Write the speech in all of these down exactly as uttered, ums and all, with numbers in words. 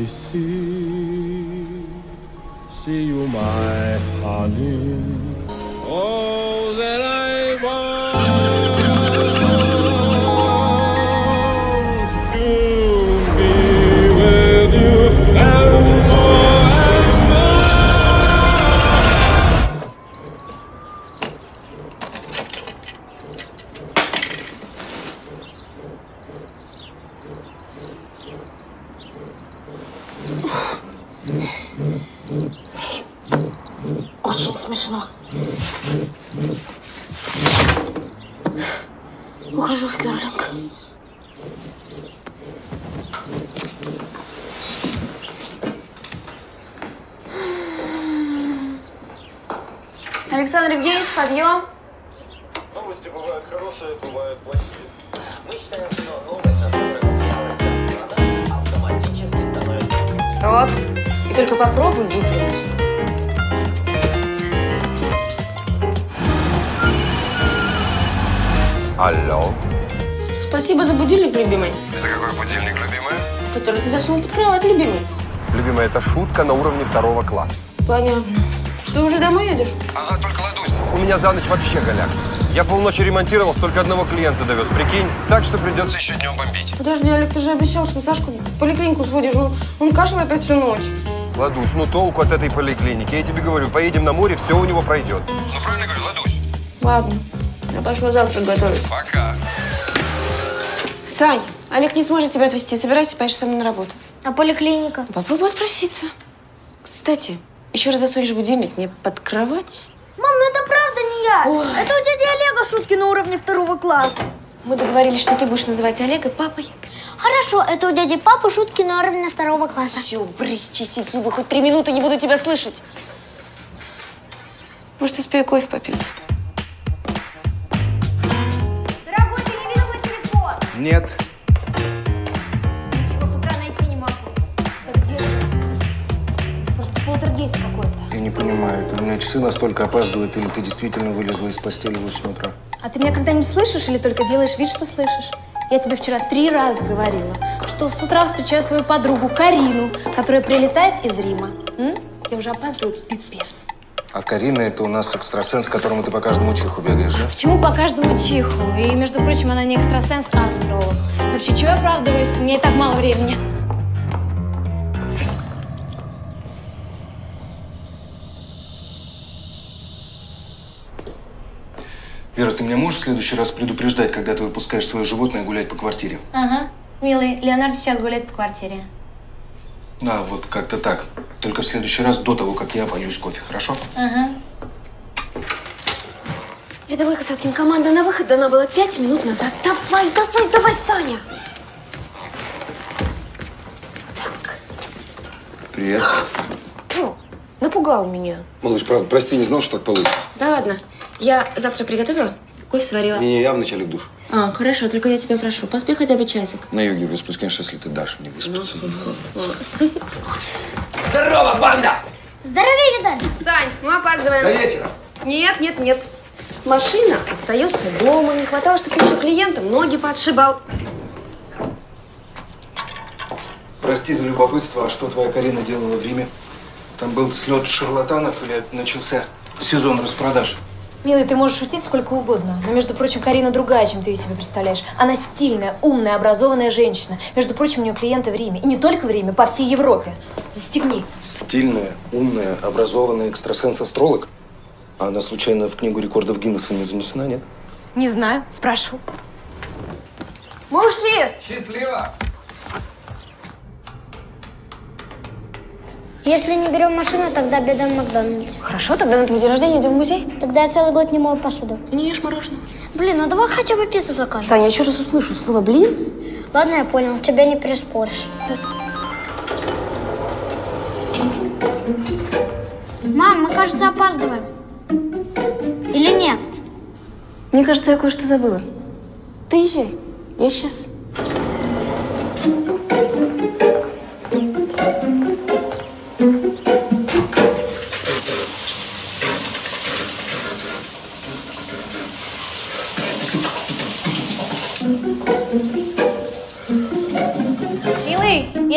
see, see you, my honey. Oh, that I want to be with you and more and Очень смешно. Ухожу в керлинг. Александр Евгеньевич, подъем. Новости бывают хорошие, бывают плохие. Мы считаем, что новость, которая появилась автоматически становится... Рот. И только попробуй выплюнуть. Алло. Спасибо за будильник, любимый. За какой будильник, любимая? Который ты засунул под кровать, любимый. Любимая, это шутка на уровне второго класса. Понятно. Ты уже домой едешь? Ага, только ладусь. У меня за ночь вообще голяк. Я полночи ремонтировал, только одного клиента довез, прикинь. Так что придется еще днем бомбить. Подожди, Олег, ты же обещал, что Сашку в поликлинику сводишь. Он, он кашлял опять всю ночь. Ладусь, ну толку от этой поликлиники. Я тебе говорю, поедем на море, все у него пройдет. Ну правильно говорю, Ладусь? Ладно. Я пошла завтрак готовить. Пока. Сань, Олег не сможет тебя отвезти. Собирайся, поедешь со мной на работу. А поликлиника? Попробуй отпроситься. Кстати, еще раз засунешь будильник мне под кровать. Мам, ну это правда не я. Ой. Это у дяди Олега шутки на уровне второго класса. Мы договорились, что ты будешь называть Олега папой. Хорошо, это у дяди папы шутки на уровне второго класса. Все, брысь, чистить зубы. Хоть три минуты не буду тебя слышать. Может, успею кофе попить? Дорогой, ты не видел мой телефон? Нет. Ничего с утра найти не могу. Так где же? Просто полтергейст какой-то. Я не понимаю, это у меня часы настолько опаздывают, или ты действительно вылезла из постели в восемь утра? А ты меня когда-нибудь слышишь или только делаешь вид, что слышишь? Я тебе вчера три раза говорила, что с утра встречаю свою подругу Карину, которая прилетает из Рима. М? Я уже опаздываю, пипец. А Карина — это у нас экстрасенс, которому ты по каждому чиху бегаешь, да? Почему по каждому чиху? И, между прочим, она не экстрасенс, а астролог. Вообще, чего я оправдываюсь? У меня и так мало времени. Вера, ты меня можешь в следующий раз предупреждать, когда ты выпускаешь свое животное гулять по квартире? Ага. Милый, Леонард сейчас гуляет по квартире. Да, вот как-то так. Только в следующий раз до того, как я вольюсь кофе, хорошо? Ага. Рядовой Касаткин, команда на выход дана была пять минут назад. Давай, давай, давай, Саня! Так. Привет. Фу, напугал меня. Малыш, правда, прости, не знал, что так получится. Да ладно. Я завтрак приготовила, кофе сварила. Не-не, я вначале в душ. А, хорошо, только я тебя прошу, поспи хотя бы часик. На юге высплюсь, конечно, если ты дашь мне выспаться. Здорово, банда! Здоровее, Виталий! Сань, мы опаздываем. До вечера. Нет, нет, нет. Машина остается дома. Не хватало, чтобы еще клиентам ноги подшибал. Прости за любопытство, а что твоя Карина делала в Риме? Там был слет шарлатанов или начался сезон распродаж? Милый, ты можешь шутить сколько угодно, но, между прочим, Карина другая, чем ты ее себе представляешь. Она стильная, умная, образованная женщина. Между прочим, у нее клиенты в Риме. И не только в Риме, по всей Европе. Застегни. Стильная, умная, образованная экстрасенс-астролог? А она, случайно, в книгу рекордов Гиннесса не занесена, нет? Не знаю, спрошу. Мы ушли! Счастливо! Если не берем машину, тогда обедаем в Макдональдсе. Хорошо, тогда на твой день рождения идем в музей. Тогда я целый год не мою посуду. Ты не ешь мороженое. Блин, ну давай хотя бы пиццу закажем. Саня, я еще раз услышу слово «блин». Ладно, я понял, тебя не переспоришь. Мам, мы, кажется, опаздываем. Или нет? Мне кажется, я кое-что забыла. Ты езжай. Я сейчас.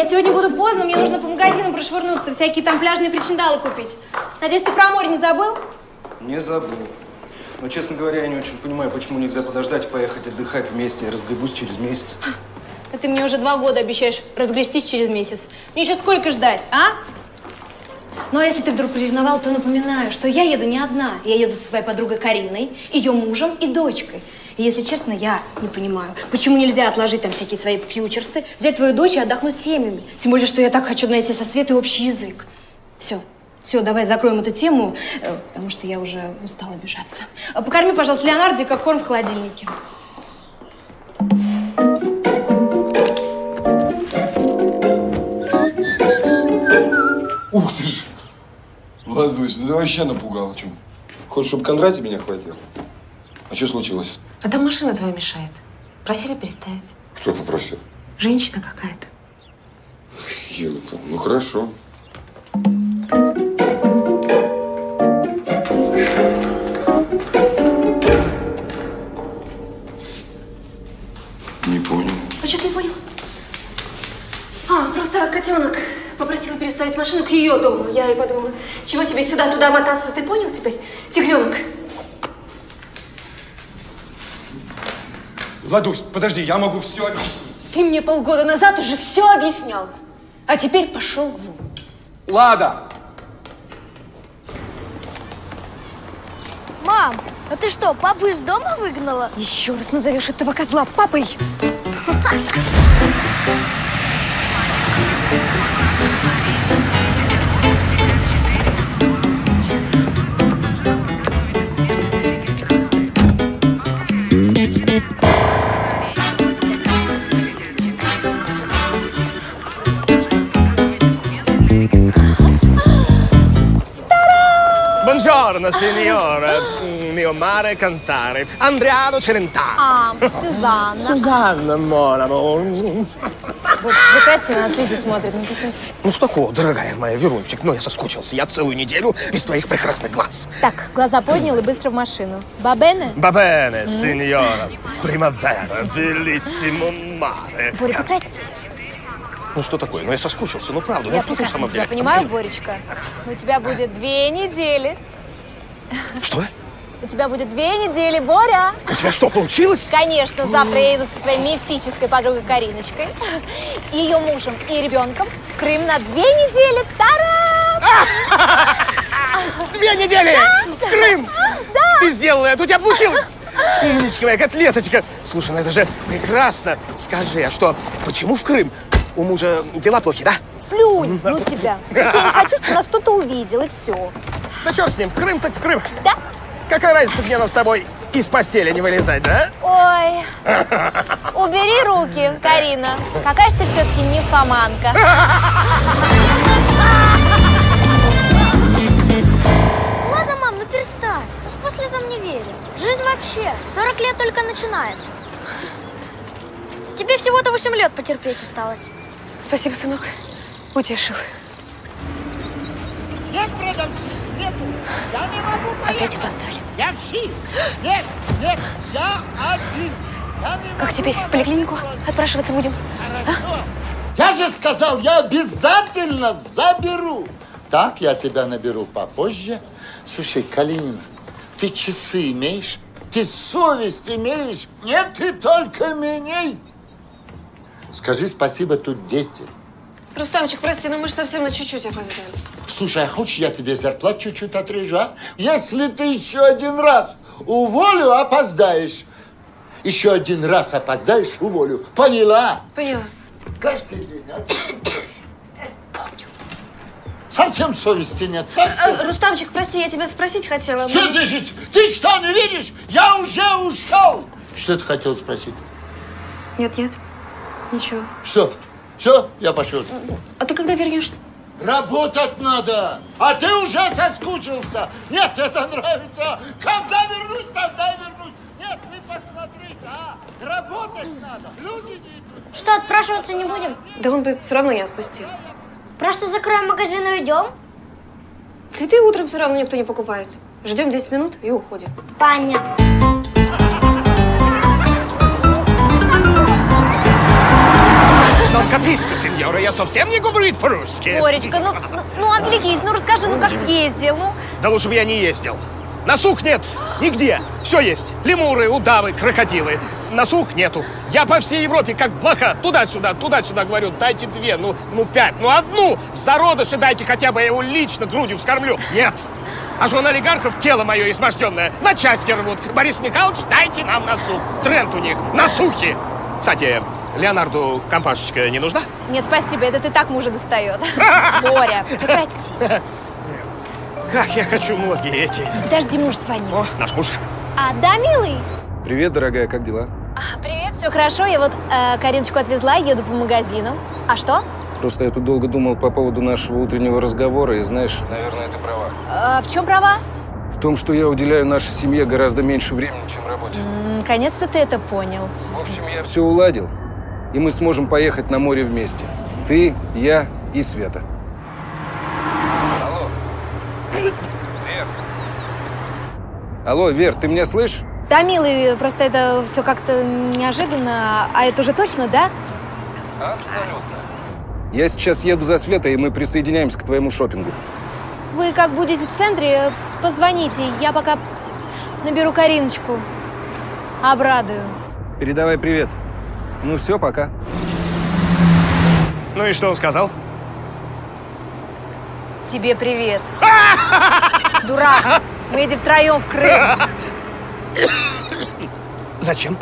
Я сегодня буду поздно, мне нужно по магазинам прошвырнуться, всякие там пляжные причиндалы купить. Надеюсь, ты про море не забыл? Не забыл. Но, честно говоря, я не очень понимаю, почему нельзя подождать, поехать отдыхать вместе. Я разгребусь через месяц. Да ты мне уже два года обещаешь разгрестись через месяц. Мне еще сколько ждать, а? Ну, а если ты вдруг приревновал, то напоминаю, что я еду не одна. Я еду со своей подругой Кариной, ее мужем и дочкой. И, если честно, я не понимаю, почему нельзя отложить там всякие свои фьючерсы, взять твою дочь и отдохнуть с семьями. Тем более, что я так хочу найти со Светой общий язык. Все. Все, давай закроем эту тему, потому что я уже устала обижаться. Покорми, пожалуйста, Леонарди, как корм в холодильнике. Ух ты ж! Ладусь, ну ты вообще напугала. Чем? Хочешь, чтобы Кондратий меня хватил? А что случилось? А там машина твоя мешает. Просили переставить. Кто попросил? Женщина какая-то. Елка, ну хорошо. Не понял. А что ты не понял? А, просто котенок попросила переставить машину к ее дому. Я и подумала, чего тебе сюда-туда мотаться, ты понял теперь? Тигренок. Ладусь, подожди, я могу все объяснить. Ты мне полгода назад уже все объяснял. А теперь пошел вон. Лада! Мам, а ты что, папу из дома выгнала? Еще раз назовешь этого козла папой. Buongiorno, signora. Mio mare cantare. Andriano Celentano. А, Сюзанна. Сюзанна, mon amor. Боже, прекрати, нас люди смотрят, ну прекрати. Ну что такого, дорогая моя Верунчик? Ну я соскучился. Я целую неделю без твоих прекрасных глаз. Так, глаза поднял и быстро в машину. Бабене? Бабене, сеньора. Примавера, белиссимо маре. Боря, прекрати. Ну что такое? Ну я соскучился, ну правда. Я ну что ты в прекрасно самом тебя деле? понимаю, Боречка. Но у тебя будет две недели. Что? У тебя будет две недели, Боря. У тебя что, получилось? Конечно, завтра я еду со своей мифической подругой Кариночкой, ее мужем и ребенком в Крым на две недели. Та-дам! Две недели! Да? В Крым! Да! Ты сделала это, у тебя получилось! Умничка моя котлеточка! Слушай, ну это же прекрасно! Скажи, а что, почему в Крым? У мужа дела плохи, да? Сплюнь, ну тебя. Если я не хочу, чтобы нас кто-то увидел, и все. Да черт с ним, в Крым так в Крым. Да? Какая разница, мне нам с тобой из постели не вылезать, да? Ой, убери руки, Карина. Какая же ты все-таки нимфоманка. Ладно, мам, ну перестань. Мы с слезам не верим. Жизнь вообще. сорок лет только начинается. Тебе всего-то восемь лет потерпеть осталось. Спасибо, сынок. Утешил. Нет, продавщица, нету. Я не могу поехать. Опять опоздали. Я в Щи. Нет, нет, я один. Я не Как теперь? В поликлинику отпрашиваться будем? Хорошо. А? Я же сказал, я обязательно заберу. Так, я тебя наберу попозже. Слушай, Калинин, ты часы имеешь? Ты совесть имеешь? Нет, ты только меня. Скажи спасибо, тут дети. Рустамчик, прости, но мы же совсем на чуть-чуть опоздаем. Слушай, а хочешь, я тебе зарплату чуть-чуть отрежу, а? Если ты еще один раз уволю, опоздаешь. Еще один раз опоздаешь, уволю. Поняла? Поняла. Каждый день. Помню. Совсем совести нет. Совсем. А, Рустамчик, прости, я тебя спросить хотела. Что мы... ты, ты что, не видишь? Я уже ушел. Что ты хотел спросить? Нет, нет, ничего. Что? Все, я пошел. А ты когда вернешься? Работать надо, а ты уже соскучился. Нет, это нравится. Когда вернусь, тогда вернусь. Нет, вы посмотрите, а? Работать надо. Люди не идут. Что, отпрашиваться не будем? Да он бы все равно не отпустил. Просто закроем магазин и уйдем? Цветы утром все равно никто не покупает. Ждем десять минут и уходим. Понятно. Копи Скажи, сеньора, я совсем не говорю по-русски. Боречка, ну, ну, ну отвлекись, ну расскажи, ну как съездил, ну. Да лучше бы я не ездил. На сух нет, нигде. Все есть. Лемуры, удавы, крокодилы. На сух нету. Я по всей Европе как блоха. Туда-сюда, туда-сюда говорю, дайте две, ну, ну пять, ну одну. В зародыше дайте хотя бы, я его лично грудью вскормлю. Нет. А жен олигархов тело мое изможденное на части рвут. Борис Михайлович, дайте нам на сух. Тренд у них на сухе. Кстати, Леонарду компашечка не нужна? Нет, спасибо, это ты так мужа достает. Боря, прекрати. Как я хочу ноги эти. Подожди, муж звонит. О, наш муж. А, да, милый? Привет, дорогая, как дела? А, привет, все хорошо. Я вот э, Кариночку отвезла, еду по магазинам. А что? Просто я тут долго думал по поводу нашего утреннего разговора, и знаешь, наверное, ты права. А, в чем права? В том, что я уделяю нашей семье гораздо меньше времени, чем работе. Наконец-то ты это понял. В общем, я все уладил, и мы сможем поехать на море вместе. Ты, я и Света. Алло. Вер. Алло, Вер, ты меня слышишь? Да, милый, просто это все как-то неожиданно. А это уже точно, да? Абсолютно. Я сейчас еду за Светой, и мы присоединяемся к твоему шопингу. Вы как будете в центре, позвоните. Я пока наберу Кариночку. Обрадую. Передавай привет. Ну все, пока. Ну и что он сказал? Тебе привет. Дурак. Мы едем втроем в Крым. Зачем?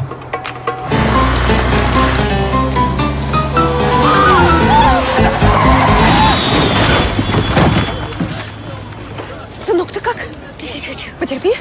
Сынок, ты как? Писать хочу. Потерпи.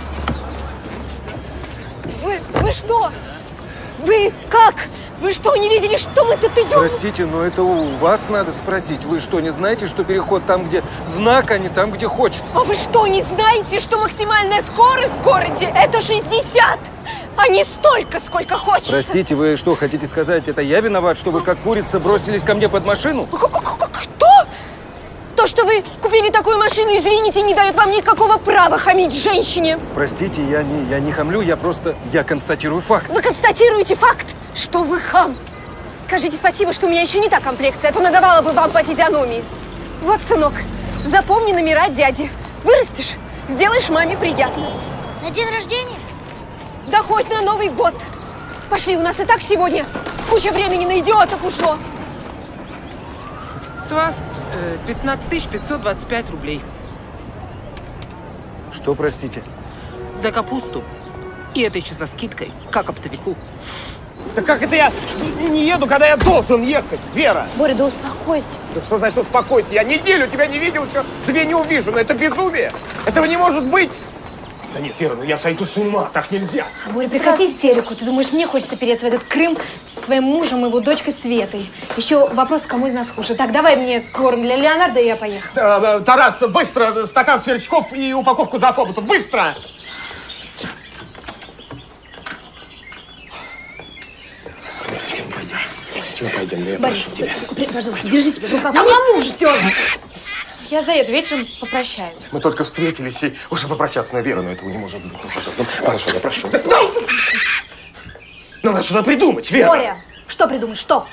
Вы, вы что? Вы как? Вы что, не видели, что мы тут идем? Простите, но это у вас надо спросить. Вы что, не знаете, что переход там, где знак, а не там, где хочется? А вы что, не знаете, что максимальная скорость в городе – это шестьдесят, а не столько, сколько хочется? Простите, вы что, хотите сказать, это я виноват, что вы как курица бросились ко мне под машину? Кто? То, что вы купили такую машину, извините, не дает вам никакого права хамить женщине. Простите, я не, я не хамлю, я просто, я констатирую факт. Вы констатируете факт, что вы хам. Скажите спасибо, что у меня еще не та комплекция, а то надавала бы вам по физиономии. Вот, сынок, запомни номера дяди. Вырастешь, сделаешь маме приятно. На день рождения? Да хоть на Новый год. Пошли, у нас и так сегодня куча времени на идиотов ушло. С вас э, пятнадцать тысяч пятьсот двадцать пять рублей. Что, простите? За капусту. И это еще со скидкой, как оптовику. Да как это я не, не еду, когда я должен ехать, Вера? Боря, да успокойся. Да что значит успокойся? Я неделю тебя не видел, еще две не увижу. Но это безумие. Этого не может быть. Да нет, Вера, ну я сойду с ума. Так нельзя. Боря, прекрати истерику. Ты думаешь, мне хочется переехать в этот Крым со своим мужем и его дочкой Светой? Еще вопрос, кому из нас хуже. Так, давай мне корм для Леонардо, и я поехала. Тарас, быстро стакан сверчков и упаковку зоофобусов. Быстро! Верочка, пойдем. Чего пойдем? Я Борис, прошу тебя. Пожалуйста, держи себя в руках. А меня муж ждет. Я заеду, вечером попрощаюсь. Мы только встретились и уже попрощаться, но Вера, но этого не может быть. Ну, пожалуйста, ну, хорошо, я прошу. Ну, надо что-то придумать, Вера. Боря, что придумать, что?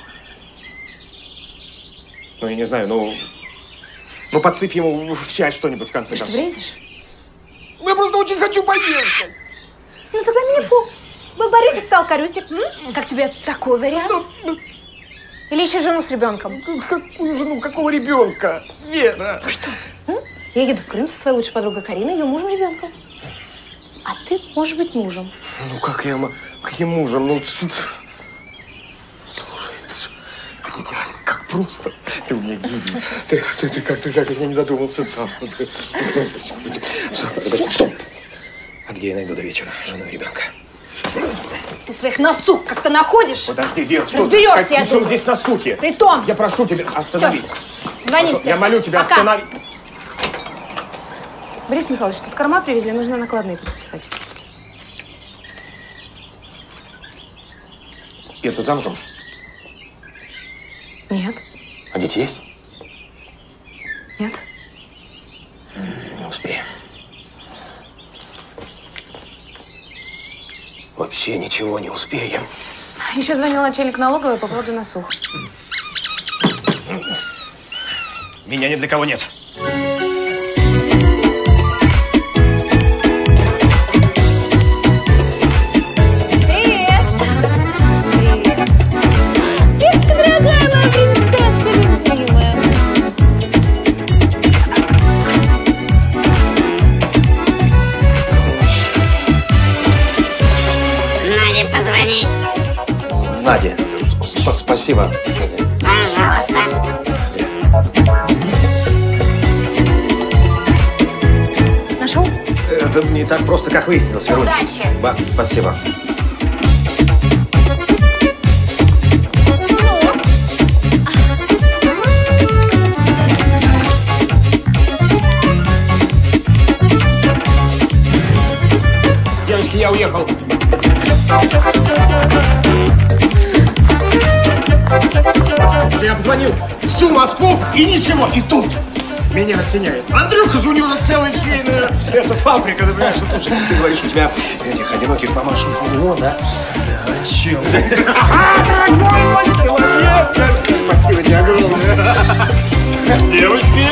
Ну, я не знаю, ну... Ну, подсыпь ему в чай что-нибудь в конце Ты концов. что, влезешь? Ну, я просто очень хочу поехать. Ну, тогда Мику. Был Борисик, стал Карюсик. М? Как тебе такой вариант? Ну, ну... Или еще жену с ребенком? Какую жену? Какого ребенка? Вера. Что? М? Я еду в Крым со своей лучшей подругой Кариной, ее мужем, ребенком. А ты можешь быть мужем. Ну, как я... Каким мужем? Ну, что ты... Слушай, это же... Это идеально. Как просто. Ты у меня гений. Ты, ты, ты как, ты как, я не додумался сам. Стоп. А где я найду до вечера жену и ребенка? Ты своих насух как-то находишь? Подожди, Вера, что? Разберешься, я думаю. думаю. Здесь насухи? Притом. Я прошу тебя, остановись. Все. Звонимся. Прошу, я молю тебя, Пока. остановись. Борис Михайлович, тут корма привезли, нужно накладные подписать. Ир, ты замужем? Нет. А дети есть? Нет. Не успеем. Вообще ничего не успеем. Еще звонил начальник налоговой по поводу насух. Меня ни для кого нет. Привет! Привет! Светочка, дорогая моя принцесса любимая! Наде, позвони. Надя, спасибо. Пожалуйста. Нашел? Это не так просто, как выяснилось. Верунь. Удачи. Ба, спасибо. Девочки, я уехал. Я обзвонил всю Москву и ничего. И тут меня осеняет. Андрюха же, у него целая швейная эта фабрика, ты понимаешь? Слушай, ты говоришь, у тебя этих одиноких мамашек много, да? О чем? Ага, дорогой мой человек! Спасибо тебе огромное. Девочки.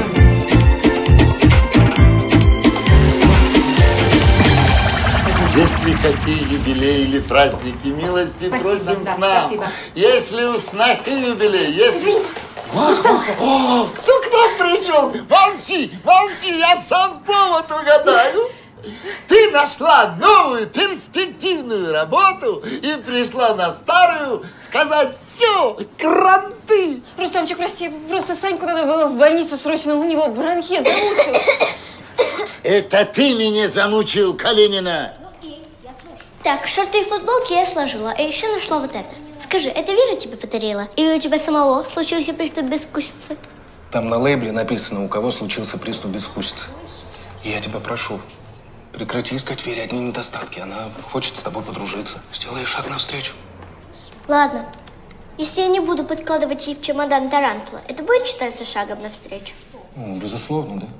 Если какие юбилеи или праздники милости, Спасибо, просим да, к нам. спасибо. Если у снохи юбилей, если... Извините. О, о, кто к нам пришел? Молчи, молчи, я сам повод угадаю. Ты нашла новую перспективную работу и пришла на старую сказать все, кранты. Рустамчик, прости, просто Саньку надо было в больницу срочно, у него бронхит замучил. Это ты меня замучил, Калинина. Так, шорты и футболки я сложила, а еще нашла вот это. Скажи, это Вера тебе подарила? Или у тебя самого случился приступ бескусицы? Там на лейбле написано, у кого случился приступ бескусицы. И я тебя прошу, прекрати искать Вере одни недостатки. Она хочет с тобой подружиться. Сделай шаг навстречу. Ладно. Если я не буду подкладывать ей в чемодан тарантула, это будет считаться шагом навстречу? Ну, безусловно, да.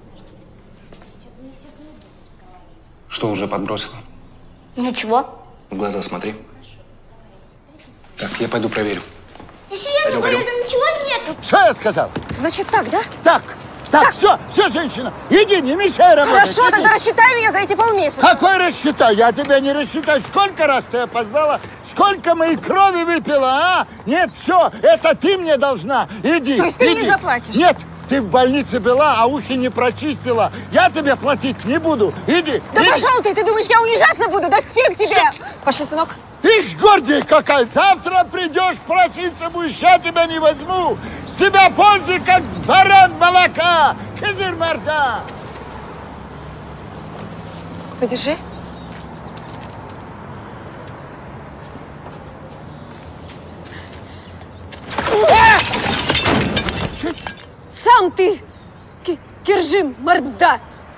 Что уже подбросила? Ничего. В глаза смотри. Так, я пойду проверю. Я серьезно говорю, там ничего нету. Что я сказал? Значит так, да? Так, так, так. все, все, женщина, иди, не мешай работать. Хорошо, иди. тогда рассчитай меня за эти полмесяца. Какой рассчитай? Я тебя не рассчитаю. Сколько раз ты опоздала? Сколько моей крови выпила, а? Нет, все, это ты мне должна. Иди, То есть ты иди. не заплатишь? Нет, ты в больнице была, а ухи не прочистила. Я тебе платить не буду. Иди, Да иди. пошел ты, ты думаешь, я уезжаться буду? Да фиг тебе! Пошли, сынок. Ты ж гордей какая. Завтра придешь проситься будешь, я тебя не возьму. С тебя пользы, как с баран молока. Хизир морда. Подержи. Сам ты, Ки- Киржим, морда!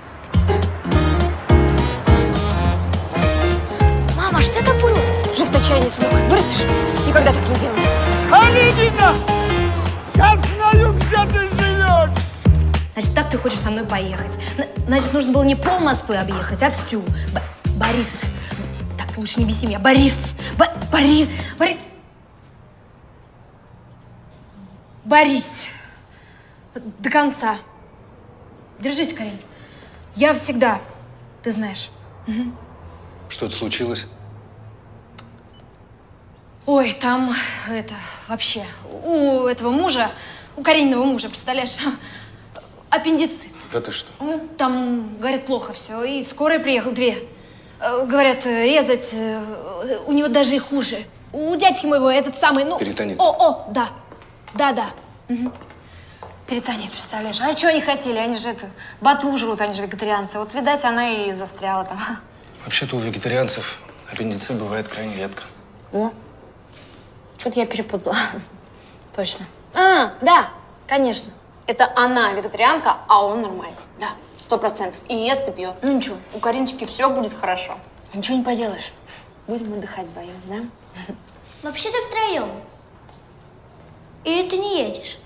Мама, что это было? Жесточайный, сынок. Вырастешь? Никогда так не делай. Калинина! Я знаю, где ты живешь! Значит, так ты хочешь со мной поехать. Н- Значит, нужно было не пол Москвы объехать, а всю. Б- Борис. Так, ты лучше не беси меня. Борис. Б- Борис. Борис. Борис. До конца. Держись, Карин. Я всегда. Ты знаешь. Мгм. Что-то случилось? Ой, там это вообще у этого мужа, у Карининого мужа, представляешь, аппендицит. Да ты что? Ну, там, говорят, плохо все. И скорая приехала, две. Э, Говорят, э, резать. э, У него даже и хуже. У дядьки моего этот самый, ну... Перитонит. О, о, да. Да, да. Мгм. Перитонит, представляешь? А что они хотели? Они же это, бату жрут, они же вегетарианцы. Вот, видать, она и застряла там. Вообще-то у вегетарианцев аппендицит бывает крайне редко. О, что-то я перепутала. Точно. А, да, конечно. Это она вегетарианка, а он нормальный. Да, сто процентов. И ест, и пьет. Ну ничего, у Кариночки все будет хорошо. Ничего не поделаешь. Будем отдыхать вдвоем, да? Вообще-то втроем. Или ты не едешь?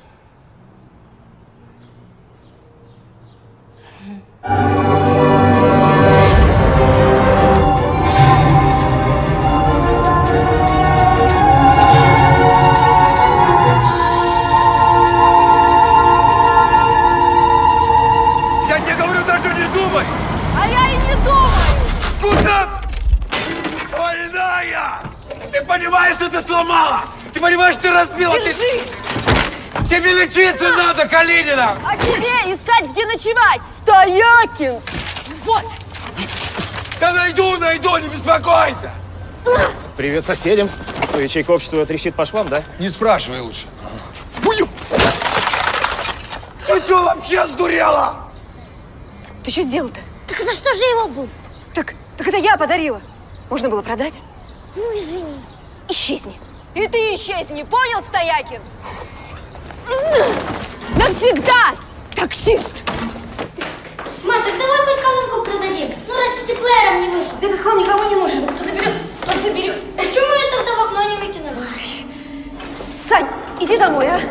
сломала! Ты понимаешь, ты разбила! Держи! Ты... Тебе лечиться надо, Калинина! А тебе искать, где ночевать, Стоякин! Вот! Да найду, найду, не беспокойся! Привет соседям. То ячейка общества трещит по швам, да? Не спрашивай лучше. Ты что, вообще сдурела? Ты что сделал-то? Так это что же его был? Так, так это я подарила. Можно было продать. Ну, извини. Исчезни. И ты исчезни, понял, Стоякин? Навсегда, таксист! Мам, так давай хоть колонку продадим. Ну, раз сити-плеером не вышло. Этот хлам никому не нужен. Кто заберет, тот заберет. Почему ее тогда в окно не выкинули? Сань, иди домой, а?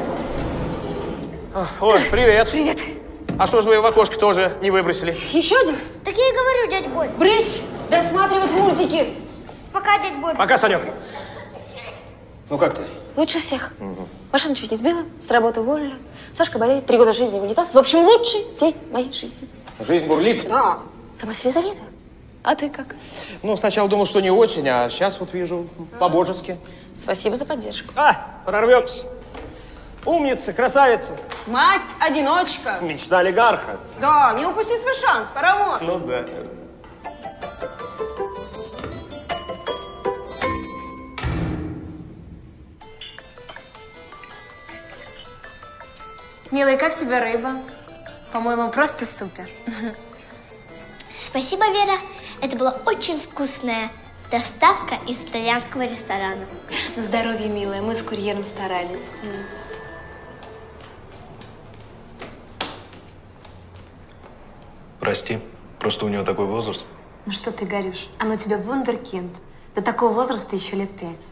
Ой, привет. Привет. А что же вы в окошко тоже не выбросили? Еще один? Так я и говорю, дядь Борь. Брысь, досматривать мультики. Пока, дядь Борь. Пока, Санек. Ну как ты? Лучше всех. Угу. Машину чуть не сбила, с работы уволили. Сашка болеет, три года жизни в унитаз. В общем, лучший день моей жизни. Жизнь бурлит? Да. Сама себе завидую. А ты как? Ну, сначала думал, что не очень, а сейчас вот вижу по-божески. Спасибо за поддержку. А, прорвемся. Умница, красавица. Мать-одиночка. Мечта олигарха. Да, не упусти свой шанс, пора. Ну да. Милый, как тебе рыба? По-моему, просто супер. Спасибо, Вера. Это была очень вкусная доставка из итальянского ресторана. На здоровье, милая. Мы с курьером старались. Прости, просто у нее такой возраст. Ну что ты, Горюш, оно тебе вундеркинд. До такого возраста еще лет пять.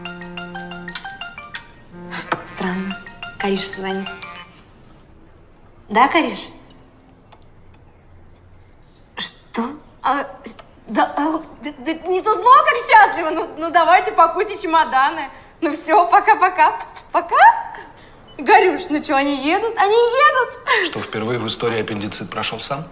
Странно. Кариша звонит. Да, Кариш? Что? А, да, а, да, да, не то зло, как счастливо. Ну, ну давайте пакуйте чемоданы. Ну все, пока-пока. Пока? Горюш, ну что, они едут? Они едут! Что, впервые в истории аппендицит прошел сам?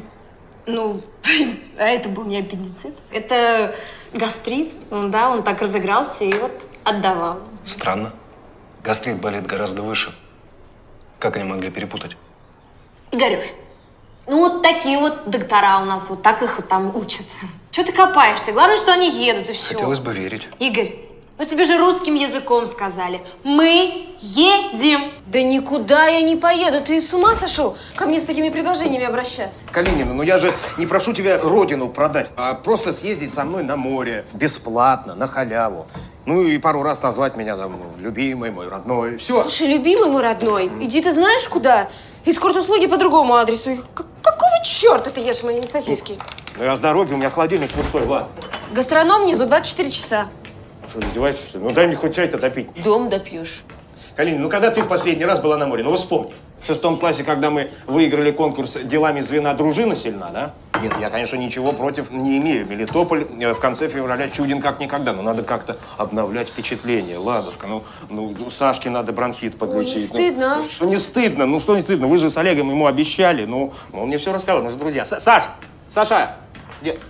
Ну, а это был не аппендицит. Это гастрит. Он, да, он так разыгрался и вот отдавал. Странно. Гастрит болит гораздо выше. Как они могли перепутать? Игорюш, ну вот такие вот доктора у нас, вот так их там учат. Чего ты копаешься? Главное, что они едут, и все. Хотелось бы верить. Игорь, ну тебе же русским языком сказали. Мы едем. Да никуда я не поеду. Ты с ума сошел? Ко мне с такими предложениями обращаться. Калинина, ну я же не прошу тебя родину продать, а просто съездить со мной на море. Бесплатно, на халяву. Ну и пару раз назвать меня там, ну, любимый, мой родной. Все. Слушай, любимый мой родной, иди ты знаешь куда? Эскорт-услуги по другому адресу. К какого черта ты ешь мои сосиски? Ну я с дороги, у меня холодильник пустой, ладно. Гастроном внизу двадцать четыре часа. Что, издеваешься, что ли? Ну дай мне хоть чай-то допить. Дом допьешь. Калинина, ну когда ты в последний раз была на море? Ну вот вспомни. В шестом классе, когда мы выиграли конкурс «Делами звена дружина сильна», да? Нет, я, конечно, ничего против не имею. Мелитополь в конце февраля чуден как никогда. Но надо как-то обновлять впечатление. Ладушка, ну, ну Сашке надо бронхит подлечить. Ой, не стыдно. Ну, что не стыдно? Ну что не стыдно? Вы же с Олегом ему обещали. Ну, он мне все рассказал, мы же друзья. С Саш! Саша! Где?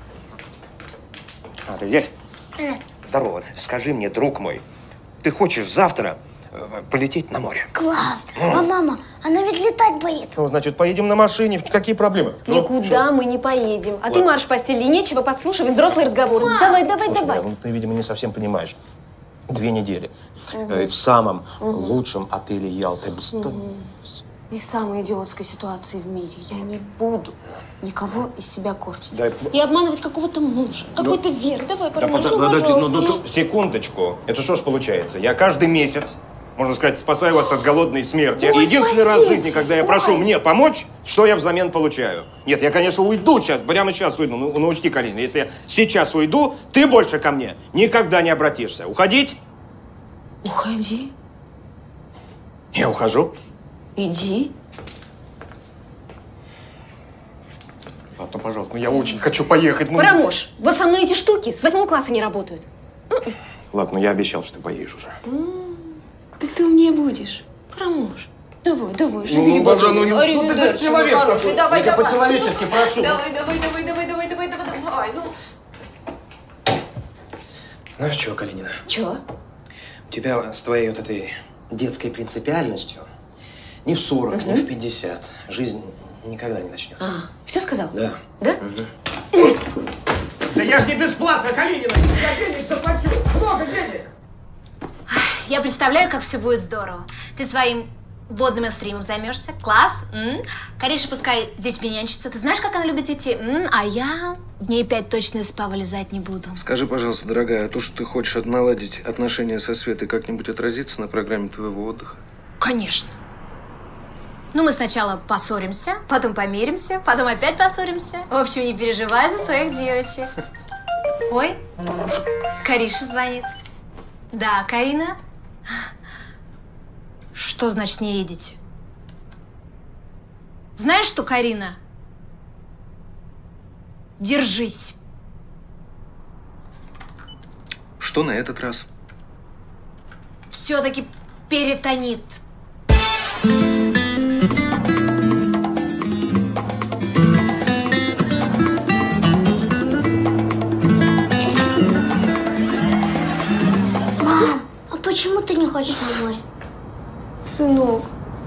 А, ты здесь? Привет. Здорово. Скажи мне, друг мой, ты хочешь завтра полететь на море? Класс! А мама, она ведь летать боится. Ну, значит, поедем на машине. Какие проблемы? Никуда мы не поедем. А ты марш в постели, и нечего подслушивать взрослые разговоры. Давай, давай, Слушай, давай. ну, ты, видимо, не совсем понимаешь. Две недели. Угу. Э, в самом угу. лучшем отеле Ялты. Угу. И в самой идиотской ситуации в мире я не буду никого из себя корчить. Дай... И обманывать какого-то мужа, ну, какой-то Вер. Давай, да, пару да, ну, ну, ну, ну, секундочку. Это что ж получается? Я каждый месяц, можно сказать, спасаю вас от голодной смерти. Ой, единственный спасибо. раз в жизни, когда я прошу Ой. мне помочь, что я взамен получаю? Нет, я, конечно, уйду сейчас, прямо сейчас уйду. Ну, ну учти, Калина, если я сейчас уйду, ты больше ко мне никогда не обратишься. Уходить? Уходи. Я ухожу. Иди. Ладно, пожалуйста, ну я очень хочу поехать. Ну... Парамош, вот со мной эти штуки с восьмого класса не работают. Ладно, ну я обещал, что ты поедешь уже. М-м, так ты умнее будешь. Парамош, давай, давай, живи, ну, боже, ну, ну, что ты за человек хороший, давай, я давай. по-человечески прошу. Давай, давай, давай, давай, давай, давай, давай, давай, ну. Знаешь чего, Калинина? Чего? У тебя с твоей вот этой детской принципиальностью ни в сорок, угу. ни в пятьдесят жизнь никогда не начнется. А, все сказал? Да. Да? Угу. Да я ж не бесплатно, Калинина! Я денег заплачу! Много денег! Я представляю, как все будет здорово. Ты своим водным стримом займешься. Класс. М-м. Кариша пускай с детьми нянчится. Ты знаешь, как она любит детей? М-м. А я дней пять точно из спа вылезать не буду. Скажи, пожалуйста, дорогая, а то, что ты хочешь наладить отношения со Светой, как-нибудь отразится на программе твоего отдыха? Конечно. Ну, мы сначала поссоримся, потом помиримся, потом опять поссоримся. В общем, не переживай за своих девочек. Ой, Кариша звонит. Да, Карина? Что значит не едете? Знаешь что, Карина? Держись. Что на этот раз? Все-таки перитонит. Мам, а почему ты не хочешь на море? Сынок,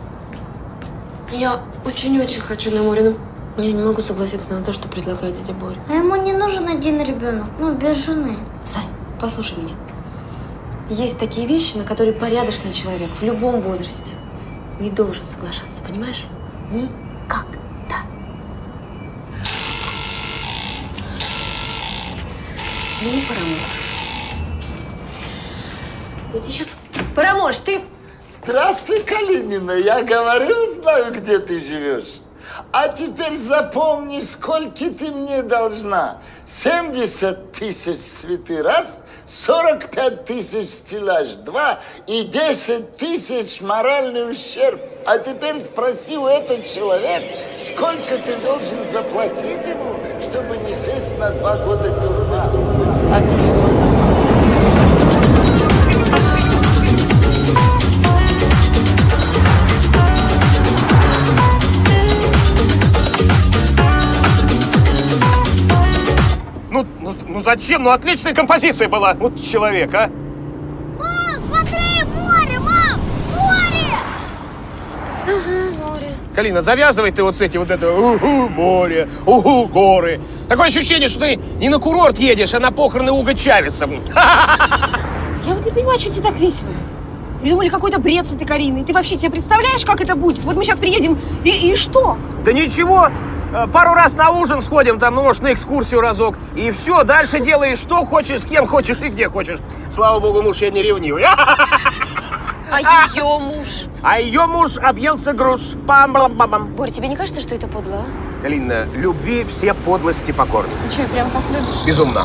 я очень-очень хочу на море, но я не могу согласиться на то, что предлагает дядя Боря. А ему не нужен один ребенок, ну, без жены. Сань, послушай меня. Есть такие вещи, на которые порядочный человек в любом возрасте не должен соглашаться, понимаешь? Никогда. Ну, Парамош. Я тебе сейчас... Парамош, ты... Здравствуй, Калинина. Я говорил, знаю, где ты живешь. А теперь запомни, сколько ты мне должна. семьдесят тысяч цветы раз, сорок пять тысяч стеллаж два и десять тысяч моральный ущерб. А теперь спроси у этого человека, сколько ты должен заплатить ему, чтобы не сесть на два года тюрьма. А ты что? Ну, ну, ну зачем? Ну отличная композиция была. Вот человек, а? Мам, смотри, море, мам, море! Ага, море. Калина, завязывай ты вот с этим вот это угу, море, угу, горы. Такое ощущение, что ты не на курорт едешь, а на похороны Уго Чавеса. Я вот не понимаю, что тебе так весело. Придумали какой-то бред с этой Кариной. Ты вообще себе представляешь, как это будет? Вот мы сейчас приедем, и, и что? Да ничего. Пару раз на ужин сходим, там, ну, может, на экскурсию разок. И все, дальше делаешь, что хочешь, с кем хочешь и где хочешь. Слава богу, муж, я не ревнивый. А ее муж? А ее муж объелся груш. Пам-бам-бам-бам. Борь, тебе не кажется, что это подло, а? Калина, любви все подлости покорны. Ты что, прям так любишь? Безумно.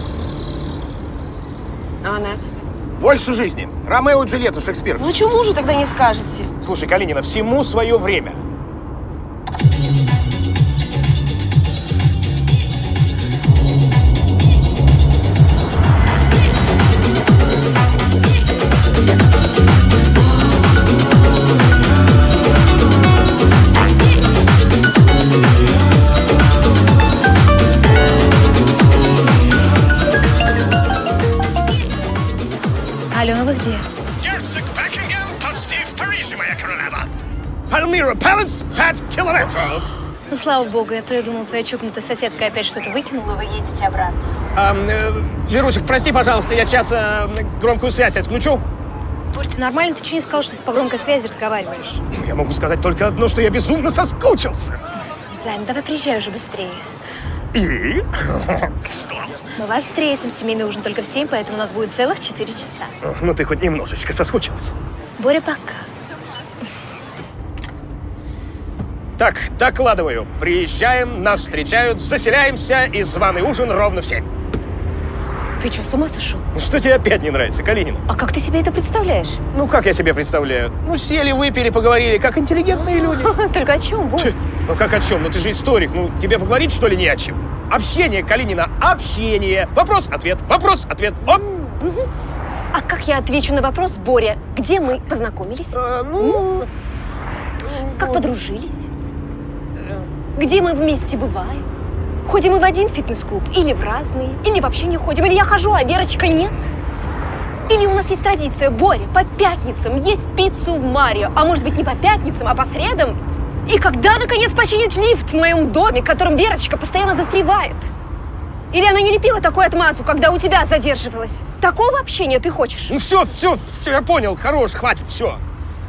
А она тебе? Больше жизни. Ромео и Джульетта, Шекспир. Ну а что мужу тогда не скажете? Слушай, Калинина, всему свое время. Алена, вы где? Герцог Бекингем, почти в Париже, моя королева. Пальмира Пэлас, пять километров. Ну, слава богу, я то я думала, твоя чокнутая соседка опять что-то выкинула, вы едете обратно. А, э, Верусик, прости, пожалуйста, я сейчас э, громкую связь отключу. Борь, ты нормально? Ты что не сказал, что ты по громкой связи разговариваешь? Ну, я могу сказать только одно, что я безумно соскучился. Займ, давай приезжай уже быстрее. И? Что? Мы вас встретим. Семейный ужин только в семь, поэтому у нас будет целых четыре часа. Ну, ты хоть немножечко соскучилась. Боря, пока. Так, докладываю. Приезжаем, нас встречают, заселяемся, и званый ужин ровно в семь. Ты что, с ума сошел? Ну, что тебе опять не нравится, Калинина? А как ты себе это представляешь? Ну, как я себе представляю? Ну, сели, выпили, поговорили, как интеллигентные люди. Только о чем, Боря? Ну, как о чем? Ну, ты же историк. Ну, тебе поговорить, что ли, не о чем? Общение, Калинина, общение. Вопрос-ответ, вопрос-ответ. Оп! А как я отвечу на вопрос, Боря? Где мы познакомились? А, ну... Как подружились? Где мы вместе бываем? Ходим мы в один фитнес-клуб? Или в разные? Или вообще не ходим? Или я хожу, а Верочка нет? Или у нас есть традиция, Боря, по пятницам есть пиццу в Марио. А может быть, не по пятницам, а по средам? И когда, наконец, починит лифт в моем доме, которым Верочка постоянно застревает? Или она не лепила такую отмазу, когда у тебя задерживалась? Такого общения ты хочешь? Ну все, все, все, я понял, хорош, хватит, все.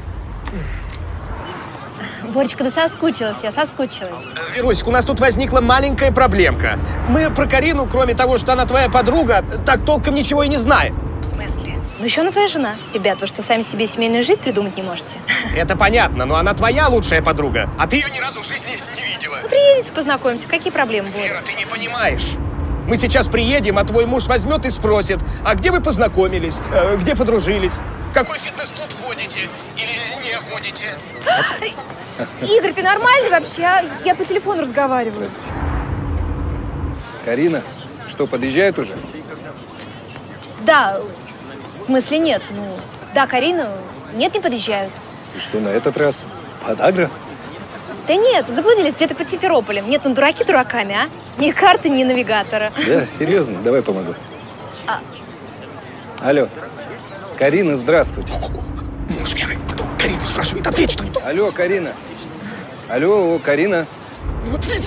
Боречка, да соскучилась я, соскучилась. Веросик, у нас тут возникла маленькая проблемка. Мы про Карину, кроме того, что она твоя подруга, так толком ничего и не знаем. В смысле? Ну еще она твоя жена. Ребят, вы что, сами себе семейную жизнь придумать не можете? Это понятно, но она твоя лучшая подруга, а ты ее ни разу в жизни не видела. Ну, приедете, познакомимся. Какие проблемы, Боря? Вера, ты не понимаешь. Мы сейчас приедем, а твой муж возьмет и спросит, а где вы познакомились, э, где подружились, в какой фитнес-клуб ходите или не ходите? Игорь, ты нормальный вообще? Я, я по телефону разговариваю. Карина, что, подъезжает уже? Да, в смысле нет. Ну, да, Карина, нет, не подъезжают. И что на этот раз? Подагра? Да нет, заблудились где-то под Симферополем. Нет, ну дураки дураками, а? Ни карты, ни навигатора. Да, серьезно, давай помогу. А... Алло, Карина, здравствуйте. Муж Веры, кто Карину спрашивает, ответь что-нибудь. Алло, Карина. Алло, Карина. Ну, ответь.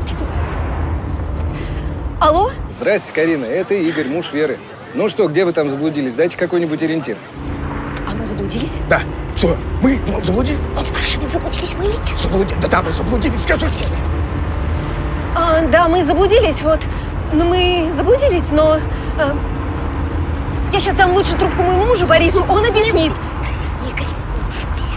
Алло? Здрасте, Карина, это Игорь, муж Веры. Ну что, где вы там заблудились? Дайте какой-нибудь ориентир. А мы заблудились? Да. Что, мы заблудились? Он спрашивает, заблудились мы или нет? Заблудились? Да, да, мы заблудились, скажи. А, да, мы заблудились, вот. Ну, мы заблудились, но... А, я сейчас дам лучше трубку моему мужу Борису, он объяснит. Игорь, муж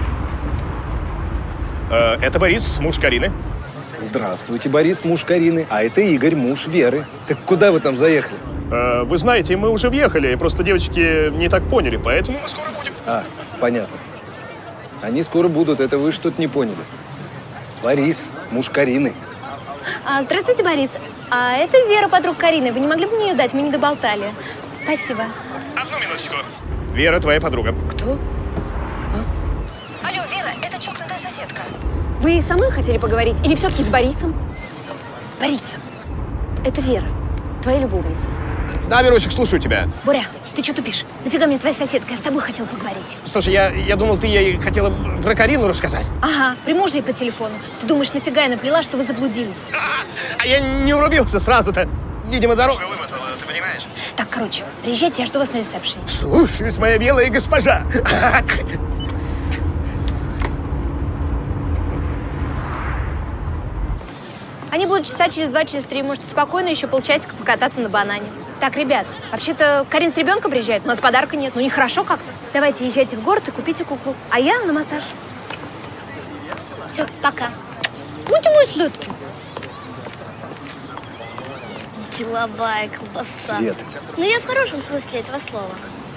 Веры. Это Борис, муж Карины. Здравствуйте, Борис, муж Карины. А это Игорь, муж Веры. Так куда вы там заехали? Вы знаете, мы уже въехали, просто девочки не так поняли, поэтому мы скоро будем. А, понятно. Они скоро будут, это вы что-то не поняли. Борис, муж Карины. А, здравствуйте, Борис. А это Вера, подруга Карины. Вы не могли бы мне ее дать? Мы не доболтали. Спасибо. Одну минуточку. Вера, твоя подруга. Кто? А? Алло, Вера, это чокнутая соседка. Вы со мной хотели поговорить или все-таки с Борисом? С Борисом. Это Вера, твоя любовница. Да, Верочек, слушаю тебя. Боря, ты что тупишь? Нафига мне твоя соседка? Я с тобой хотел поговорить. Слушай, я, я думал, ты ей хотела про Карину рассказать. Ага, при муже ей по телефону. Ты думаешь, нафига я наплела, что вы заблудились? А, а я не урубился сразу-то. Видимо, дорога вымотала, ты понимаешь? Так, короче, приезжайте, я жду вас на ресепшене. Слушаюсь, моя белая госпожа. Они будут часа через два, через три. Можете спокойно еще полчасика покататься на банане. Так, ребят, вообще-то Карин с ребенком приезжает, у нас подарка нет. Ну, нехорошо как-то. Давайте езжайте в город и купите куклу. А я на массаж. Все, пока. Будьте мой сладкий. Деловая колбаса. Свет. Ну, я в хорошем смысле этого слова.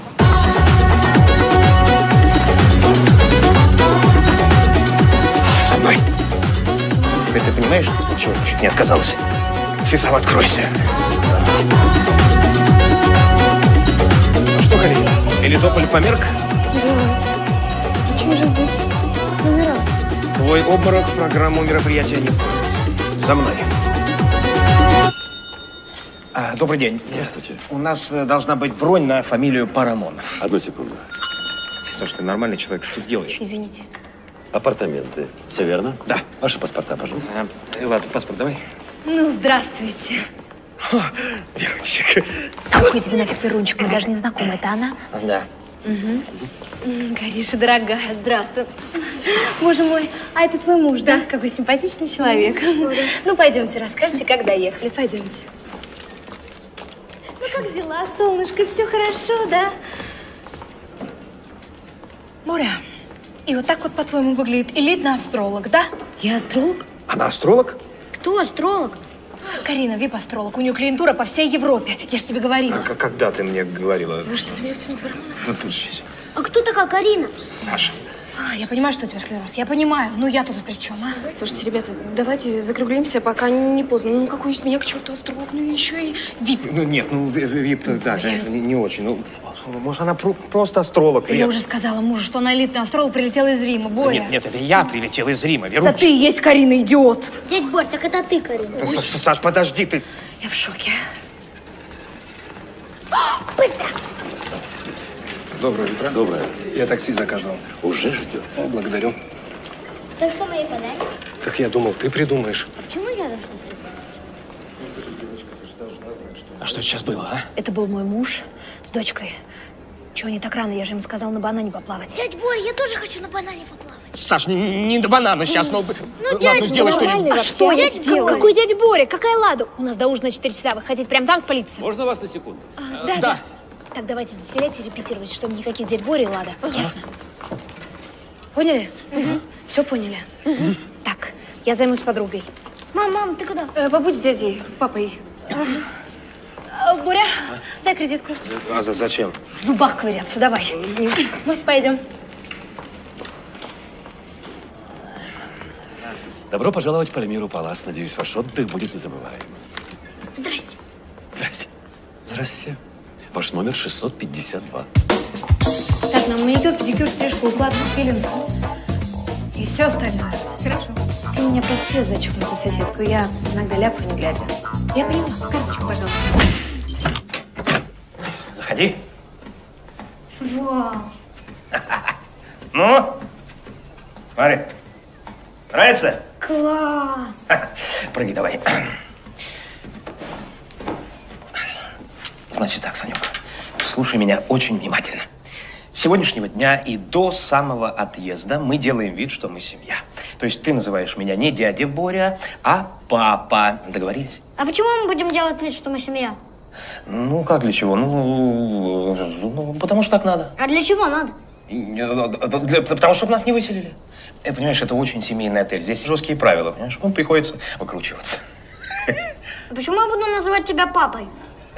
За мной. Теперь ты понимаешь, чего чуть не отказалась? Ты сам откройся. Ну что, Карина, или тополь померк? Да. Почему же здесь номера? Твой обморок в программу мероприятия не входит. За мной. А, добрый день. Здравствуйте. У нас э, должна быть бронь на фамилию Парамонов. Одну секунду. Слушай, ты нормальный человек, что ты делаешь? Извините. Апартаменты. Все верно? Да. Ваши паспорта, пожалуйста. А, ладно, паспорт давай. Ну, здравствуйте. Верочек. Какой тебе нафиг Верунчик? Мы даже не знакомы. Это она? Да. Угу. Кариша, дорогая, здравствуй. Боже мой, а это твой муж, да? да? Какой симпатичный человек. Ну, пойдемте, расскажите, как доехали. Пойдемте. Ну, как дела, солнышко? Все хорошо, да? Боря, и вот так вот, по-твоему, выглядит элитный астролог, да? Я астролог? Она астролог? Кто астролог? Карина, вип-астролог. У нее клиентура по всей Европе. Я же тебе говорила. А когда ты мне говорила? Вы что-то меня втянул, Парамонов? Выключись. А кто такая Карина? Саша. А, я понимаю, что у тебя склероз. Я понимаю. Ну, я тут при чем, а? Слушайте, ребята, давайте закруглимся, пока не поздно. Ну, какой из меня к черту астролог? Ну, еще и вип. Ну, нет, ну, вип-то, да, не, не очень. Ну, может, она про просто астролог. Я уже сказала мужу, что она элитный астролог, прилетела из Рима. Боря. Да нет, нет, это я прилетел из Рима, Верунчик. Да ты и есть Карина, идиот. Дядь Борь, так это ты, Карина. Да, Саш, подожди, ты. Я в шоке. Быстро! Доброе утро. Доброе. Я такси заказывал. Уже ждет. О, благодарю. Так что мои подарки? Так я думал, ты придумаешь. А почему я должна придумать? А что сейчас было, а? Это был мой муж с дочкой. Чего не так рано? Я же им сказал на банане поплавать. Дядь Боря, я тоже хочу на банане поплавать. Саш, не, не до банана сейчас, но... Ну, ладно, дядь сделай Боря, что-нибудь. А что, дядь Боря? Какой дядя Боря? Какая Лада? У нас до ужина четыре часа. Вы хотите прямо там спалиться? Можно вас на секунду? А, да, да. Так, давайте заселять и репетировать, чтобы никаких дядь Боря и Лада. Ясно? Поняли? Угу. Все поняли? Угу. Так, я займусь подругой. Мам, мам, ты куда? Э, побудь с дядей, папой. А, Боря, дай кредитку. А за зачем? В зубах ковыряться, давай. Мы все пойдем. Добро пожаловать в Пальмиру Палас. Надеюсь, ваш отдых будет незабываем. Здрасте. Здрасте. Здрасте. Ваш номер шестьсот пятьдесят два. Так, нам маникюр, педикюр, стрижку, укладку, пилинг. И все остальное. Хорошо. Ты меня прости за чокнутую соседку. Я иногда ляпаю, не глядя. Я поняла. Карточку, пожалуйста. Заходи. Вау. Ну? Смотри. Нравится? Класс. Прыгай давай. Значит так, Санек, слушай меня очень внимательно. С сегодняшнего дня и до самого отъезда мы делаем вид, что мы семья. То есть ты называешь меня не дядя Боря, а папа. Договорились? А почему мы будем делать вид, что мы семья? Ну, как для чего? Ну, ну потому что так надо. А для чего надо? Для, потому что нас не выселили. Ты понимаешь, это очень семейный отель. Здесь жесткие правила, понимаешь? Вам приходится выкручиваться. А почему я буду называть тебя папой?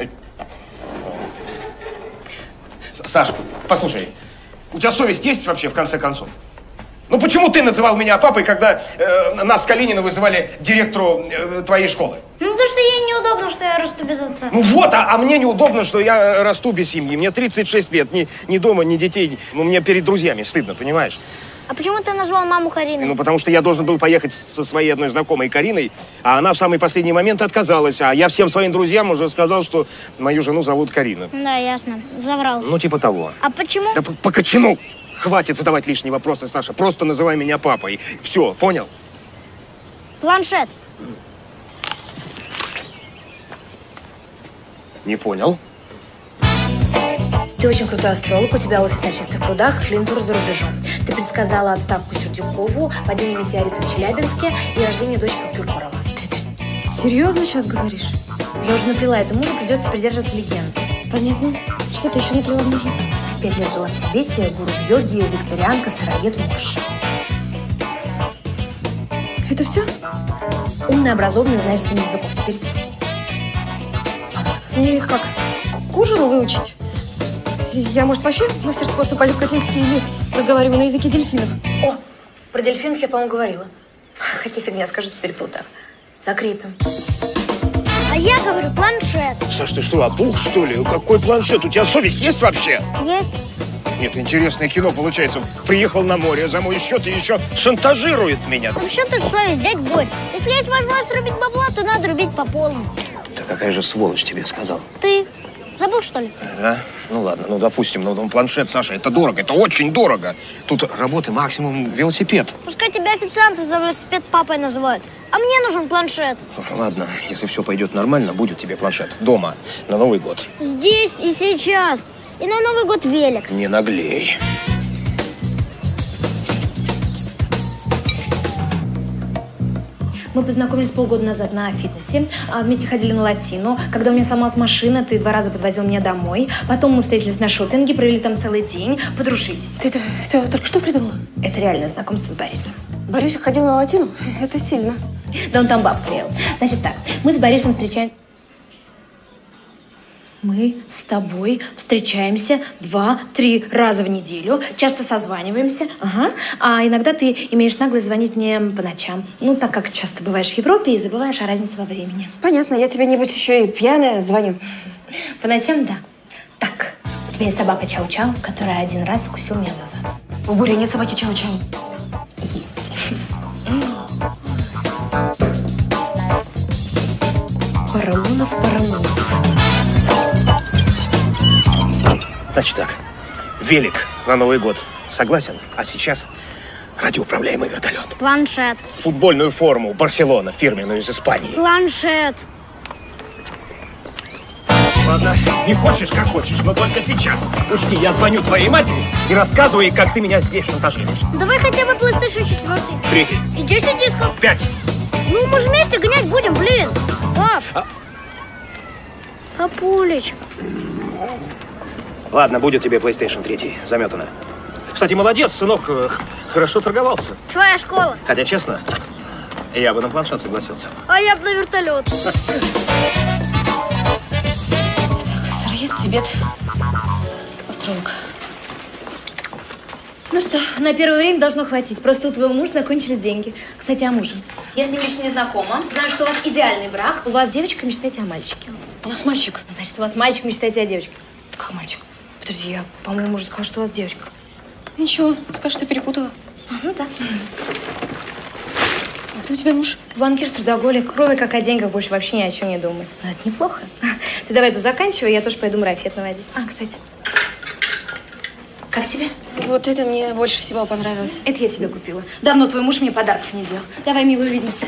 Саш, послушай, у тебя совесть есть вообще, в конце концов? Ну почему ты называл меня папой, когда э, нас с Калининым вызывали директору э, твоей школы? Ну, потому что ей неудобно, что я расту без отца. Ну вот, а, а мне неудобно, что я расту без семьи. Мне тридцать шесть лет, ни, ни дома, ни детей. Ну, мне перед друзьями стыдно, понимаешь? А почему ты назвал маму Кариной? Ну, потому что я должен был поехать со своей одной знакомой Кариной, а она в самый последний момент отказалась. А я всем своим друзьям уже сказал, что мою жену зовут Карина. Да, ясно. Заврался. Ну, типа того. А почему? Да по, по кочану. Хватит задавать лишние вопросы, Саша. Просто называй меня папой. Все, понял? Планшет. Не понял. Ты очень крутой астролог, у тебя офис на Чистых прудах, клиентура за рубежом. Ты предсказала отставку Сердюкову, падение метеорита в Челябинске и рождение дочки Киркорова. Ты, ты серьезно сейчас говоришь? Я уже наплела это мужу, придется придерживаться легенды. Понятно. Что ты еще наплела мужу? Ты пять лет жила в Тибете, гуру в йоге, викторианка, сыроед, муж. Это все? Умный, образованный, знаешь семь языков. Теперь все. Мне их как? К ужину выучить? Я, может, вообще мастер спорта по легкой атлетике или разговариваю на языке дельфинов? О, про дельфинов я, по-моему, говорила. Хотя фигня, скажи, перепутал. Закрепим. А я говорю планшет. Саш, ты что, опух, что ли? Какой планшет? У тебя совесть есть вообще? Есть. Нет, интересное кино получается. Приехал на море за мой счет и еще шантажирует меня. Вообще ты совесть, дядь Борь. Если есть возможность рубить бабла, то надо рубить по полному. Да какая же сволочь тебе сказал? Ты забыл, что ли? Да? Ну ладно, ну допустим, ну, ну планшет, Саша, это дорого, это очень дорого. Тут работы максимум велосипед. Пускай тебя официанты за велосипед папой называют. А мне нужен планшет. Ладно, если все пойдет нормально, будет тебе планшет. Дома, на Новый год. Здесь и сейчас. И на Новый год велик. Не наглей. Мы познакомились полгода назад на фитнесе, вместе ходили на латину. Когда у меня сломалась машина, ты два раза подвозил меня домой. Потом мы встретились на шопинге, провели там целый день, подружились. Ты это все только что придумала? Это реальное знакомство с Борисом. Борисик ходил на латину? Это сильно. Да он там баб клеил. Значит так, мы с Борисом встречаем... Мы с тобой встречаемся два-три раза в неделю, часто созваниваемся, ага. А иногда ты имеешь наглость звонить мне по ночам. Ну, так как часто бываешь в Европе и забываешь о разнице во времени. Понятно, я тебе, небось, еще и пьяная звоню. По ночам, да. Так, у тебя есть собака Чау-Чау, которая один раз укусила меня за зад. У Боря нет собаки Чау-Чау. Есть. Парамонов, Парамонов. Значит так, велик на Новый год. Согласен? А сейчас радиоуправляемый вертолет. Планшет. Футбольную форму Барселона, фирменную из Испании. Планшет. Ладно, не хочешь, как хочешь, но только сейчас. Учти, я звоню твоей матери и рассказываю ей, как ты меня здесь шантажируешь. Давай хотя бы PlayStation четыре. Третий. И десять дисков. Пять. Ну, мы же вместе гонять будем, блин. Пап. А... Папулечка. Ладно, будет тебе PlayStation три. Заметано. Кстати, молодец, сынок. Хорошо торговался. Твоя школа. Хотя, честно, я бы на планшет согласился. А я бы на вертолет. Сыроед, Тибет, астролог. Ну что, на первое время должно хватить. Просто у твоего мужа закончились деньги. Кстати, о муже. Я с ним лично не знакома. Знаю, что у вас идеальный брак. У вас девочка, мечтаете о мальчике. У нас мальчик. Ну, значит, у вас мальчик, мечтаете о девочке. Как мальчик? Подожди, я, по-моему, уже сказала, что у вас девочка. Ничего, скажешь, что перепутала. А, ну да. А кто у тебя муж? Банкир, трудоголик. Кроме как о деньгах больше вообще ни о чем не думает. Ну, это неплохо. Ты давай тут заканчивай, я тоже пойду марафет наводить. А, кстати. Как тебе? Вот это мне больше всего понравилось. Это я себе купила. Давно твой муж мне подарков не делал. Давай, милый, увидимся.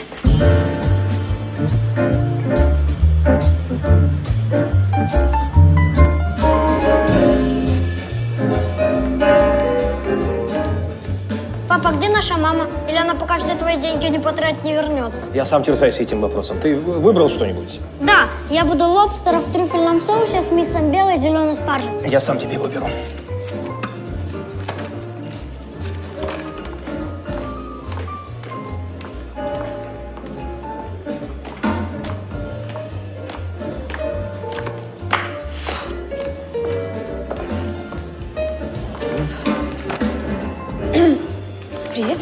Папа, где наша мама? Или она пока все твои деньги не потратит, не вернется? Я сам терзаюсь этим вопросом. Ты выбрал что-нибудь? Да, я буду лобстера в трюфельном соусе с миксом белой и зеленой спаржи. Я сам тебе выберу. Привет.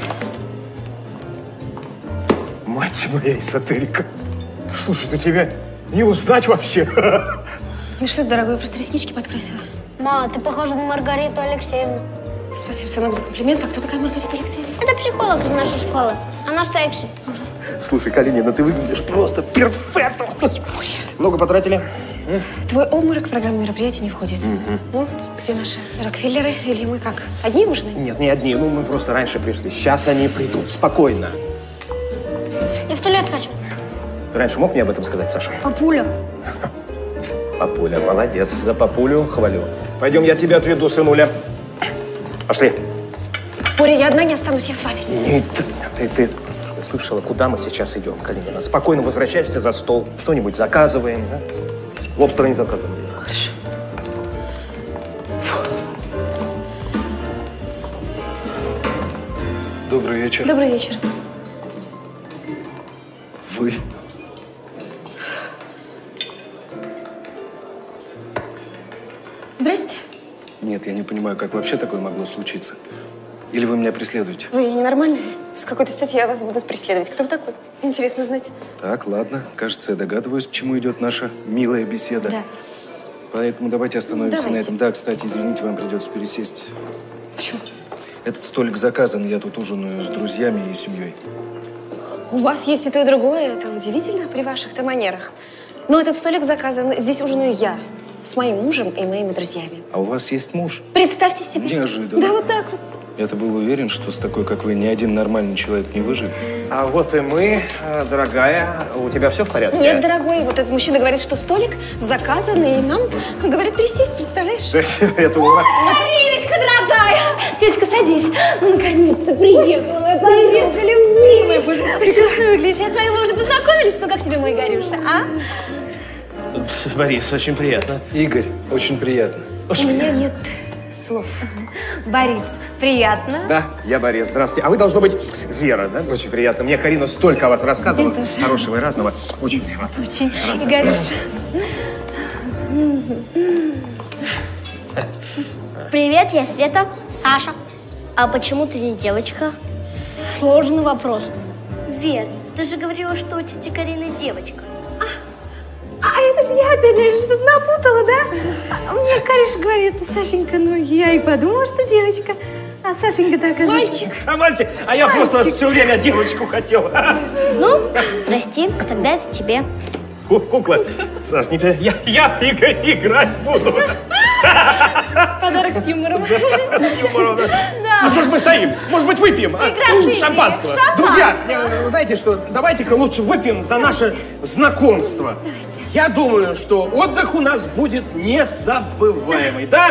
Мать моя эзотерика. Слушай, ты тебя не узнать вообще. Ну что, дорогой, я просто реснички подкрасила. Ма, ты похожа на Маргариту Алексеевну. Спасибо, сынок, за комплимент. А кто такая Маргарита Алексеевна? Это психолог из нашей школы. Она секси. Слушай, Калинина, ты выглядишь просто перфектно. Много потратили? Твой обморок в программу мероприятий не входит. Угу. Ну, где наши Рокфеллеры? Или мы как, одни ужинаем? Нет, не одни. Ну, мы просто раньше пришли. Сейчас они придут. Спокойно. Я в туалет хочу. Ты раньше мог мне об этом сказать, Саша? Папуля. Папуля, молодец. За папулю хвалю. Пойдем, я тебя отведу, сынуля. Пошли. Боря, я одна не останусь, я с вами. Нет, ты, ты, ты слышала, куда мы сейчас идем, Калинина? Спокойно возвращайся за стол. Что-нибудь заказываем, да? Лобстера не заказывали. Хорошо. Добрый вечер. Добрый вечер. Вы? Здрасте. Нет, я не понимаю, как вообще такое могло случиться. Или вы меня преследуете? Вы ненормальные? С какой-то стати я вас буду преследовать. Кто вы такой? Интересно знать. Так, ладно. Кажется, я догадываюсь, к чему идет наша милая беседа. Да. Поэтому давайте остановимся Давайте. на этом. Да, кстати, извините, вам придется пересесть. Почему? Этот столик заказан, я тут ужинаю с друзьями и семьей. У вас есть и то, и другое. Это удивительно при ваших-то манерах. Но этот столик заказан. Здесь ужинаю я. С моим мужем и моими друзьями. А у вас есть муж? Представьте себе. Неожиданно. Да, вот так вот. Я-то был уверен, что с такой, как вы, ни один нормальный человек не выживет. А вот и мы, дорогая. У тебя все в порядке? Нет, дорогой, вот этот мужчина говорит, что столик заказан, и нам говорит пересесть, представляешь? Это ура. Мариночка, дорогая! Тетечка, садись. Ну, наконец-то приехала моя поверьте, любимая. Ты честно выглядишь. Я смотрю, вы уже познакомились. Ну, как тебе мой Горюша, а? Борис, очень приятно. Игорь, очень приятно. У меня нет слов. Борис, приятно. Да, я Борис, здравствуйте. А вы, должно быть, Вера, да? Очень приятно. Мне Карина столько о вас рассказывала. Хорошего и разного. Очень рад. Очень. Рад И Горюша. Привет, я Света. Саша. А почему ты не девочка? Сложный вопрос. Вер, ты же говорила, что у тети Карины девочка. А это же я опять, наверное, что-то напутала, да? А мне Кариша говорит, Сашенька, ну я и подумала, что девочка. А Сашенька-то оказывается... Мальчик. А мальчик. А я Мальчик. просто все время девочку хотел. Ну, прости, тогда это тебе. Ку- Кукла. Саш, не пи- я, я Игорь играть буду. Подарок с юмором. А что ж мы стоим? Может быть, выпьем а? Прекрасная шампанского? идея. Друзья, э, знаете что, давайте-ка лучше выпьем за наше знакомство. Я думаю, что отдых у нас будет незабываемый, да?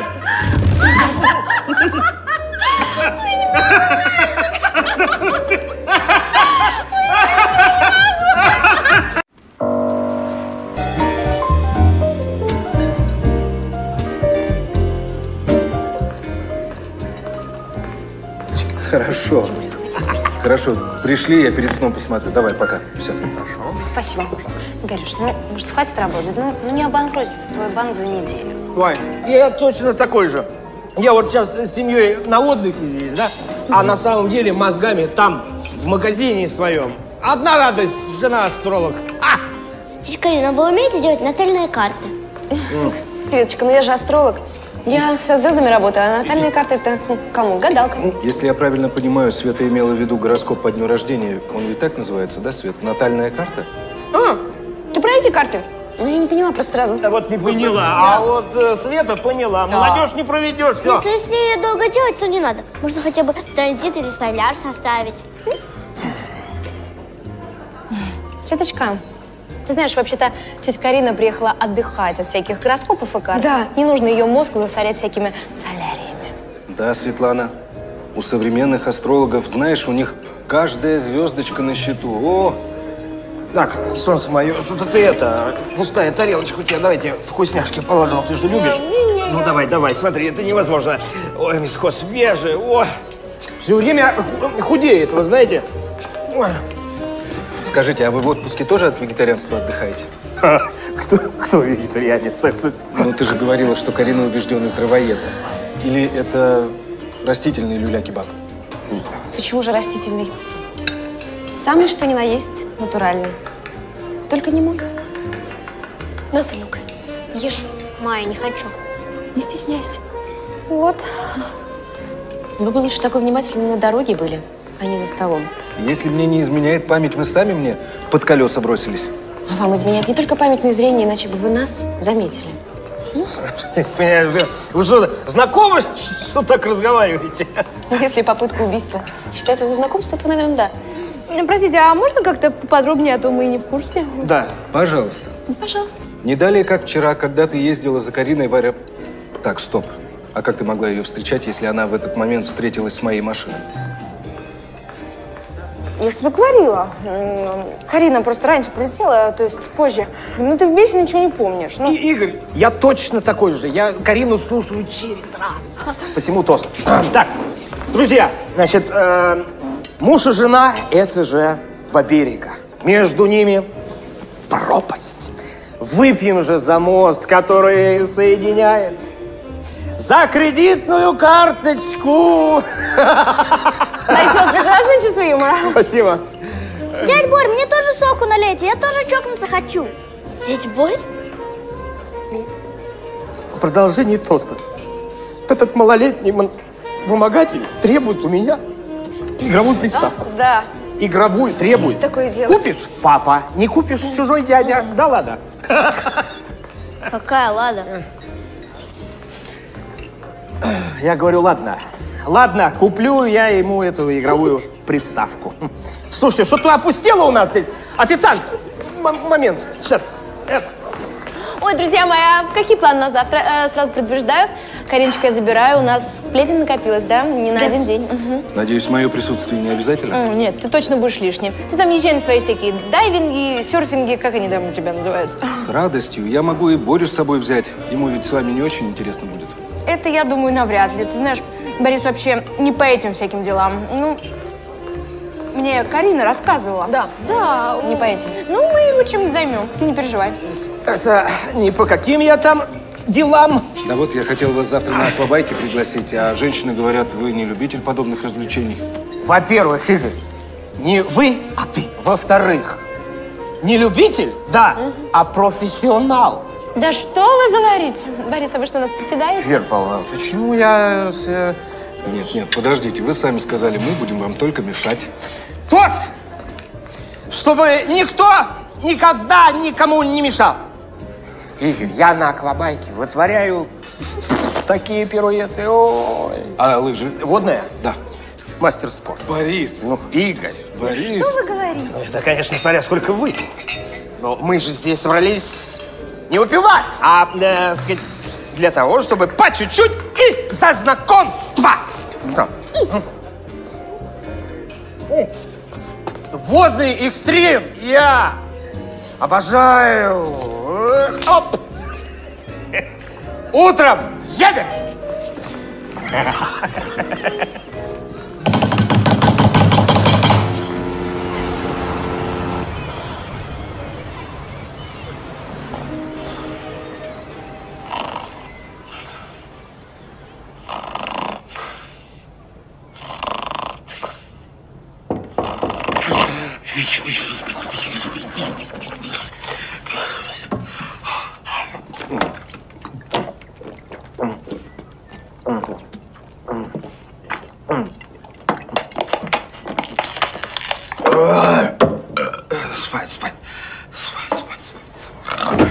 Хорошо. Хорошо, пришли, я перед сном посмотрю. Давай, пока. Все. Хорошо. Спасибо. Горюш, ну, может, хватит работать? Ну, ну не обанкротится твой банк за неделю. Ой, я точно такой же. Я вот сейчас с семьей на отдыхе здесь, да? А на самом деле мозгами там, в магазине своем. Одна радость, жена-астролог. А! Тетя Карина, вы умеете делать натальные карты? Светочка, ну я же астролог. Я со звездами работаю, а натальные карты это ну, кому? Гадалка. Если я правильно понимаю, Света имела в виду гороскоп по дню рождения. Он ведь так называется, да, Свет? Натальная карта? А, ты про эти карты? Ну, я не поняла просто сразу. Да вот не поняла, а вот э, Света поняла. Молодежь не проведешь, все. Нет, ну если ее долго делать, то не надо. Можно хотя бы транзит или соляр составить. Светочка, ты знаешь, вообще-то тетя Карина приехала отдыхать от всяких гороскопов и карт. Да. Не нужно ее мозг засорять всякими соляриями. Да, Светлана. У современных астрологов, знаешь, у них каждая звездочка на счету. О! Так, солнце мое, что-то ты это, пустая тарелочка у тебя, давайте вкусняшки положил, ты же любишь. Ну давай, давай, смотри, это невозможно. Ой, мяско свежее, ой. Все время худеет, вы знаете. Ой. Скажите, а вы в отпуске тоже от вегетарианства отдыхаете? Кто, кто вегетарианец? Ну, ты же говорила, что Карина убежденный травоед. Или это растительный люля-кебаб? Почему же растительный? Самый что ни на есть натуральный. Только не мой. На, сынок, ешь. Майя, не хочу. Не стесняйся. Вот. Вы бы лучше такой внимательны на дороге были, а не за столом. Если мне не изменяет память, вы сами мне под колеса бросились. А вам изменяет не только память, но и зрение, иначе бы вы нас заметили. Понимаешь, вы что, знакомы, что так разговариваете? Если попытка убийства считается за знакомство, то, наверное, да. Простите, а можно как-то поподробнее, а то мы и не в курсе? Да. Пожалуйста. Пожалуйста. Не далее, как вчера, когда ты ездила за Кариной, Варя... Так, стоп. А как ты могла ее встречать, если она в этот момент встретилась с моей машиной? Я же тебе говорила. Карина просто раньше прилетела, то есть позже. Ну, ты вечно ничего не помнишь. Ну... И, Игорь, я точно такой же. Я Карину слушаю через раз. Посему тост. Так, друзья, значит, э, муж и жена – это же два берега. Между ними пропасть. Выпьем же за мост, который соединяет. За кредитную карточку. Марик, у вас прекрасное чувство юмора. Спасибо. Дядь Борь, мне тоже соку налейте, я тоже чокнуться хочу. Дядь Борь? В продолжении тоста. Вот этот малолетний вымогатель требует у меня игровую приставку. Да. Игровую требует. Есть такое дело. Купишь – папа, не купишь – чужой дядя. Да ладно. Какая лада? Я говорю, ладно. Ладно, куплю я ему эту игровую приставку. Слушайте, что-то опустело у нас здесь. Официант, м- момент, сейчас. Это. Ой, друзья мои, а какие планы на завтра? Э, сразу предупреждаю. Кариночка, я забираю. У нас сплетен накопилось, да? Не на один день. Угу. Надеюсь, мое присутствие не обязательно? Mm, нет, ты точно будешь лишний. Ты там езжай на свои всякие дайвинги, серфинги, как они там у тебя называются? С радостью. Я могу и Борю с собой взять. Ему ведь с вами не очень интересно будет. Это, я думаю, навряд ли. Ты знаешь, Борис вообще не по этим всяким делам. Ну, мне Карина рассказывала. Да. Да. Не по этим. Ну, мы его чем-нибудь займем. Ты не переживай. Это не по каким я там делам. Да вот, я хотел вас завтра на аквабайке пригласить, а женщины говорят, вы не любитель подобных развлечений. Во-первых, Игорь, не вы, а ты. Во-вторых, не любитель, да, угу. а профессионал. Да что вы говорите? Борис, а вы что, нас покидаете? Вера Павловна, почему я... Нет, нет, подождите, вы сами сказали, мы будем вам только мешать. Тост! Чтобы никто никогда никому не мешал. Игорь, я на аквабайке вытворяю такие пируэты, ой. А лыжи? Водная? Да. Мастер спорта. Борис. Ну, Игорь. Борис. Что вы говорите? Ну, это, конечно, смотря сколько выпить. Но мы же здесь собрались не выпивать, а, э, так сказать, для того, чтобы по чуть-чуть и за знакомство. Водный экстрим я обожаю. Оп. Утром едем. Спать, спать. Спать, спать, спать.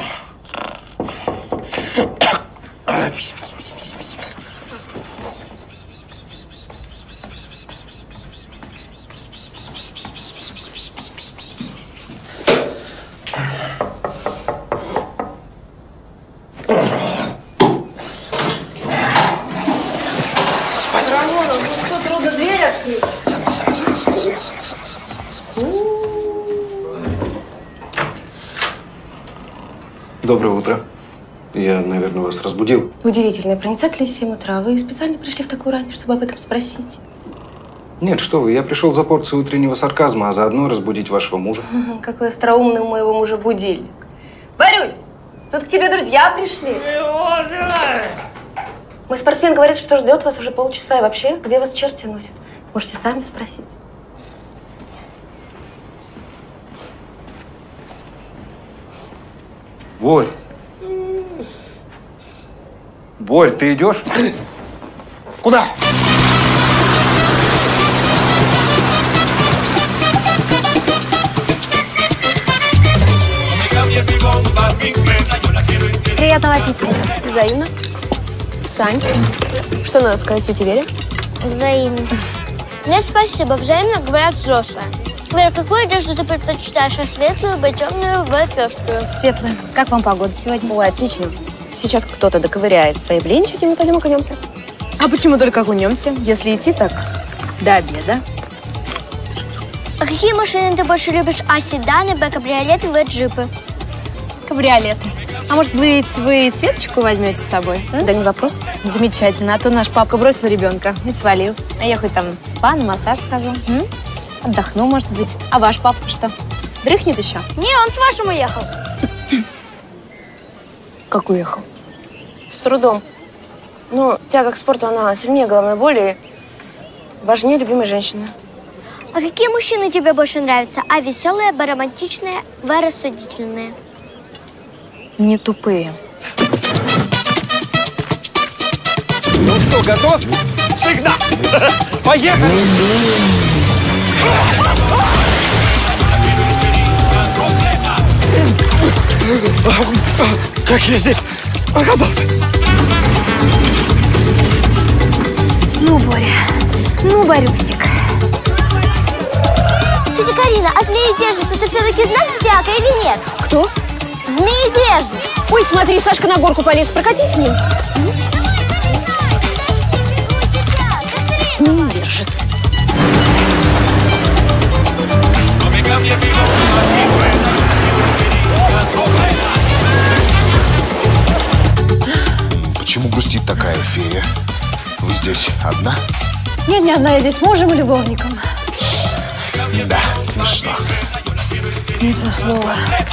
Рамонов, ну что, трудно дверь открыть? Доброе утро. Я, наверное, вас разбудил. Удивительная проницательность в семь утра. Вы специально пришли в такую рань, чтобы об этом спросить? Нет, что вы, я пришел за порцией утреннего сарказма, а заодно разбудить вашего мужа. Какой остроумный у моего мужа будильник. Борюсь, тут к тебе друзья пришли. Мой спортсмен говорит, что ждет вас уже полчаса. И вообще, где вас черти носят? Можете сами спросить. Борь. Борь, ты идешь? Куда? Приятного аппетита. Взаимно. Сань, что надо сказать тете Вере? Взаимно. Нет, спасибо. Взаимно говорят взрослые. Вера, какую одежду ты предпочитаешь? А светлую, бы темную, бы пеструю? Светлая. Как вам погода сегодня? Ой, отлично. Сейчас кто-то доковыряет свои блинчики, мы пойдем окунемся. А почему только окунемся? Если идти так до обеда. А какие машины ты больше любишь? А седаны, Б, кабриолеты, В, джипы? Кабриолеты. А может быть, вы Светочку возьмете с собой? М? Да не вопрос. Замечательно. А то наш папка бросил ребенка и свалил. А я хоть там в спа, на массаж схожу. М? Отдохну, может быть. А ваш папка что? Дрыхнет еще? Не, он с вашим уехал. Как уехал? С трудом. Ну, тяга к спорту, она сильнее головной боли и важнее любимой женщины. А какие мужчины тебе больше нравятся? А веселые, Б, романтичные, В, рассудительные? Не тупые. Ну что, готов? Всегда. Поехали! Как я здесь оказался? Ну, Боря, ну, Борюсик. Тетя Карина, а змеедержец, это все-таки знак зодиака или нет? Кто? Змеедержец. Ой, смотри, Сашка на горку полез. Прокатись с ним. Змеедержец. Почему грустит такая фея? Вы здесь одна? Нет, не одна, я здесь с мужем и любовником. Да, смешно. Не то слово.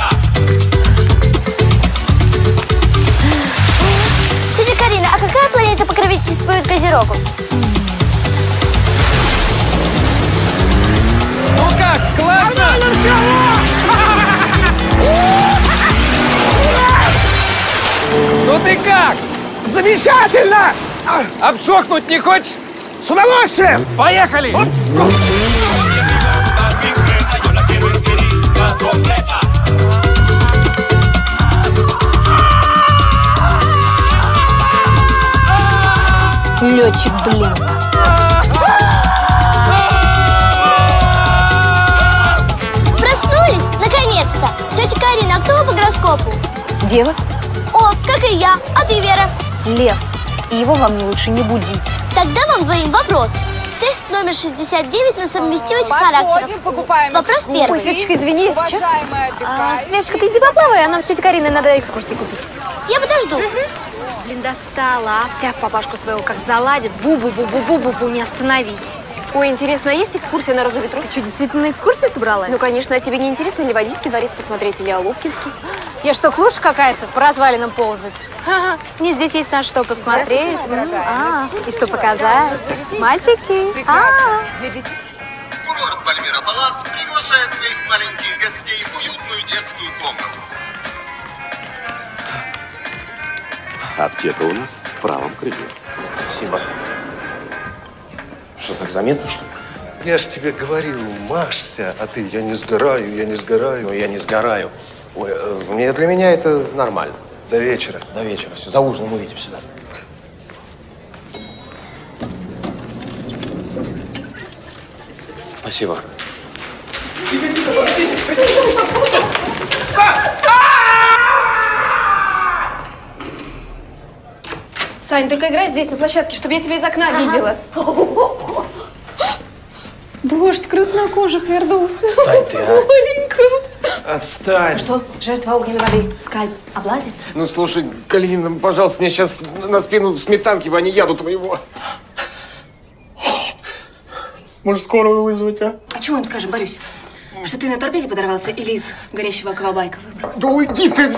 Тетя Карина, а какая планета покровительствует Козерогу? Ну как, классно? Ну ты как? Замечательно! Обсохнуть не хочешь? С удовольствием! Поехали! Летчик, блин. Проснулись? Наконец-то! Тетя Карина, а кто вы по гороскопу? Дева. О, как и я. А ты, Вера? Лев. И его вам лучше не будить. Тогда вам двоим вопрос. Тест номер шестьдесят девять на совместимость характеров. Покупаем Вопрос экскурсии. первый. Ой, Светочка, извини, сейчас. Уважаемая А, отдыхающая. Светочка, ты иди поплавай, а нам с тетей Кариной надо экскурсии купить. Я подожду. Блин, достала, а вся папашку своего как заладит. Бу-бу-бу-бу-бу-бу, не остановить. Ой, интересно, а есть экскурсия на Розу ветру? Ты что, действительно на экскурсии собралась? Ну, конечно, а тебе не интересно ли Водийский дворец посмотреть или Алупкинский? Я что, клуша какая-то по развалинам ползать? Ха-ха, мне здесь есть на что посмотреть. А, и что показать. Мальчики. А. Курорт Пальмира Палас приглашает своих маленьких гостей в уютную детскую комнату. Аптека у нас в правом крыле. Спасибо. Что, так заметно, что ли? Я ж тебе говорил, машься, а ты, я не сгораю, я не сгораю. Ну, я не сгораю. Ой, э, мне, для меня это нормально. До вечера. До вечера. Все, за ужином увидимся, да. Спасибо. Сань, только играй здесь, на площадке, чтобы я тебя из окна видела. Боже, краснокожих вернулся. Отстань ты, а. Маленько. Отстань. Что, жертва огненной воды скальп облазит? Ну, слушай, Калинина, пожалуйста, мне сейчас на спину сметанки бы, а не яду твоего. Может, скорую вызвать, а? А чего им скажем, Борюсь? Что ты на торпеде подорвался или из горящего аквабайка выбрался? Да уйди ты!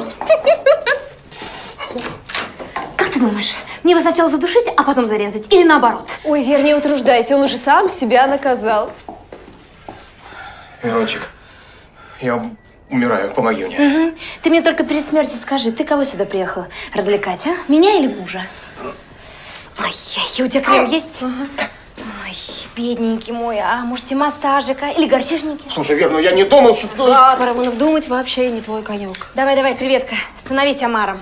Как ты думаешь, мне его сначала задушить, а потом зарезать? Или наоборот? Ой, Вер, не утруждайся, он уже сам себя наказал. Верончик, я умираю, помоги мне. Угу. Ты мне только перед смертью скажи, ты кого сюда приехала развлекать, а? Меня или мужа? Ой, и у тебя крем есть? Угу. Ой, бедненький мой, а может, и массажика? Или горчишники? Слушай, Вер, ну я не думал, что... Да, Парамонов, думать вообще не твой конек. Давай, давай, креветка, становись омаром.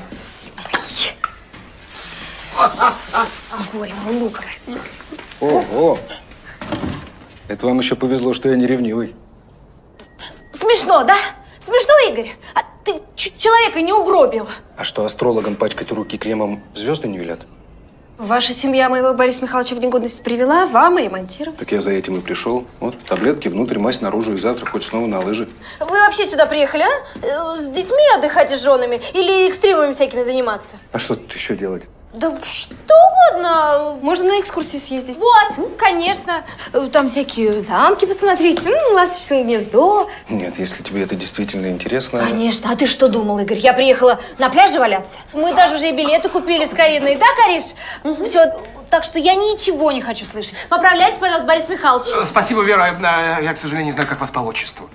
Горе, мой луковый. Ого! Это вам еще повезло, что я не ревнивый. Смешно, да? Смешно, Игорь? А ты человека не угробил. А что, астрологам пачкать руки кремом звезды не велят? Ваша семья моего Бориса Михайловича в негодность привела, вам и ремонтировать. Так я за этим и пришел. Вот, таблетки внутрь, мазь наружу, и завтра хоть снова на лыжи. Вы вообще сюда приехали, а? С детьми отдыхать и с женами? Или экстремами всякими заниматься? А что тут еще делать? Да что угодно. Можно на экскурсии съездить. Вот, конечно. Там всякие замки посмотреть, ласточное гнездо. Нет, если тебе это действительно интересно... Конечно. А ты что думал, Игорь? Я приехала на пляже валяться. Мы даже уже и билеты купили с Кариной. Да, Кариш? Угу. Все, так что я ничего не хочу слышать. Поправляйте, пожалуйста, Борис Михайлович. Спасибо, Вера. Я, к сожалению, не знаю, как вас по отчеству.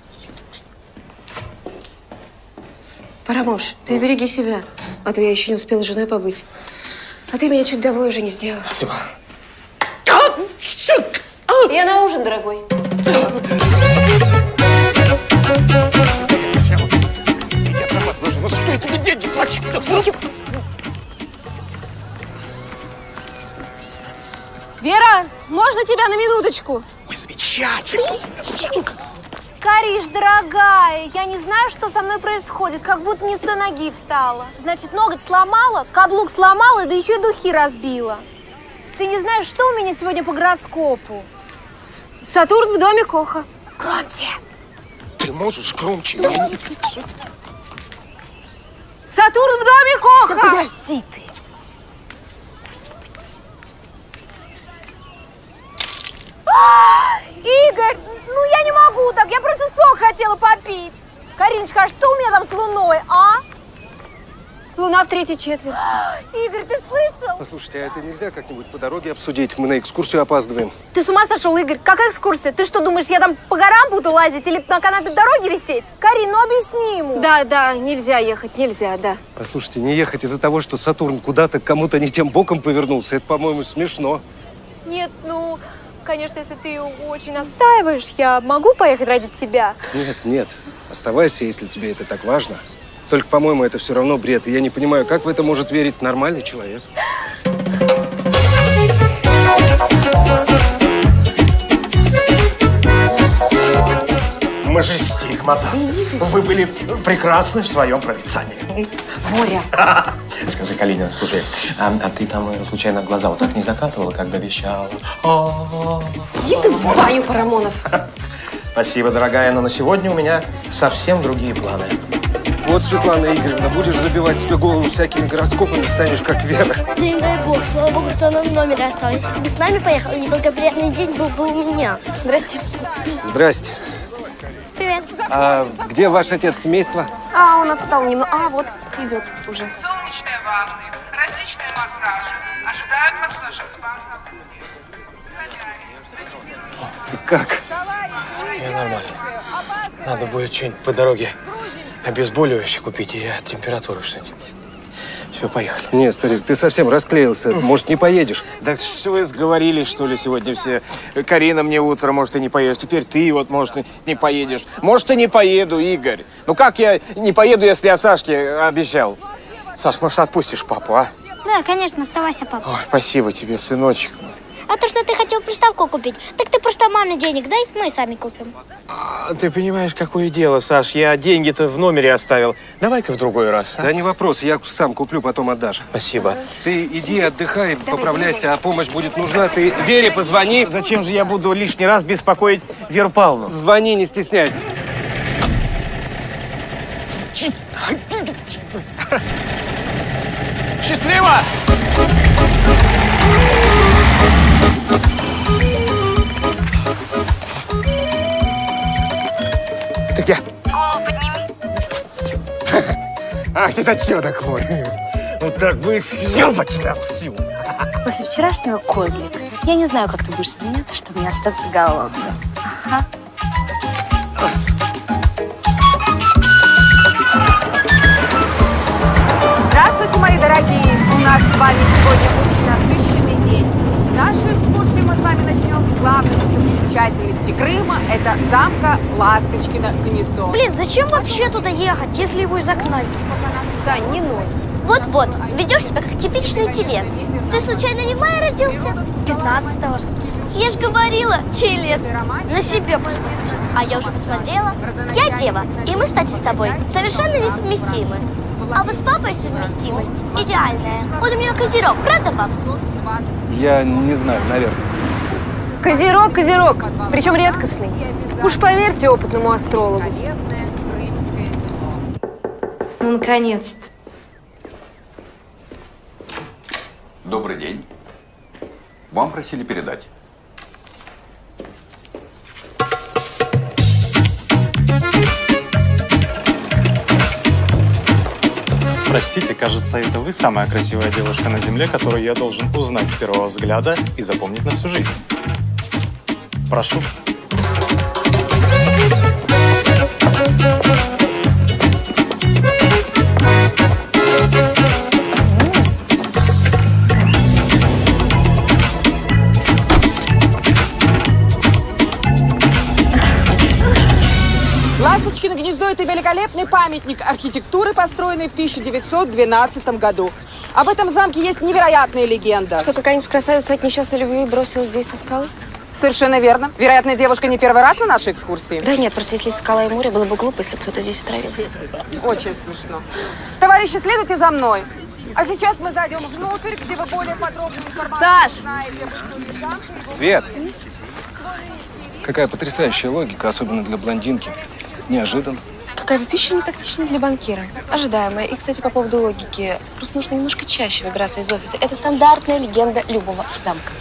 Парамош, ты береги себя, а то я еще не успела с женой побыть. А ты меня чуть довой уже не сделала. Спасибо. Я на ужин, дорогой. Ну что я тебе деньги плачу? Вера, можно тебя на минуточку? Ой, замечательно. Кариш, дорогая, я не знаю, что со мной происходит, как будто не с той ноги встала. Значит, ноготь сломала, каблук сломала, да еще и духи разбила. Ты не знаешь, что у меня сегодня по гороскопу? Сатурн в доме Коха. Громче. Ты можешь громче? Сатурн в доме Коха. Да подожди ты. Игорь, ну я не могу так, я просто сок хотела попить. Кариночка, а что у меня там с луной, а? Луна в третьей четверти. Игорь, ты слышал? Послушайте, а это нельзя как-нибудь по дороге обсудить? Мы на экскурсию опаздываем. Ты с ума сошел, Игорь? Какая экскурсия? Ты что, думаешь, я там по горам буду лазить или на канатной дороге висеть? Карин, ну объясни ему. Да, да, нельзя ехать, нельзя, да. Послушайте, не ехать из-за того, что Сатурн куда-то кому-то не тем боком повернулся. Это, по-моему, смешно. Нет, ну, конечно, если ты очень настаиваешь, я могу поехать ради тебя. Нет, нет. Оставайся, если тебе это так важно. Только, по-моему, это все равно бред. И я не понимаю, как в это может верить нормальный человек. мадам. Вы были прекрасны в своем прорицании. Боря. Скажи, Калинина, слушай, а, а ты там э, случайно глаза вот так не закатывала, когда вещала? Иди ты в баню, Парамонов. Спасибо, дорогая, но на сегодня у меня совсем другие планы. Вот, Светлана Игоревна, будешь забивать себе голову всякими гороскопами, станешь как Вера. Да не дай бог, слава богу, что она в номере осталась. Если бы с нами поехала, неблагоприятный день был бы у меня. Здрасте. Здрасте. Привет. А где ваш отец семейства? А, он отстал немного. А, вот, идет уже. Солнечные ванны, различные массажи. Ожидают вас в нашем спа-салоне. Ты как? Я нормально. Надо будет что-нибудь по дороге обезболивающее купить и от температуры что-нибудь. Все, поехали. Не, старик, ты совсем расклеился. Может, не поедешь? Да что вы сговорились, что ли, сегодня все? Карина мне утром, может, и не поедешь. Теперь ты вот, может, не поедешь. Может, и не поеду, Игорь. Ну как я не поеду, если я Сашке обещал? Саш, может, отпустишь папу, а? Да, конечно, оставайся, папа. Ой, спасибо тебе, сыночек. А то, что ты хотел приставку купить, так ты просто маме денег дай, мы сами купим. А, ты понимаешь, какое дело, Саш? Я деньги-то в номере оставил. Давай-ка в другой раз. А? Да не вопрос, я сам куплю, потом отдашь. Спасибо. Ты иди отдыхай, давай, поправляйся, давай. А помощь будет нужна. Ты Вере позвони. Зачем же я буду лишний раз беспокоить Веру Павловну? Звони, не стесняйся. Счастливо! Так я... Голову подними. Ах, ты зачем такой? Ну так бы съел бы тебя всю. После вчерашнего козлик. Я не знаю, как ты будешь извиняться, чтобы не остаться голодным. Ага. Здравствуйте, мои дорогие! У нас с вами сегодня очень насыщенный день. Нашу экскурсию мы с вами начнем с главной достопримечательности Крыма. Это замка Ласточкино гнездо. Блин, зачем вообще туда ехать, если его из окна видно? Сань, не ной. Вот-вот, ведешь себя как типичный телец. Ты случайно не в мае родился? пятнадцатого. Я же говорила, телец. На себе посмотри. А я уже посмотрела. Я дева, и мы, кстати, с тобой совершенно несовместимы. А вот с папой совместимость идеальная. Он у меня козерог, правда, пап? Я не знаю, наверное. Козерог, козерог. Причем редкостный. Уж поверьте опытному астрологу. Ну, наконец-то. Добрый день. Вам просили передать. Простите, кажется, это вы самая красивая девушка на земле, которую я должен узнать с первого взгляда и запомнить на всю жизнь. Прошу. Ласточкино гнездо – это великолепный памятник архитектуры, построенный в тысяча девятьсот двенадцатом году. Об этом замке есть невероятная легенда. Что, какая-нибудь красавица от несчастной любви бросилась здесь со скалы? Совершенно верно. Вероятно, девушка не первый раз на нашей экскурсии. Да нет, просто если скала и море, было бы глупо, если бы кто-то здесь отравился. Очень смешно. Товарищи, следуйте за мной. А сейчас мы зайдем внутрь, где вы более подробную информацию Саш! узнаете об истории замка. Свет! Какая потрясающая логика, особенно для блондинки. Неожиданно. Какая пища не тактична для банкира. Ожидаемая. И, кстати, по поводу логики. Просто нужно немножко чаще выбираться из офиса. Это стандартная легенда любого замка.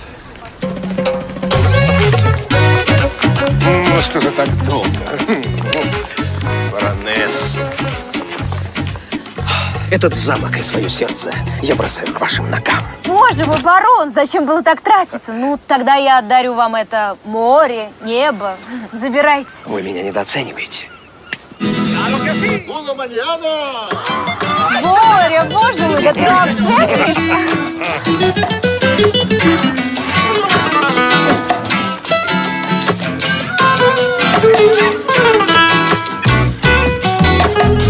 Ну, что же так долго? Баронесса. Этот замок и свое сердце я бросаю к вашим ногам. Боже мой, барон, зачем было так тратиться? Ну, тогда я отдарю вам это море, небо. Забирайте. Вы меня недооцениваете. Боря, боже мой, да ты волшебник.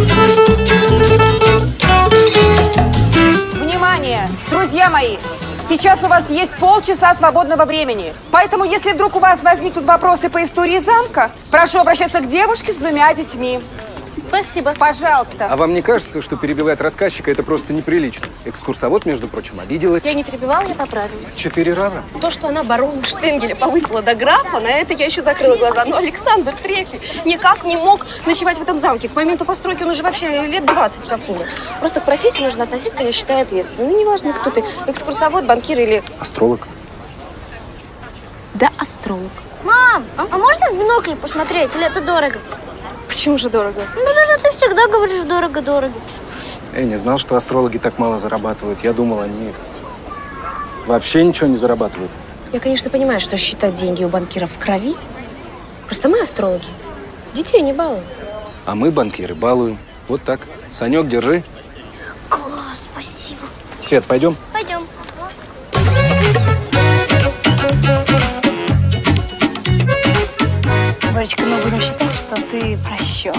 Внимание, друзья мои! Сейчас у вас есть полчаса свободного времени. Поэтому, если вдруг у вас возникнут вопросы по истории замка, прошу обращаться к девушке с двумя детьми. Спасибо. Пожалуйста. А вам не кажется, что перебивать рассказчика это просто неприлично? Экскурсовод, между прочим, обиделась. Я не перебивала, я поправила. Четыре раза? То, что она барона Штенгеля повысила до графа, на это я еще закрыла глаза. Но Александр Третий никак не мог ночевать в этом замке. К моменту постройки он уже вообще лет двадцать как умер. Просто к профессии нужно относиться, я считаю, ответственно. Ну, неважно, кто ты, экскурсовод, банкир или… Астролог. Да, астролог. Мам, а, а можно в бинокль посмотреть, или это дорого? Почему же дорого? Ну, потому что ты всегда говоришь дорого-дорого. Я не знал, что астрологи так мало зарабатывают. Я думал, они вообще ничего не зарабатывают. Я, конечно, понимаю, что считать деньги у банкиров в крови. Просто мы, астрологи, детей не балуем. А мы, банкиры, балуем. Вот так. Санек, держи. Класс, спасибо. Свет, пойдем? Пойдем. Боречка, мы будем считать, что ты прощен.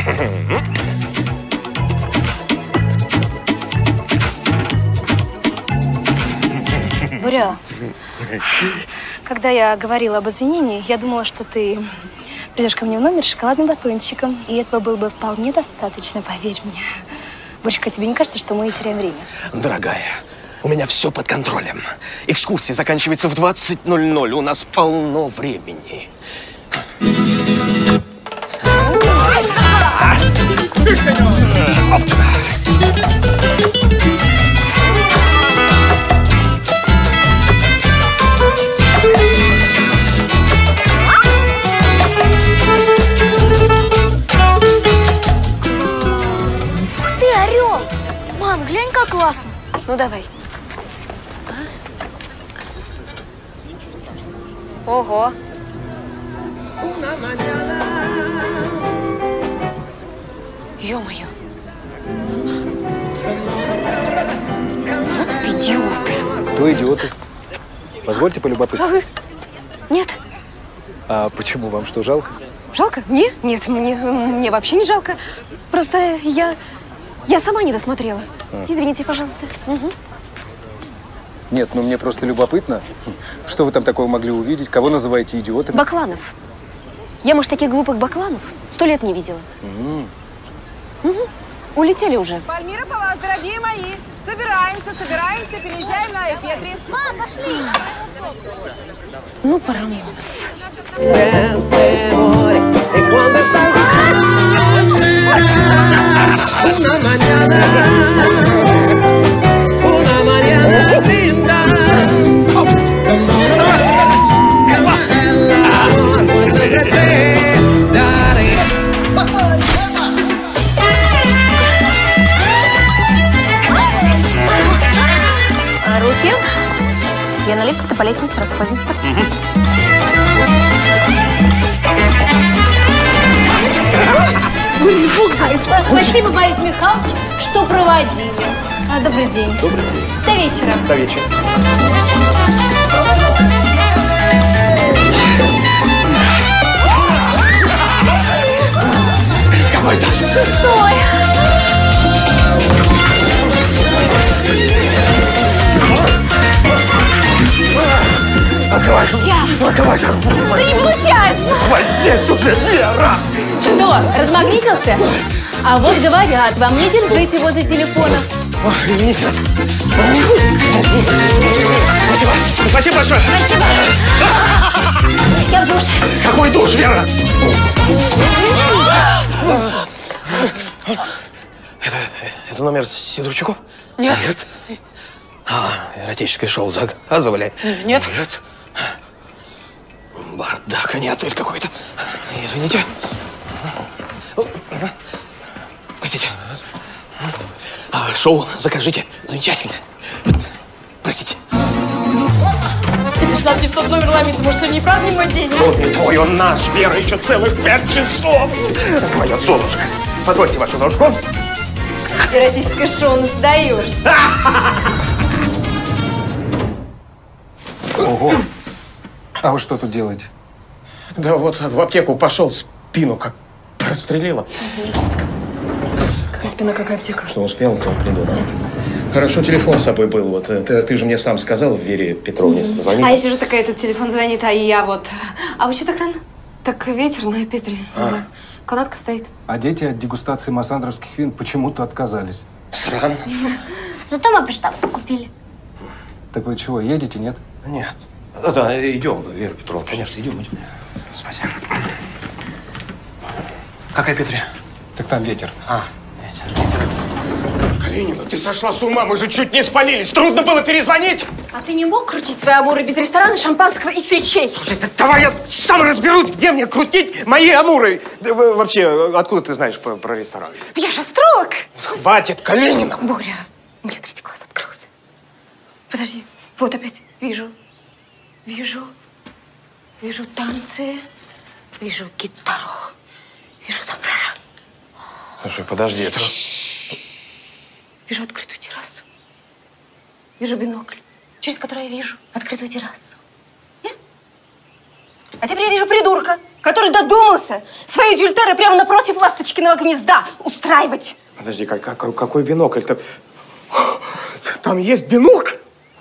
Боря, когда я говорила об извинении, я думала, что ты придешь ко мне в номер с шоколадным батончиком. И этого было бы вполне достаточно, поверь мне. Боречка, тебе не кажется, что мы теряем время? Дорогая, у меня все под контролем. Экскурсия заканчивается в двадцать ноль ноль. У нас полно времени. Ух ты, орел! Мам, глянь, как классно. Ну, давай. Ого. Ё-моё. Вот идиоты. Кто идиоты? Позвольте А полюбопытствовать. вы? Нет. А почему? Вам что, жалко? Жалко? Мне? Нет, мне, мне вообще не жалко. Просто я, я сама не досмотрела. А. Извините, пожалуйста. Угу. Нет, ну мне просто любопытно. Что вы там такого могли увидеть? Кого называете идиотами? Бакланов. Я, может, таких глупых бакланов сто лет не видела. М. Угу. Улетели уже. Пальмира Палас, дорогие мои, собираемся, собираемся, переезжаем на Эфетри. Мам, пошли! Ну, Парамонов. А руки? Я на лифте, ты по лестнице расходимся. Спасибо, Борис Михайлович, что проводили. А, добрый день. Добрый день. До вечера. До вечера. Какой этаж? Шестой. Открывай. Сейчас. Открывай. Да не получается. Воздеть уже, Вера! Что, размагнитился? А вот говорят, вам не держите возле телефона. Ой, нет. Спасибо. Спасибо большое. Спасибо. Я в душе. Какой душ, Вера? Это, это номер Сидорчуков? Нет. Нет. А, эротическое шоу заказывали? Нет. Нет. Бардак, а не отель какой-то. Извините. Простите. А, шоу закажите. Замечательно. Простите. Это ж нам не в тот номер ломиться. Может, сегодня и правда не мой день? Он не твой, он наш. Вера, еще целых пять часов. Моя солнышко. Позвольте вашу ножку. Эротическое шоу, ну ты даешь. Ого. А вы что тут делаете? Да вот в аптеку пошел, спину как прострелила. Какая спина, какая аптека? Что успел, то приду, да? Хорошо, телефон с собой был. Вот ты, ты же мне сам сказал Вере Петровне звонить. А если же такая тут телефон звонит, а я вот... А вы что так рано? Так ветер на Петре. А. Канатка стоит. А дети от дегустации массандровских вин почему-то отказались. Странно. Зато мы приставку купили. Так вы чего, едете, нет? Нет. Да, да, идем, Вера Петровна, конечно, идем, идем. Спасибо. Какая Петре? Так там ветер. А, ветер. Калинина, ты сошла с ума, мы же чуть не спалились. Трудно было перезвонить. А ты не мог крутить свои амуры без ресторана, шампанского и свечей? Слушай, да давай я сам разберусь, где мне крутить мои амуры. Да, вообще, откуда ты знаешь про, про ресторан? Я же астролог. Хватит, Калинина. Боря, у меня третий класс открылся. Подожди, вот опять вижу. Вижу. Вижу танцы. Вижу гитару. Вижу сопрано. Слушай, подожди, это... Вижу открытую террасу. Вижу бинокль, через который я вижу открытую террасу. Нет? А теперь я вижу придурка, который додумался свои дюльтеры прямо напротив ласточкиного гнезда устраивать. Подожди, как, как, какой бинокль-то? Там есть бинокль?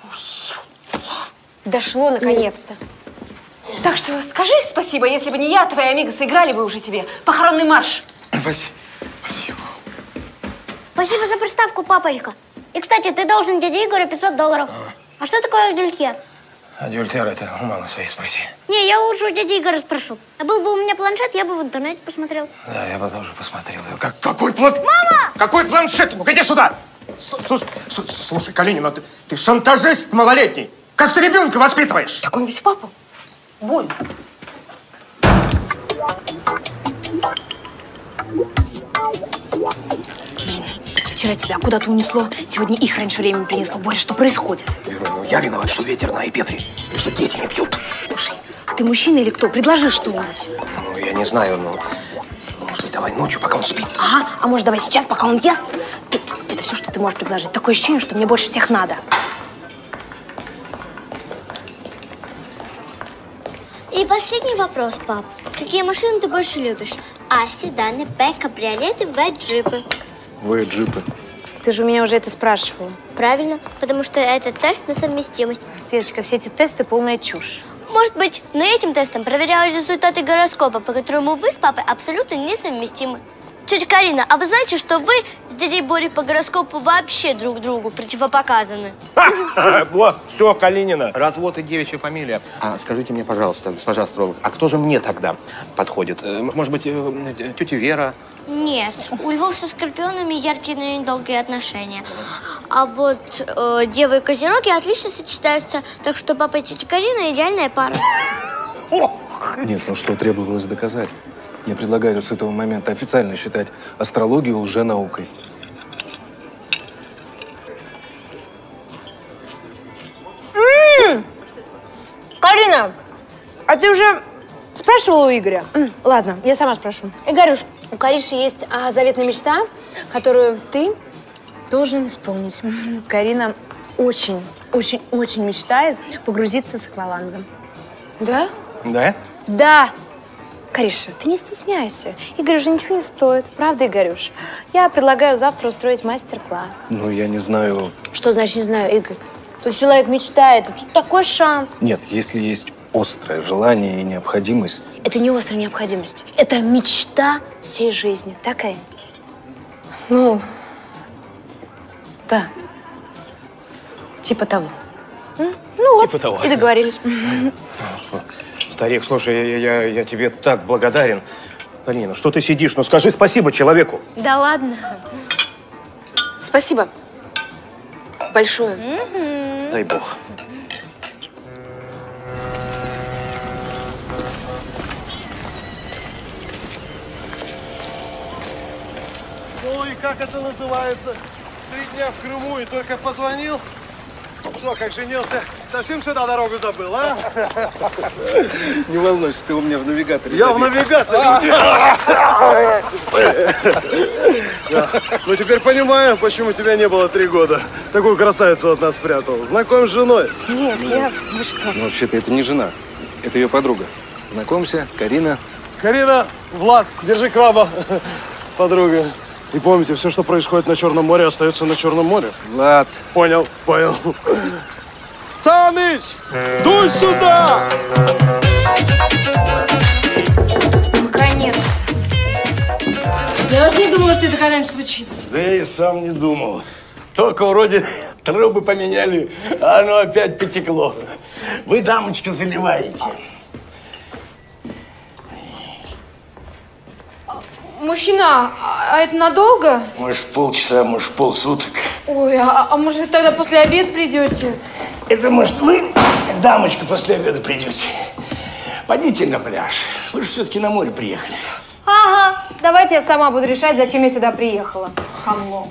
Дошло наконец-то. Так что скажи спасибо, если бы не я, твои амиго сыграли бы уже тебе похоронный марш. Спасибо. Спасибо за приставку, папочка. И, кстати, ты должен дяде Игорю пятьсот долларов. А, а что такое адюльтер? Адюльтер, это у мамы своей спроси. Не, я лучше у дяди Игоря спрошу. А был бы у меня планшет, я бы в интернете посмотрел. Да, я бы тоже посмотрел. Как, какой планшет? Мама! Какой планшет? Ну-ка, иди сюда! Слушай, слушай, Калинина, ты, ты шантажист малолетний. Как ты ребенка воспитываешь? Так он весь папа. Боль. Вчера тебя куда-то унесло, сегодня их раньше времени принесло. Боря, что происходит? Вера, ну я виноват, что ветер на и Петре, и что дети не пьют. Слушай, а ты мужчина или кто? Предложи что-нибудь. Ну, я не знаю, но... Может быть, давай ночью, пока он спит. Ага, а может, давай сейчас, пока он ест? Ты, это все, что ты можешь предложить. Такое ощущение, что мне больше всех надо. И последний вопрос, пап. Какие машины ты больше любишь? А, седаны, Б, кабриолеты, В, джипы. Вы джипы. Ты же у меня уже это спрашивал. Правильно, потому что это тест на совместимость. Светочка, все эти тесты полная чушь. Может быть, но этим тестом проверялись результаты гороскопа, по которому вы с папой абсолютно несовместимы. Тетя Карина, а вы знаете, что вы с дядей Борей по гороскопу вообще друг другу противопоказаны? Вот, все, Калинина. Развод и девичья фамилия. А скажите мне, пожалуйста, госпожа астролог, а кто же мне тогда подходит? Может быть, тетя Вера? Нет, у львов со скорпионами яркие, но недолгие отношения. А вот э, девы и козероги отлично сочетаются, так что папа и тетя Карина идеальная пара. Нет, ну что требовалось доказать? Я предлагаю с этого момента официально считать астрологию лженаукой. М-м-м! Карина, а ты уже спрашивала у Игоря? М, ладно, я сама спрошу. Игорюш, у Кариши есть а, заветная мечта, которую ты должен исполнить. Карина очень, очень, очень мечтает погрузиться с аквалангом. Да? Да? Да. Кариша, ты не стесняйся. Игорь уже ничего не стоит. Правда, Игорюш? Я предлагаю завтра устроить мастер-класс. Ну, я не знаю... Что значит не знаю, Игорь? Тут человек мечтает, и тут такой шанс. Нет, если есть острое желание и необходимость... Это не острая необходимость. Это мечта всей жизни. Так, Карин? Ну, да. Типа того. М? Ну Типа вот, того. и договорились. Старик, слушай, я, я, я тебе так благодарен. Карина, что ты сидишь? Ну скажи спасибо человеку. Да ладно. Спасибо. Большое. Дай бог. Ну и как это называется? Три дня в Крыму и только позвонил? Что, как женился, совсем сюда дорогу забыл, а? Не волнуйся, ты у меня в навигаторе. Я в навигаторе у тебя. Ну теперь понимаю, почему тебя не было три года. Такую красавицу от нас спрятал. Знаком с женой? Нет, я... Вы что? Ну, вообще-то это не жена, это ее подруга. Знакомься, Карина. Карина, Влад, держи краба, подруга. И помните, все, что происходит на Черном море, остается на Черном море. Влад. Понял, понял. Саныч, дуй сюда! Наконец-то. Я уже не думала, что это когда-нибудь случится. Да я и сам не думал. Только вроде трубы поменяли, а оно опять потекло. Вы, дамочка, заливаете. Мужчина, а это надолго? Может, полчаса, может, полсуток. Ой, а, а может, вы тогда после обеда придете? Это, может, вы, дамочка, после обеда придете. Пойдите на пляж. Вы же все-таки на море приехали. Ага. Давайте я сама буду решать, зачем я сюда приехала. Хамло.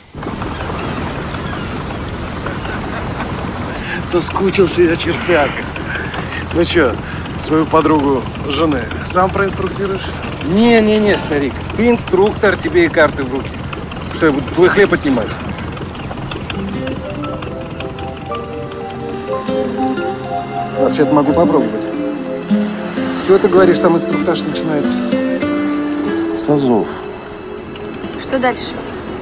Соскучился я, чертяка. Ну что, свою подругу жены сам проинструктируешь? Не-не-не, старик, ты инструктор, тебе и карты в руки. Что, я буду твой хлеб отнимать? Вообще-то могу попробовать. С чего ты говоришь, там инструктаж начинается? С азов. Что дальше?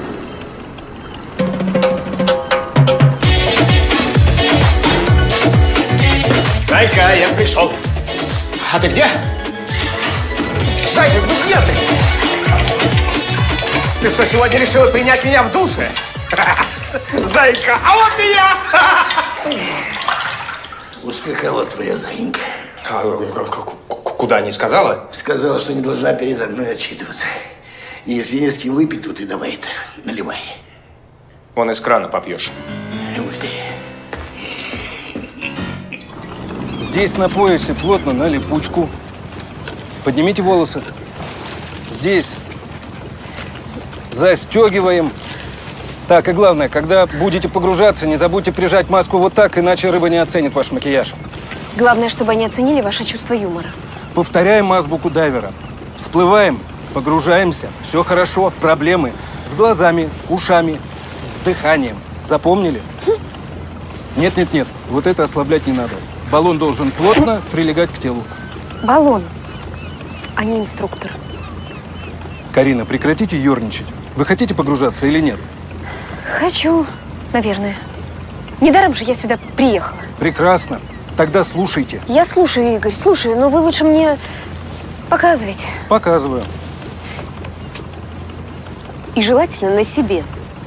Зайка, я пришел. А ты где? Зайчик, ну где ты? Ты что, сегодня решила принять меня в душе? Зайка, а вот и я! Ускакала твоя заинька. А, куда, не сказала? Сказала, что не должна передо мной отчитываться. И если не с кем выпить, то ты давай это, наливай. Вон из крана попьешь. Здесь на поясе плотно на липучку. Поднимите волосы. Здесь. Застегиваем. Так, и главное, когда будете погружаться, не забудьте прижать маску вот так, иначе рыба не оценит ваш макияж. Главное, чтобы они оценили ваше чувство юмора. Повторяем азбуку дайвера. Всплываем, погружаемся. Все хорошо. Проблемы с глазами, ушами, с дыханием. Запомнили? Нет-нет-нет, вот это ослаблять не надо. Баллон должен плотно прилегать к телу. Баллон, а не инструктор. Карина, прекратите ерничать. Вы хотите погружаться или нет? Хочу, наверное. Недаром же я сюда приехала. Прекрасно. Тогда слушайте. Я слушаю, Игорь, слушаю, но вы лучше мне показывайте. Показываю. И желательно на себе.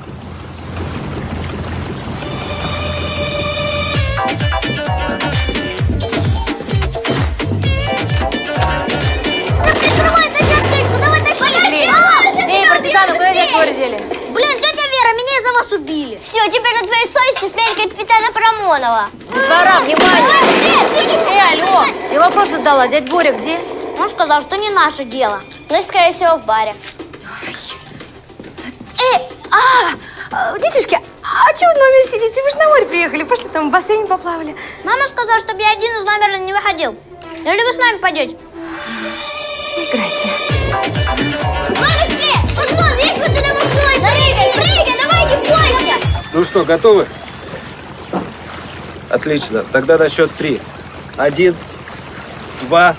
Эй, партизаны, куда дядь дели? Блин, тетя Вера, меня из-за вас убили. Все, теперь на твоей совести смерть капитана Парамонова. Детвора, внимание! Эй, алло, я вопрос задала, дядь Боря где? Он сказал, что не наше дело. Значит, скорее всего, в баре. Эй, а, детишки, а чего в номере сидите? Вы же на море приехали, пошли там в бассейне поплавали. Мама сказала, чтобы я один из номера не выходил. Или вы с нами пойдете? Играйте. Давай быстрее! Вот вон, есть вот туда вот прыгай, прыгай, давай, не бойся! Ну что, готовы? Отлично. Тогда на счет три. Один, два.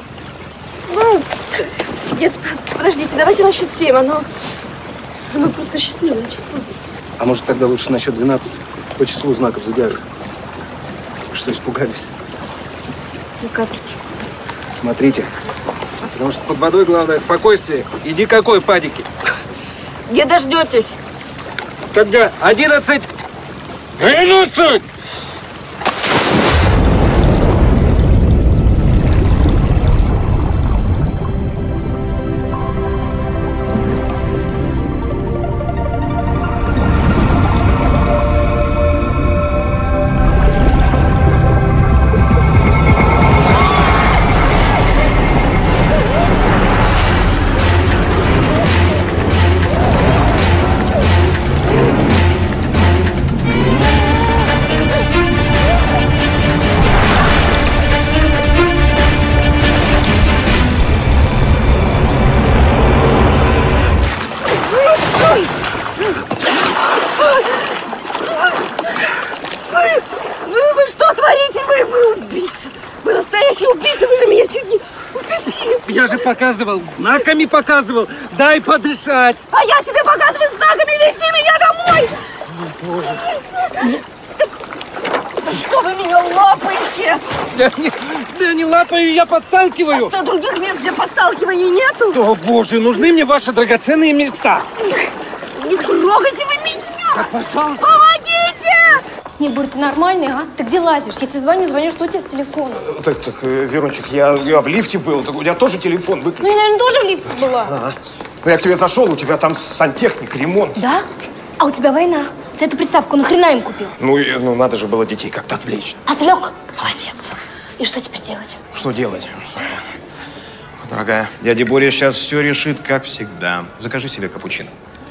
Нет, подождите, давайте на счет семь. Оно, оно просто счастливое число. А может, тогда лучше на счет двенадцать? По числу знаков зодиака. Что, испугались? Ну, капельки. Смотрите. Потому что под водой главное спокойствие и никакой паники. Где дождетесь? Когда одиннадцать, двенадцать. Я же показывал, знаками показывал. Дай подышать. А я тебе показываю знаками, вези меня домой! О, Боже. Что вы меня лапаете? Я не, я не лапаю, я подталкиваю. А что, других мест для подталкивания нету? О, Боже, нужны мне ваши драгоценные места. Не трогайте вы меня! Да, пожалуйста. Помогите! Не, Борь, ты нормальный, а? Ты где лазишь? Я тебе звоню, звоню, что у тебя с телефоном? Так, так, Верончик, я, я в лифте был, так у тебя тоже телефон Ну, выключен. я, наверное, тоже в лифте была. Ага. Ну, я к тебе зашел, у тебя там сантехник, ремонт. Да? А у тебя война. Ты эту приставку нахрена им купил? Ну, и, ну, надо же было детей как-то отвлечь. Отвлек? Молодец. И что теперь делать? Что делать? Дорогая, дядя Боря сейчас все решит, как всегда. Закажи себе капучино.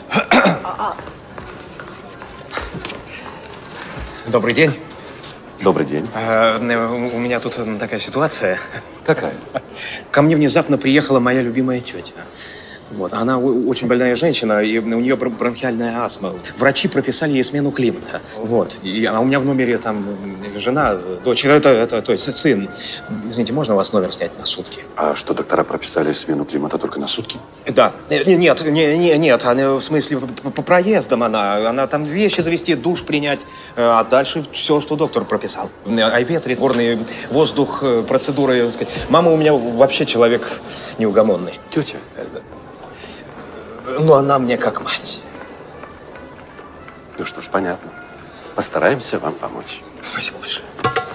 Добрый день. Добрый день. А, у меня тут такая ситуация. Какая? Ко мне внезапно приехала моя любимая тетя. Вот. Она очень больная женщина, и у нее бронхиальная астма. Врачи прописали ей смену климата. Вот. И, а у меня в номере там жена, дочь, это, это, то есть сын. Извините, можно у вас номер снять на сутки? А что, доктора прописали смену климата только на сутки? Да. Нет, не, не, нет, она, в смысле, по, по проездам она. Она там вещи завести, душ принять, а дальше все, что доктор прописал. Айветрит, горный воздух, процедуры, так сказать. Мама у меня вообще человек неугомонный. Тетя? Ну, она мне как мать. Ну что ж, понятно. Постараемся вам помочь. Спасибо большое.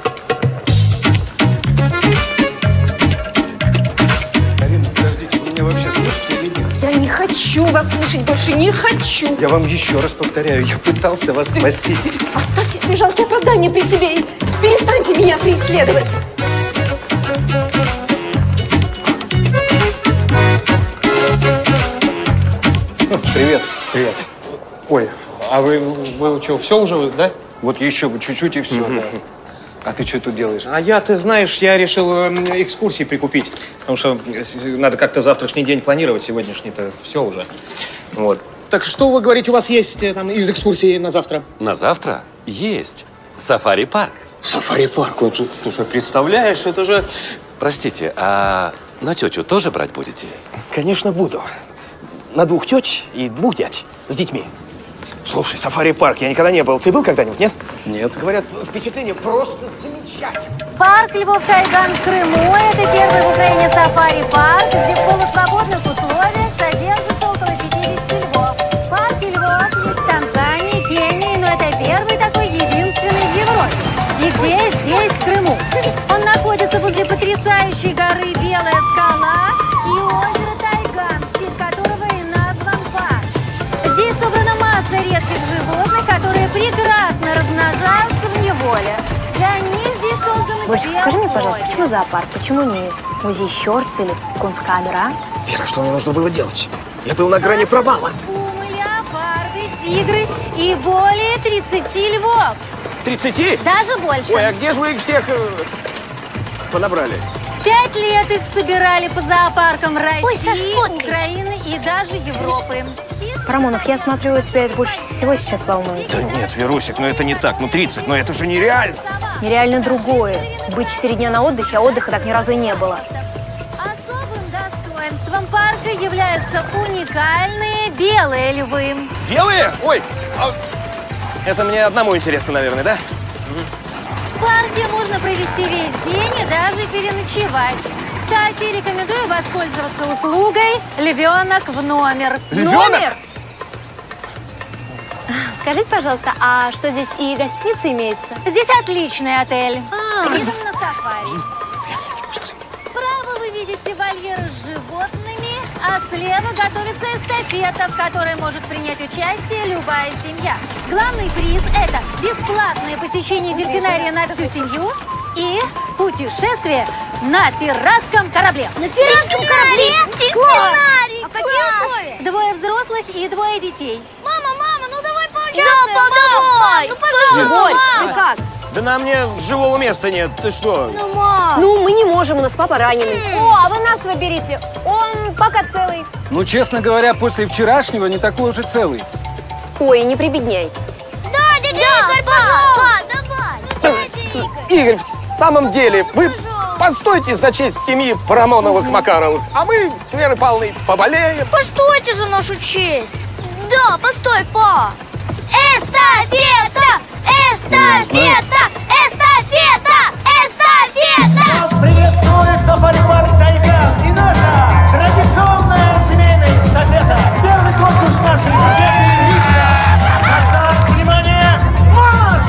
Карина, подождите, вы меня вообще слышите или нет? Я не хочу вас слышать больше, не хочу! Я вам еще раз повторяю, я пытался вас спасти. Оставьте свои жалкие оправдания при себе и перестаньте меня преследовать! Привет. Привет. Ой, а вы, вы что, все уже, да? Вот еще бы чуть-чуть и все, да. А ты что тут делаешь? А я, ты знаешь, я решил э, экскурсии прикупить. Потому что надо как-то завтрашний день планировать, сегодняшний-то все уже. Вот. Так что вы говорите, у вас есть э, там из экскурсии на завтра? На завтра есть сафари-парк. Сафари-парк? Слушай, представляешь, это же… Простите, а на тетю тоже брать будете? Конечно, буду. На двух теть и двух дядь с детьми. Слушай, сафари-парк, я никогда не был. Ты был когда-нибудь, нет? Нет. Говорят, впечатление просто замечательное. Парк Львов-Тайган в Крыму – это первый в Украине сафари-парк, где в полусвободных условиях содержится около пятидесяти львов. Парк Львов есть в Танзании, Кении, но это первый такой единственный в Европе. И где? Здесь, в Крыму. Он находится возле потрясающей горы Белая скала и озера Тайган, в честь которого и назван парк. Здесь собрана масса редких животных, которые прекрасно размножаются в неволе. Для них здесь созданы Боречка, все скажи мне, пожалуйста, условия. почему зоопарк? Почему не музей Щорс или Кунсткамера? Вера, что мне нужно было делать? Я был на грани провала. Пумы, леопарды, тигры и более тридцати львов. тридцати? Даже больше. Ой, а где же вы их всех э, понабрали? Пять лет их собирали по зоопаркам России, Ой, Саш, сфоткай. Украины и даже Европы. Парамонов, я смотрю, тебя это больше всего сейчас волнует. Да нет, Верусик, ну это не так. Ну тридцать, ну это же нереально. Нереально другое. Быть четыре дня на отдыхе, а отдыха так ни разу и не было. Особым достоинством парка являются уникальные белые львы. Белые? Ой, а это мне одному интересно, наверное, да? В парке можно провести весь день и даже переночевать. Кстати, рекомендую воспользоваться услугой «Львенок в номер». Львенок? Номер! Скажите, пожалуйста, а что здесь и гостиница имеется? Здесь отличный отель. А. С видом на сафари. Справа вы видите вольеры с животными, а слева готовится эстафета, в которой может принять участие любая семья. Главный приз – это бесплатное посещение дельфинария на всю семью и путешествие на пиратском корабле. На пиратском корабле? Дельфинарий! А какие условия? Двое взрослых и двое детей. Мама, мама, ну давай поучаствуем! Да, давай! Ну, пожалуйста, Борь, мам! ты как? Да на мне живого места нет. Ты что? Ну, мам! Ну, мы не можем, у нас папа раненый. О, а вы нашего берите. Он пока целый. Ну, честно говоря, после вчерашнего не такой уже целый. Ой, не прибедняйтесь. Да, дядя Игорь, пожалуйста! Давай! Игорь, в самом деле, вы постойте за честь семьи Парамоновых-Макаровых, а мы с Верой Павловной поболеем. Постойте за нашу честь. Да, постой, па. Эстафета! Эстафета! Эстафета! Эстафета! Вас приветствует сафари-парк Тайган и наша традиционная семейная эстафета. Первый конкурс нашей эстафеты длится. На старт, внимание, марш!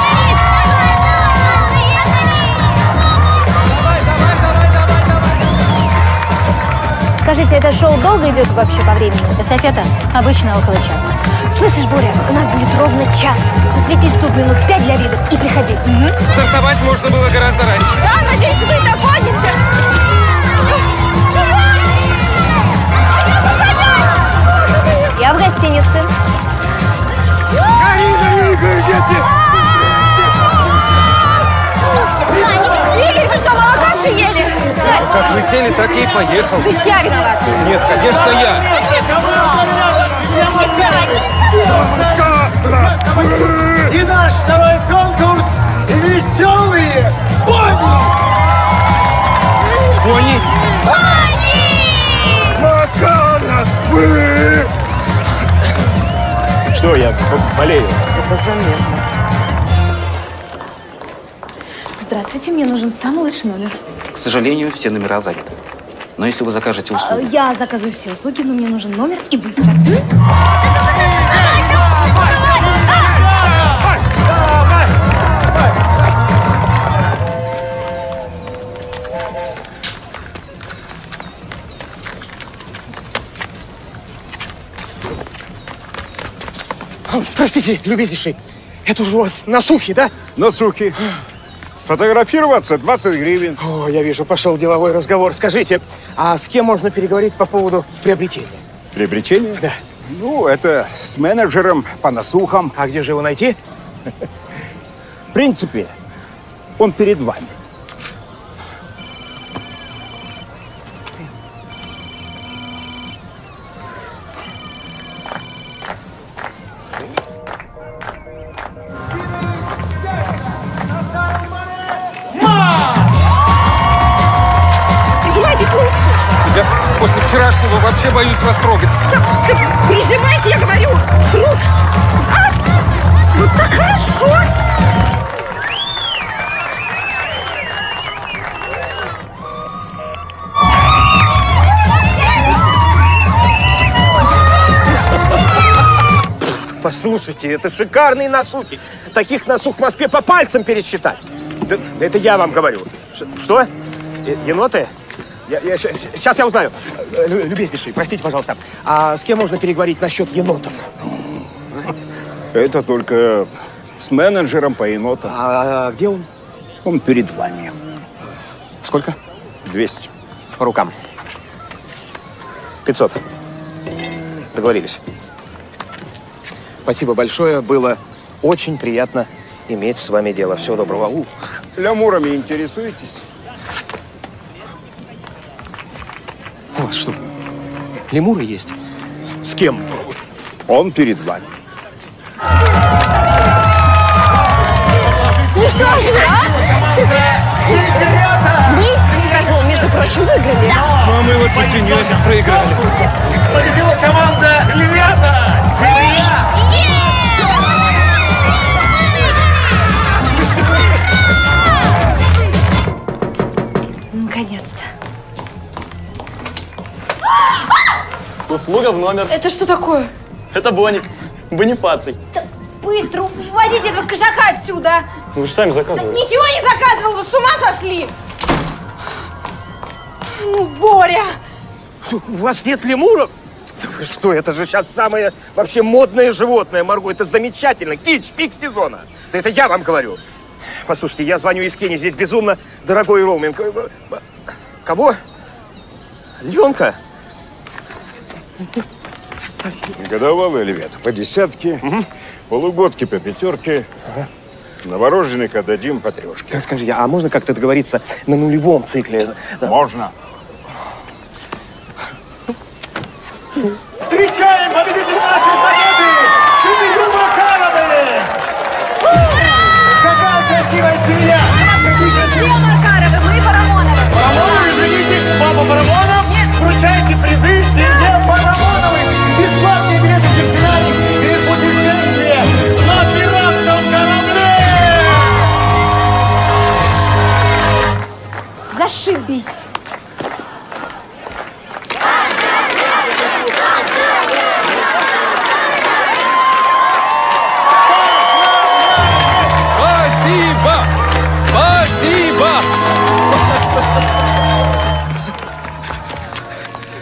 Скажите, это шоу долго идет вообще по времени? Эстафета? Обычно около часа. Слышишь, Боря, у нас будет ровно час. Посветись тут минут пять для вида и приходи. Угу. Стартовать можно было гораздо раньше. Да, надеюсь, вы догоните. Я в гостинице. Карина, Игорь, дети! Ну всегда, не везите. Вы что, мало каши ели? Как вы сели, так и поехал. Ты вся виновата. Нет, конечно, я. И наш второй конкурс «Веселые пони». Пони? Макаровы! Что, я болею? Это заметно. Здравствуйте, мне нужен самый лучший номер. К сожалению, все номера заняты. Но если вы закажете услуги... Я заказываю все услуги, но мне нужен номер и быстро. Простите, любезнейший, это уже у вас на сухе, да? На сухе. Сфотографироваться двадцать гривен. О, я вижу, пошел деловой разговор. Скажите, а с кем можно переговорить по поводу приобретения? Приобретение? Да. Ну, это с менеджером по насухам. А где же его найти? В принципе, он перед вами. Прижимайтесь лучше. Я после вчерашнего вообще боюсь вас трогать. Да, да прижимайте, я говорю. Трус. А, вот так хорошо. Послушайте, это шикарные насухи. Таких насух в Москве по пальцам пересчитать. Да, это я вам говорю. Ш что? Е еноты? Я, я, сейчас я узнаю. Лю любезнейший, простите, пожалуйста. А с кем можно переговорить насчет енотов? Это только с менеджером по енотам. А где он? Он перед вами. Сколько? двести. По рукам. пятьсот. Договорились. Спасибо большое. Было очень приятно иметь с вами дело. Всего доброго. Ух. Лямурами интересуетесь? У вас что, лемуры есть? С, с кем? Он перед вами. Ну что же, а? Мы, скажу, между прочим, выиграли. Ну, а мы вот со свиньей проиграли. Победила команда «Львята». Свинья! Наконец-то. Услуга в номер. Это что такое? Это Боник. Бонифаций. Быстро уводите этого кошака отсюда. Вы же сами заказывали. Ничего не заказывал, вы с ума сошли? Ну, Боря! У вас нет лемуров? Да вы что, это же сейчас самое вообще модное животное, Марго. Это замечательно. Кич, пик сезона. Да это я вам говорю. Послушайте, я звоню из Кении, здесь безумно дорогой роуминг. Кого? Львенка? Годовалые львята по десятке, угу. Полугодки по пятерке, ага. Новорожденных отдадим по трешке. Скажите, а можно как-то договориться на нулевом цикле? Можно. Встречаем победителей нашей эстафеты! Семью Макаровы! Какая красивая семья! Все Макаровы, мы Парамоновы!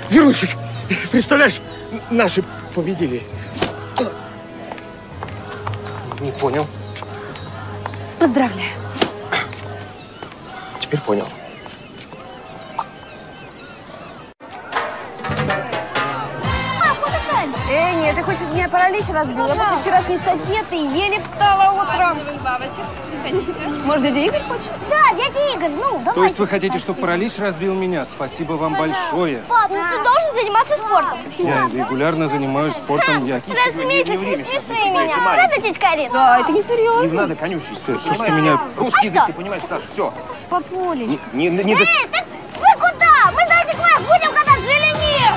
Верунчик, представляешь, наши победили. Не понял. Поздравляю. Теперь понял. Эй, нет, ты хочешь, чтобы меня паралич разбил? Я после вчерашней эстафеты еле встала утром. Может, дядя Игорь хочет? Да, дядя Игорь, ну, давай. То есть вы хотите, чтобы паралич разбил меня? Спасибо вам большое. Пап, ну ты должен заниматься спортом. Я регулярно занимаюсь спортом. Я... Рассмейся, не смеши меня. Правда, тетя Карин? Да, это не серьезно. Не надо конючить. Что ж ты меня... Русский А язык, что? ты понимаешь, Саша, все. Папулечка. Не, не, не, Эй, так вы куда? Мы на этих будем кататься или нет?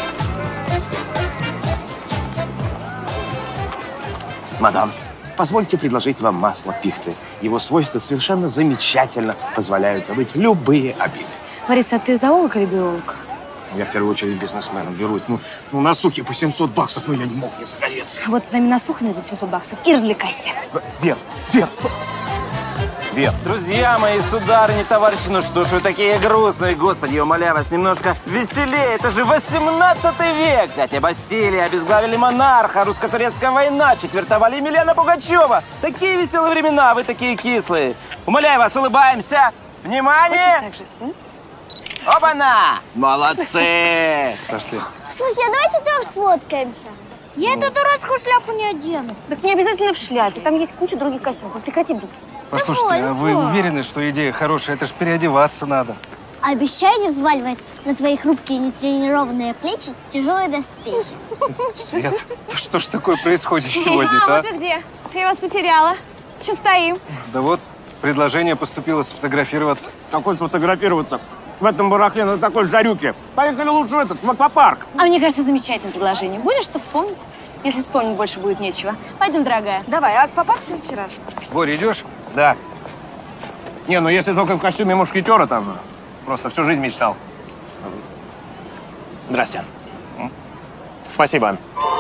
Мадам, позвольте предложить вам масло пихты. Его свойства совершенно замечательно позволяют забыть любые обиды. Лариса, а ты зоолог или биолог? Я в первую очередь бизнесменом беру. Ну, ну на сухе по семьсот баксов, ну я не мог не загореться. Вот своими насухами за семьсот баксов и развлекайся. Вер, Вер, Вер. Друзья мои, сударыни, товарищи, ну что ж вы такие грустные? Господи, я умоляю вас немножко веселее. Это же восемнадцатый век. Взятие Бастилии, обезглавили монарха, русско-турецкая война, четвертовали Емельяна Пугачева. Такие веселые времена, вы такие кислые. Умоляю вас, улыбаемся. Внимание! Оба-на! Молодцы! Пошли. Слушай, а давайте тоже сфоткаемся. Я эту дурацкую шляпу не одену. Так не обязательно в шляпе. Там есть куча других костюмов. Прекрати дуться. Послушайте, а вы Давай, уверены, что идея хорошая? Это ж переодеваться надо. Обещаю не взваливать на твои хрупкие нетренированные плечи тяжелые доспехи. Свет, да что ж такое происходит сегодня-то, а? вот вы где. Я вас потеряла. Че стоим? Да вот, предложение поступило сфотографироваться. Какой сфотографироваться? В этом барахле на такой жарюке. Поехали лучше в этот, в аквапарк. А мне кажется, замечательное предложение. Будешь что вспомнить? Если вспомнить больше будет нечего. Пойдем, дорогая. Давай, а аквапарк в следующий раз. Боря, идешь? Да. Не, ну если только в костюме мушкетера там. Просто всю жизнь мечтал. Здрасте. Спасибо.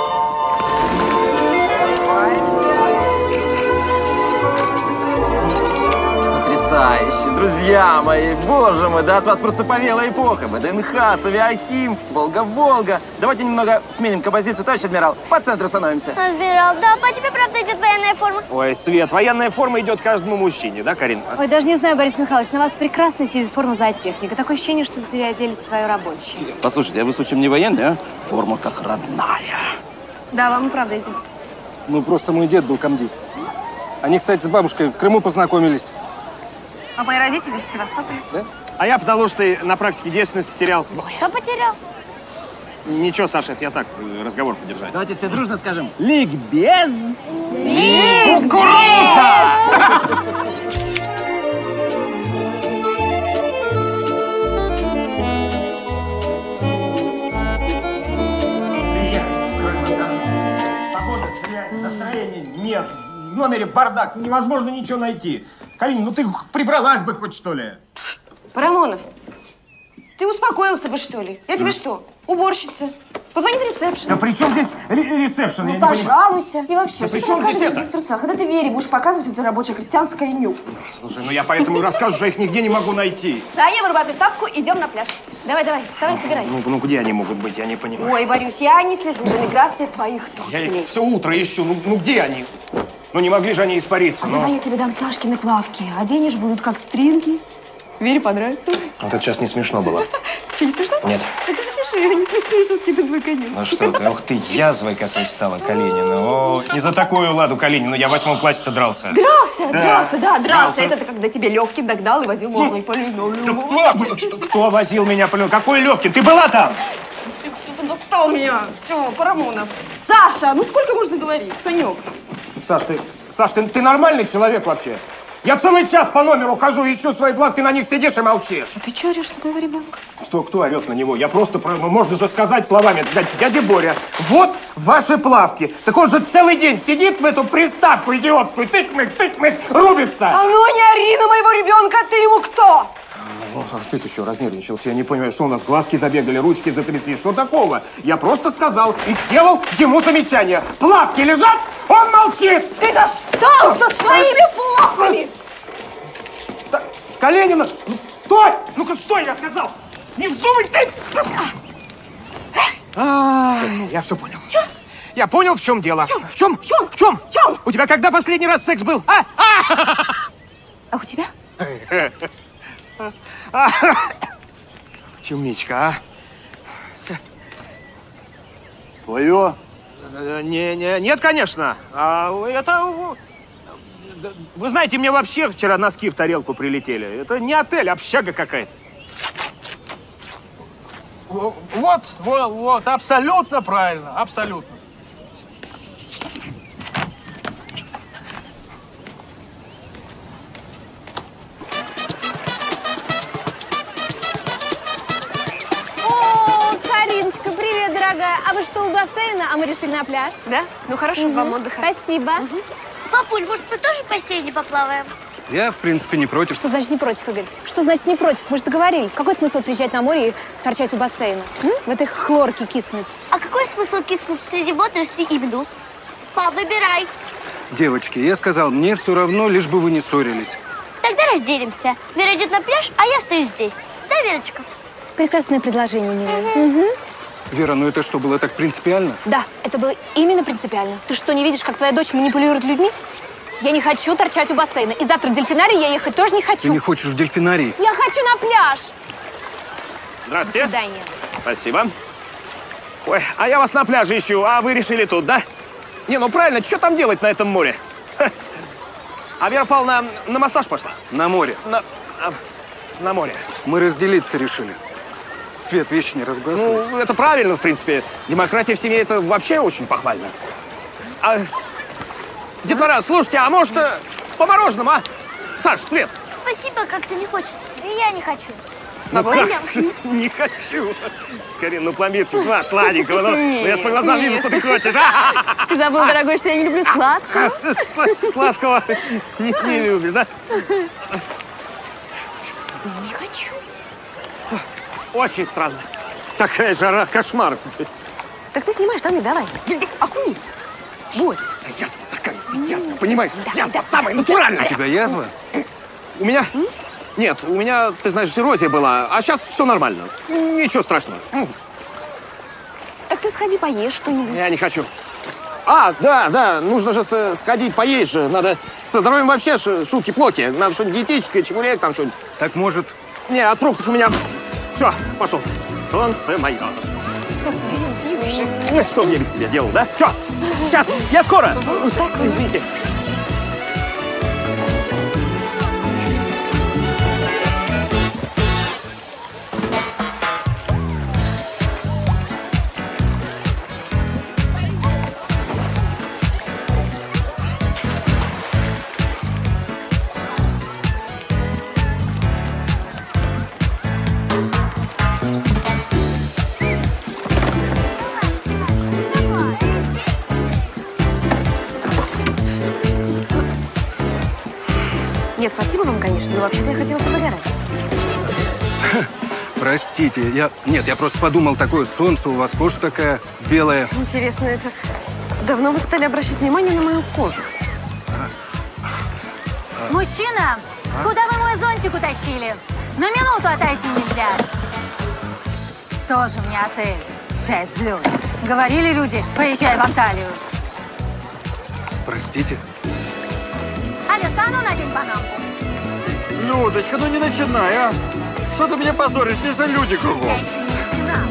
Потрясающе, друзья мои, боже мой, да от вас просто повела эпоха. ВДНХ, Авиахим, Волга-Волга. Давайте немного сменим композицию, товарищ адмирал. По центру становимся. Адмирал, да, по тебе правда идет военная форма. Ой, Свет, военная форма идет каждому мужчине, да, Карин? Ой, даже не знаю, Борис Михайлович, на вас прекрасно сидит форма зоотехника. Такое ощущение, что вы переоделись в свою рабочую. Послушайте, а вы случаем не военный, а? Форма как родная. Да, вам и правда идет. Ну, просто мой дед был комдив. Они, кстати, с бабушкой в Крыму познакомились. А мои родители в Севастополе. Да? А я потому что на практике девственность потерял. Что потерял? Ничего, Саша, это я так, э, разговор поддержать. Давайте все дружно скажем. Ликбез! Кукуруза! Погода, настроения нет. В номере бардак, невозможно ничего найти. Калинин, ну ты прибралась бы хоть, что ли? Парамонов, ты успокоился бы, что ли? Я тебе что, уборщица? Позвони на ресепшн. Да при чем здесь ре- ресепшн? Ну, Я не понимаю. пожалуйся. И вообще, Да что при ты чем здесь рассказываешь это? здесь в трусах? Когда ты Вере будешь показывать это рабочее крестьянское ню. Слушай, ну я поэтому и рассказываю, что я их нигде не могу найти. Да, я вырубаю приставку, идем на пляж. Давай, давай, вставай, собирайся. Ну, ну где они могут быть, я не понимаю. Ой, Борюсь, я не слежу за миграцией твоих Я туфелей. их все утро ищу, ну, ну где они? Ну не могли же они испариться, А ну. давай я тебе дам Сашкины плавки. Оденешь, будут как стринги. Вере понравится. Вот это сейчас не смешно было. Что, не смешно? Нет. Да ты запиши, не смешные шутки, ты твой конец. Ну что ты, ох ты, язвой какой стала, Калинина. О, не за такую ладу, Калинину, я в восьмом классе-то дрался. Дрался, Да. дрался, да, дрался. Дрался. Это ты когда тебе Левкин догнал и возил модный по линолеуму. Кто, кто возил меня по линолеуму? Какой Левкин? Ты была там? Все, все, ты достал меня. Все, Парамонов. Саша, ну сколько можно говорить? Санек. Саш, ты, Саш, ты, ты нормальный человек вообще? Я целый час по номеру хожу, ищу свои бланки, ты на них сидишь и молчишь. А ты что орешь на моего ребенка? Что, кто орет на него? Я просто, про- можно же сказать словами, сказать, дядя Боря, вот ваши плавки. Так он же целый день сидит в эту приставку идиотскую, тык-мык, тык-мык, рубится. А ну не ори на моего ребенка, ты ему кто? Ну, а ты-то что, разнервничался? Я не понимаю, что у нас глазки забегали, ручки затрясли, что такого? Я просто сказал и сделал ему замечание. Плавки лежат, он молчит. Ты достал со своими плавками! Ста... Калинина, ну, стой! Ну-ка, стой, я сказал! Не вздумай ты! А, я все понял. Чё? Я понял, в чем дело. В чем? В чем? В чем? В чем? В чем? У тебя когда последний раз секс был? А? А, а у тебя? Чумничка, а? Твое? Не, не, нет, конечно. А это... Вы знаете, мне вообще вчера носки в тарелку прилетели. Это не отель, общага какая-то. Вот, вот, вот, абсолютно правильно, абсолютно. О, Кариночка, привет, дорогая. А вы что, у бассейна? А мы решили на пляж. Да? Ну, хорошего Угу. вам отдыха. Спасибо. Угу. Папуль, может, мы тоже в бассейне поплаваем? Я, в принципе, не против. Что значит не против, Игорь? Что значит не против? Мы же договорились. Какой смысл приезжать на море и торчать у бассейна? М? В этой хлорке киснуть. А какой смысл киснуть среди водорослей и медуз? Пап, выбирай. Девочки, я сказал, мне все равно, лишь бы вы не ссорились. Тогда разделимся. Вера идет на пляж, а я остаюсь здесь. Да, Верочка? Прекрасное предложение, милая. Угу. Угу. Вера, ну это что, было так принципиально? Да, это было именно принципиально. Ты что, не видишь, как твоя дочь манипулирует людьми? Я не хочу торчать у бассейна. И завтра в дельфинарий я ехать тоже не хочу. Ты не хочешь в дельфинарий? Я хочу на пляж. Здравствуйте. До свидания. Спасибо. Ой, а я вас на пляже ищу, а вы решили тут, да? Не, ну правильно, что там делать на этом море? Ха. А Вера Павловна на массаж пошла? На море. На, а, на море. Мы разделиться решили. Свет, вещи не разбрасывай. Ну, это правильно, в принципе. Демократия в семье – это вообще очень похвально. А, детвора, слушайте, а может, по мороженому, а? Саш, Свет. Спасибо, как-то не хочется. И я не хочу. Ну как? Не хочу. Карин, ну пломбирчик, два, сладенького. Ну, ну я ж по глазам вижу, что ты хочешь. Ты забыл, дорогой, что я не люблю сладкого. Сладкого не, не любишь, да? Не хочу. Очень странно. Такая жара, кошмар. Так ты снимай штаны, давай. Окунись. Вот. Ясно, такая ты, ясно, понимаешь? Ясно, самая натуральная. У тебя язва? У меня? Нет, у меня, ты знаешь, эрозия была, а сейчас все нормально. Ничего страшного. Так ты сходи поешь что-нибудь. Я не хочу. А, да, да, нужно же сходить поесть же. Надо, со здоровьем вообще шутки плохи. Надо что-нибудь диетическое, чебурек там что-нибудь. Так может... Не, от фруктов у меня... Все, пошел. Солнце мое. Иди уже. Ну, что я без тебя делал, да? Все, сейчас, я скоро. Так, извините. Нет, спасибо вам, конечно, но вообще-то я хотела позагорать. Простите, я... Нет, я просто подумал, такое солнце, у вас кожа такая белая. Интересно, это давно вы стали обращать внимание на мою кожу? Мужчина, А? куда вы мой зонтик утащили? На минуту отойти нельзя. Тоже мне отель. Пять звезд. Говорили люди, поезжай в Анталию. Простите. Алешка, а ну надень панамку. Людочка, ну не начинай, а! Что ты меня позоришь? Здесь за люди кругом. Я еще не начинала.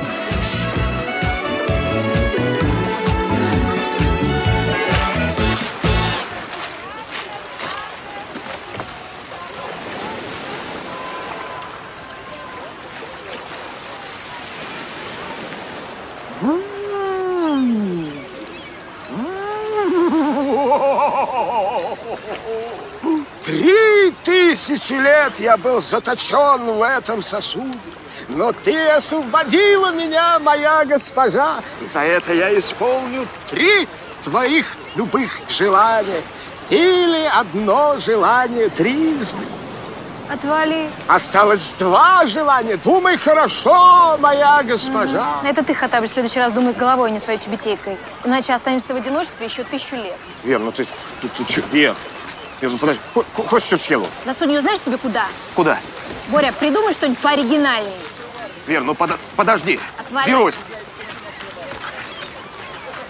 Три тысячи лет я был заточен в этом сосуде, но ты освободила меня, моя госпожа, и за это я исполню три твоих любых желания. Или одно желание трижды. Отвали. Осталось два желания. Думай хорошо, моя госпожа. Это ты, Хаттабыч, в следующий раз думай головой, а не своей тюбетейкой. Иначе останешься в одиночестве еще тысячу лет. Вер, ну ты, ты, ты что? Вер, Вер, ну подожди, хочешь чурчхелу? Насунь ее знаешь себе куда? Куда? Боря, придумай что-нибудь пооригинальнее. Вер, ну под, подожди. Отвали. Верусь.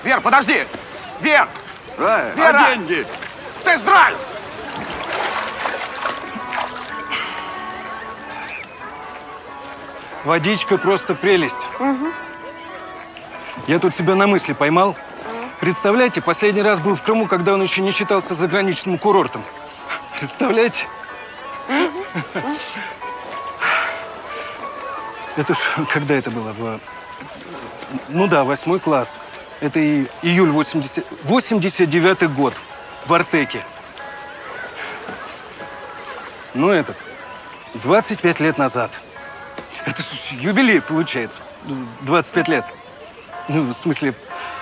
Вер, подожди! Вер! А, Вера! а деньги? Тест-драйв! Водичка просто прелесть. Угу. Я тут себя на мысли поймал. Представляете, последний раз был в Крыму, когда он еще не считался заграничным курортом. Представляете? Это ж когда это было? В... Ну да, восьмой класс. Это и июль восемьдесят... восемьдесят девятый год в Артеке. Ну этот, двадцать пять лет назад. Это ж юбилей получается. двадцать пять лет. Ну, в смысле...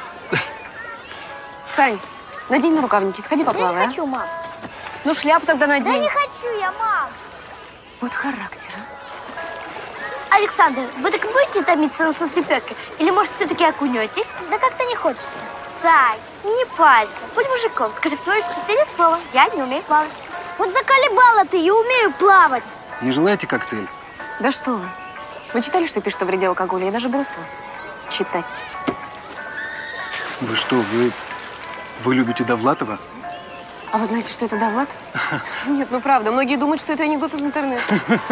Сань, надень на рукавники, сходи поплавай. Я не хочу, мам. Ну, шляпу тогда надень. Да не хочу я, мам. Вот характер, а. Александр, вы так будете томиться на солнцепёке? Или, может, все-таки окунетесь? Да как-то не хочется. Сань, не парься. Будь мужиком. Скажи всего лишь четыре слова. Я не умею плавать. Вот заколебала ты, я умею плавать. Не желаете коктейль? Да что вы. Вы читали, что пишет о вреде алкоголя? Я даже бросила читать. Вы что, вы... Вы любите Довлатова? А вы знаете, что это Довлат? Нет, ну правда. Многие думают, что это анекдот из интернета.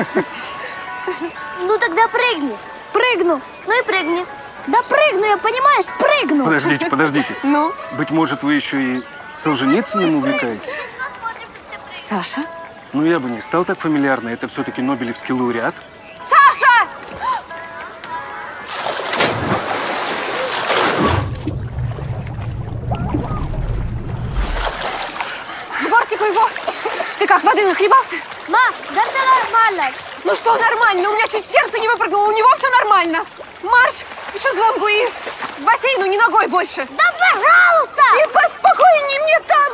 Ну тогда прыгни. Прыгну. Ну и прыгни. Да прыгну я, понимаешь? Прыгну. Подождите, подождите. Ну? Быть может, вы еще и Солженицыным увлекаетесь? Саша? Ну, я бы не стал так фамильярно. Это все-таки Нобелевский лауреат. Саша! К бортику его! Ты как, воды нахлебался? Мам, да все нормально. Ну что нормально? У меня чуть сердце не выпрыгнуло, у него все нормально. Марш к шезлонгу и к бассейну, не ногой больше. Да пожалуйста! И поспокойнее мне там.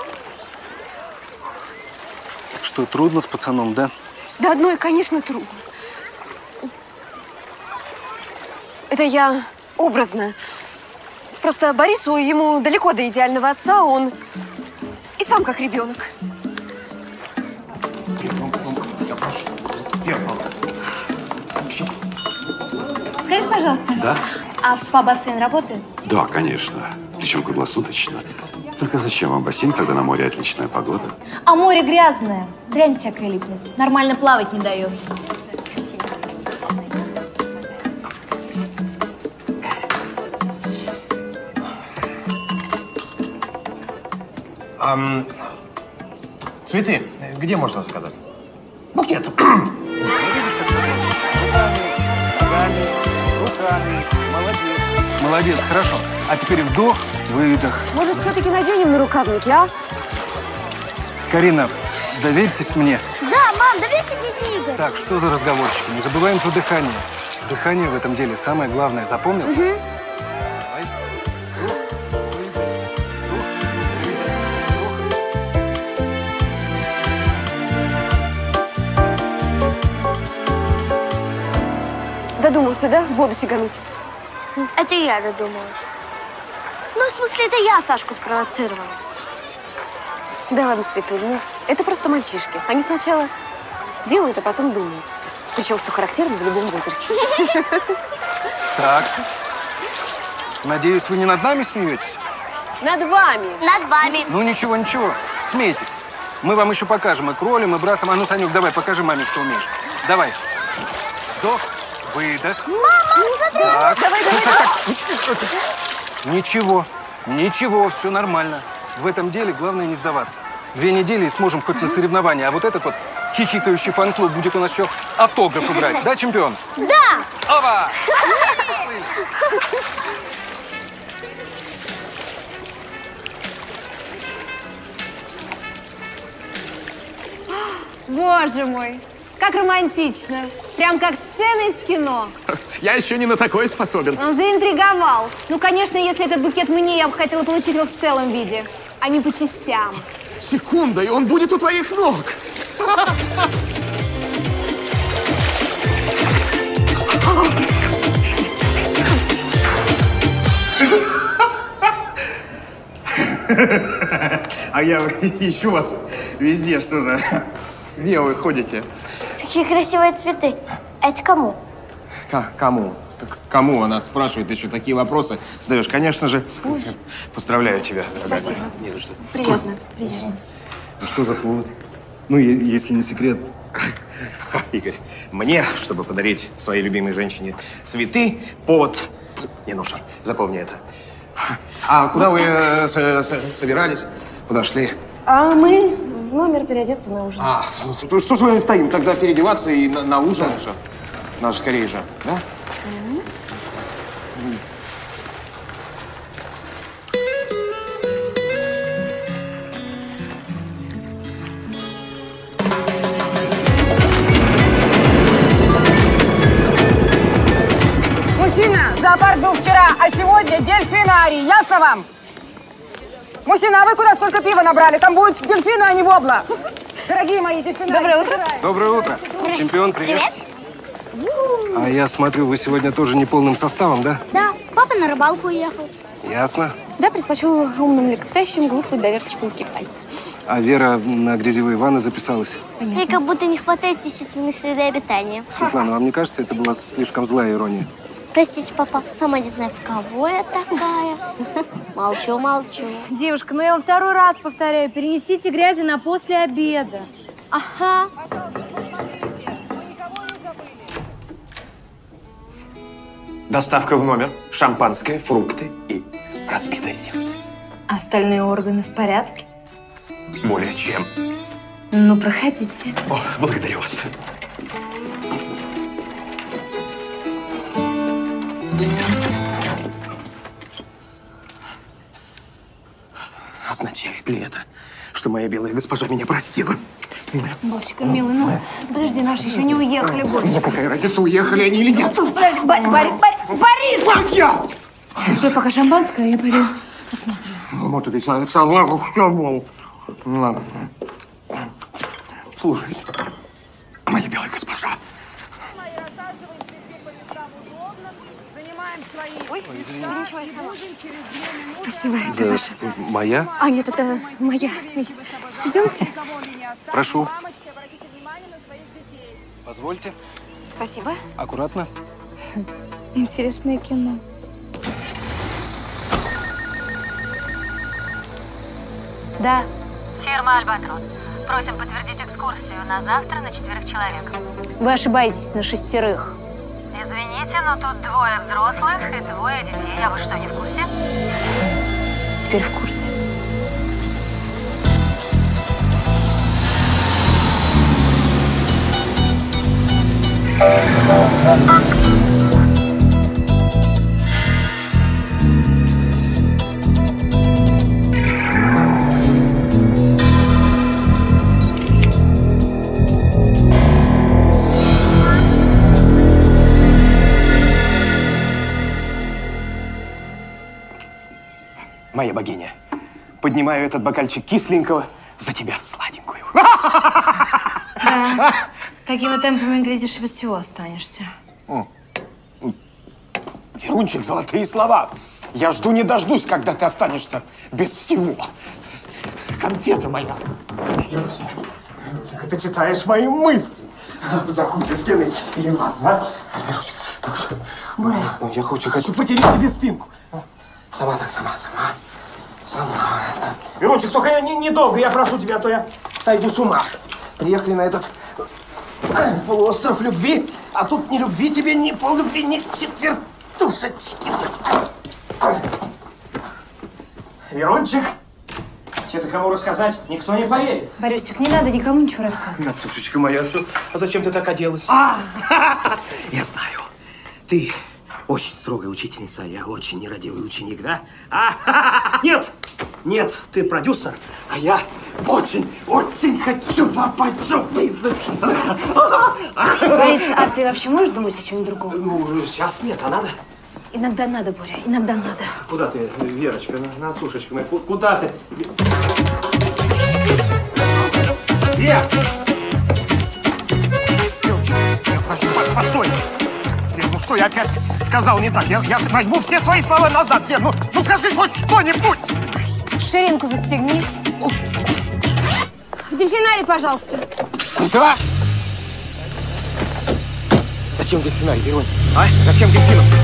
Что, трудно с пацаном, да? Да одной, конечно, трудно. Это я образно. Просто Борису, ему далеко до идеального отца, он и сам как ребенок. Скажите, пожалуйста, Да? а в спа-бассейн работает? Да, конечно. Причем круглосуточно. Только зачем вам бассейн, когда на море отличная погода? А море грязное, дрянь всякая липнет. Нормально плавать не дает. Ам, цветы где можно заказать? Букет. Молодец. Молодец, хорошо. А теперь вдох, выдох. Может, все-таки наденем на рукавники, а? Карина, доверьтесь мне. Да, мам, доверься дяде Игорь. Так, что за разговорчики? Не забываем про дыхание. Дыхание в этом деле самое главное. Запомнил? Угу. Додумался, да, в воду сигануть? Это я додумалась. Ну, в смысле, это я Сашку спровоцировала. Да ладно, Светуль, ну, это просто мальчишки. Они сначала делают, а потом думают. Причем, что характерно в любом возрасте. Так. Надеюсь, вы не над нами смеетесь? Над вами. Над вами. Ну, ничего, ничего. Смейтесь. Мы вам еще покажем и кролем, и брасом. А ну, Санюк, давай, покажи маме, что умеешь. Давай. Вдох, выдох. Мама, смотри. Так. Давай, давай, давай. Ничего, ничего, все нормально. В этом деле главное не сдаваться. Две недели и сможем хоть на соревнования. А вот этот вот хихикающий фан-клуб будет у нас еще автографы брать. Да, чемпион? Да! Ова! Боже мой, как романтично. Прям как сцена из кино. Я еще не на такое способен. Он заинтриговал. Ну, конечно, если этот букет мне, я бы хотела получить его в целом виде, а не по частям. Секунда, и он будет у твоих ног. А я ищу вас везде, что же. Где вы ходите? Какие красивые цветы. А это кому? К кому? Кому она спрашивает еще такие вопросы? Задаешь, конечно же. Ой. Поздравляю тебя, дорогая Спасибо. моя. Не за что. Приятно, приятно. А что за повод? Ну, е- если не секрет. Игорь, мне, чтобы подарить своей любимой женщине цветы, повод не нужен. Запомни это. А куда вы э, с- с- собирались? Куда шли? А мы в номер переодеться на ужин. А, что, что же мы стоим? Тогда переодеваться и на, на ужин еще. Надо скорее же, да? Мужчина, зоопарк был вчера, а сегодня дельфинарий. Ясно вам? Мужчина, а вы куда столько пива набрали? Там будут дельфины, а не вобла. Дорогие мои дельфинарии. Доброе утро. Доброе утро. Чемпион, привет. А я смотрю, вы сегодня тоже не полным составом, да? Да, папа на рыбалку уехал. Ясно. Да, предпочел умным млекопитающим глупую доверчивую кефаль. А Вера на грязевые ванны записалась. Ей как будто не хватает естественной среды обитания. Светлана, вам не кажется, это была слишком злая ирония? Простите, папа, сама не знаю, в кого я такая. Молчу, молчу. Девушка, ну я вам второй раз повторяю, перенесите грязи на после обеда. Ага. Доставка в номер, шампанское, фрукты и разбитое сердце. Остальные органы в порядке? Более чем. Ну, проходите. О, благодарю вас. Означает ли это, что моя белая госпожа меня простила? Бочка, милый, ну подожди, наши еще не уехали, Борис. Ну какая разница, уехали они или нет? Подожди, Борис, Борис, Борис! Как я? Стой, пока шампанское, я пойду посмотрю. Ну, вот это человек согласен, что был. Ну, ладно. Слушай, моя белая госпожа. Ой, да ничего, я сама. Спасибо, это Да, ваша. моя? А, нет, это моя. Идемте. Прошу. Позвольте. Спасибо. Аккуратно. Интересное кино. Да. Фирма «Альбатрос». Просим подтвердить экскурсию на завтра на четверых человек. Вы ошибаетесь, на шестерых. Извините, но тут двое взрослых и двое детей. А вы что, не в курсе? Теперь в курсе. Моя богиня, поднимаю этот бокальчик кисленького за тебя, сладенькую. Да. Такими темпами, глядишь, без всего останешься. Верунчик, золотые слова. Я жду не дождусь, когда ты останешься без всего. Конфета моя. Веруся, Верусик, ты читаешь мои мысли. Закрути спины. Или ладно, а? Веруся, Веруся. Боря. Ну, я очень хочу потереть тебе спинку. Сама так, сама, сама. Сама. Верунчик, только я не, недолго, я прошу тебя, а то я сойду с ума. Приехали на этот э, полуостров любви, а тут ни любви тебе, ни поллюбви, ни четвертушечки. Верунчик, это кому рассказать, никто не поверит. Борисик, не надо никому ничего рассказывать. Настюшечка моя, что? А зачем ты так оделась? А, я знаю. Ты очень строгая учительница, а я очень нерадивый ученик, да? А, нет, нет, ты продюсер, а я очень, очень хочу попасть в бизнес. Борис, а ты вообще можешь думать о чем-нибудь другом? Ну, сейчас нет, а надо? Иногда надо, Боря, иногда надо. Куда ты, Верочка, Настюшечка моя, куда ты? Вер! Постой! Вер, ну что я опять сказал не так? Я, я возьму все свои слова назад, Вер. Ну, ну скажи хоть что-нибудь! Ширинку застегни. В дельфинарий, пожалуйста. Куда? Зачем дельфинарий, Веронь? А? Зачем дельфинам-то?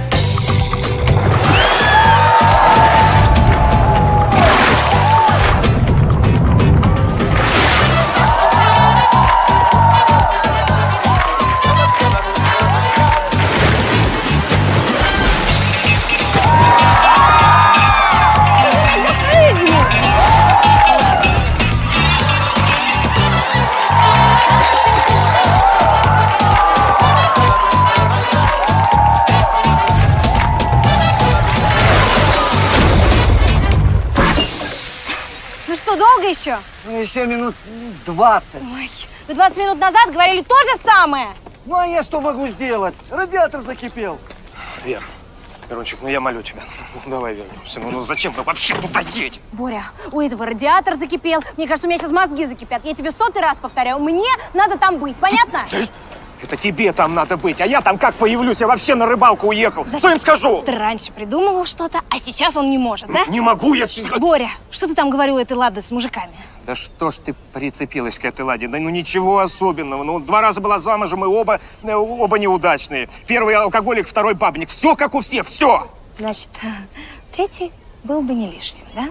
Долго еще? Ну, еще минут двадцать. Ой, вы двадцать минут назад говорили то же самое. Ну, а я что могу сделать? Радиатор закипел. Вер, Верунчик, ну я молю тебя, ну давай вернемся. Ну, ну зачем мы вообще туда едем? Боря, у этого радиатор закипел. Мне кажется, у меня сейчас мозги закипят. Я тебе сотый раз повторяю, мне надо там быть, понятно? Ты, это тебе там надо быть, а я там как появлюсь? Я вообще на рыбалку уехал. Зачем? Что им скажу? Ты раньше придумывал что-то, а сейчас он не может, да? Не могу я... Боря, что ты там говорил этой Лады с мужиками? Да что ж ты прицепилась к этой Ладе? Да ну ничего особенного. Ну, два раза была замужем, и оба, оба неудачные. Первый алкоголик, второй бабник. Все как у всех, все. Значит, третий был бы не лишним, да?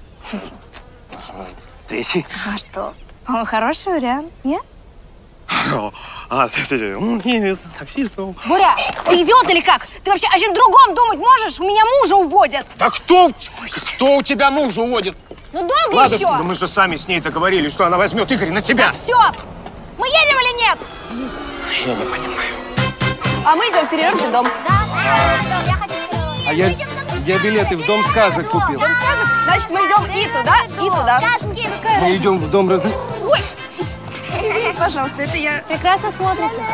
Третий? А что? По-моему, хороший вариант, нет? А, ты, ты, ты, таксист, ну... Боря, ты идиот или как? Ты вообще о чем другом думать можешь? У меня мужа уводят. Да кто? Кто у тебя мужа уводит? Ну долго Ладно, еще? Да мы же сами с ней договорились, что она возьмет Игоря на себя. Так, все, мы едем или нет? Я не понимаю. А мы идем в перевернутый дом. А я, я билеты в дом сказок купил. Дом сказок? Значит, мы идем и туда, и туда. Мы идем в дом раз... Ой, извините, пожалуйста, это я... Прекрасно смотритесь.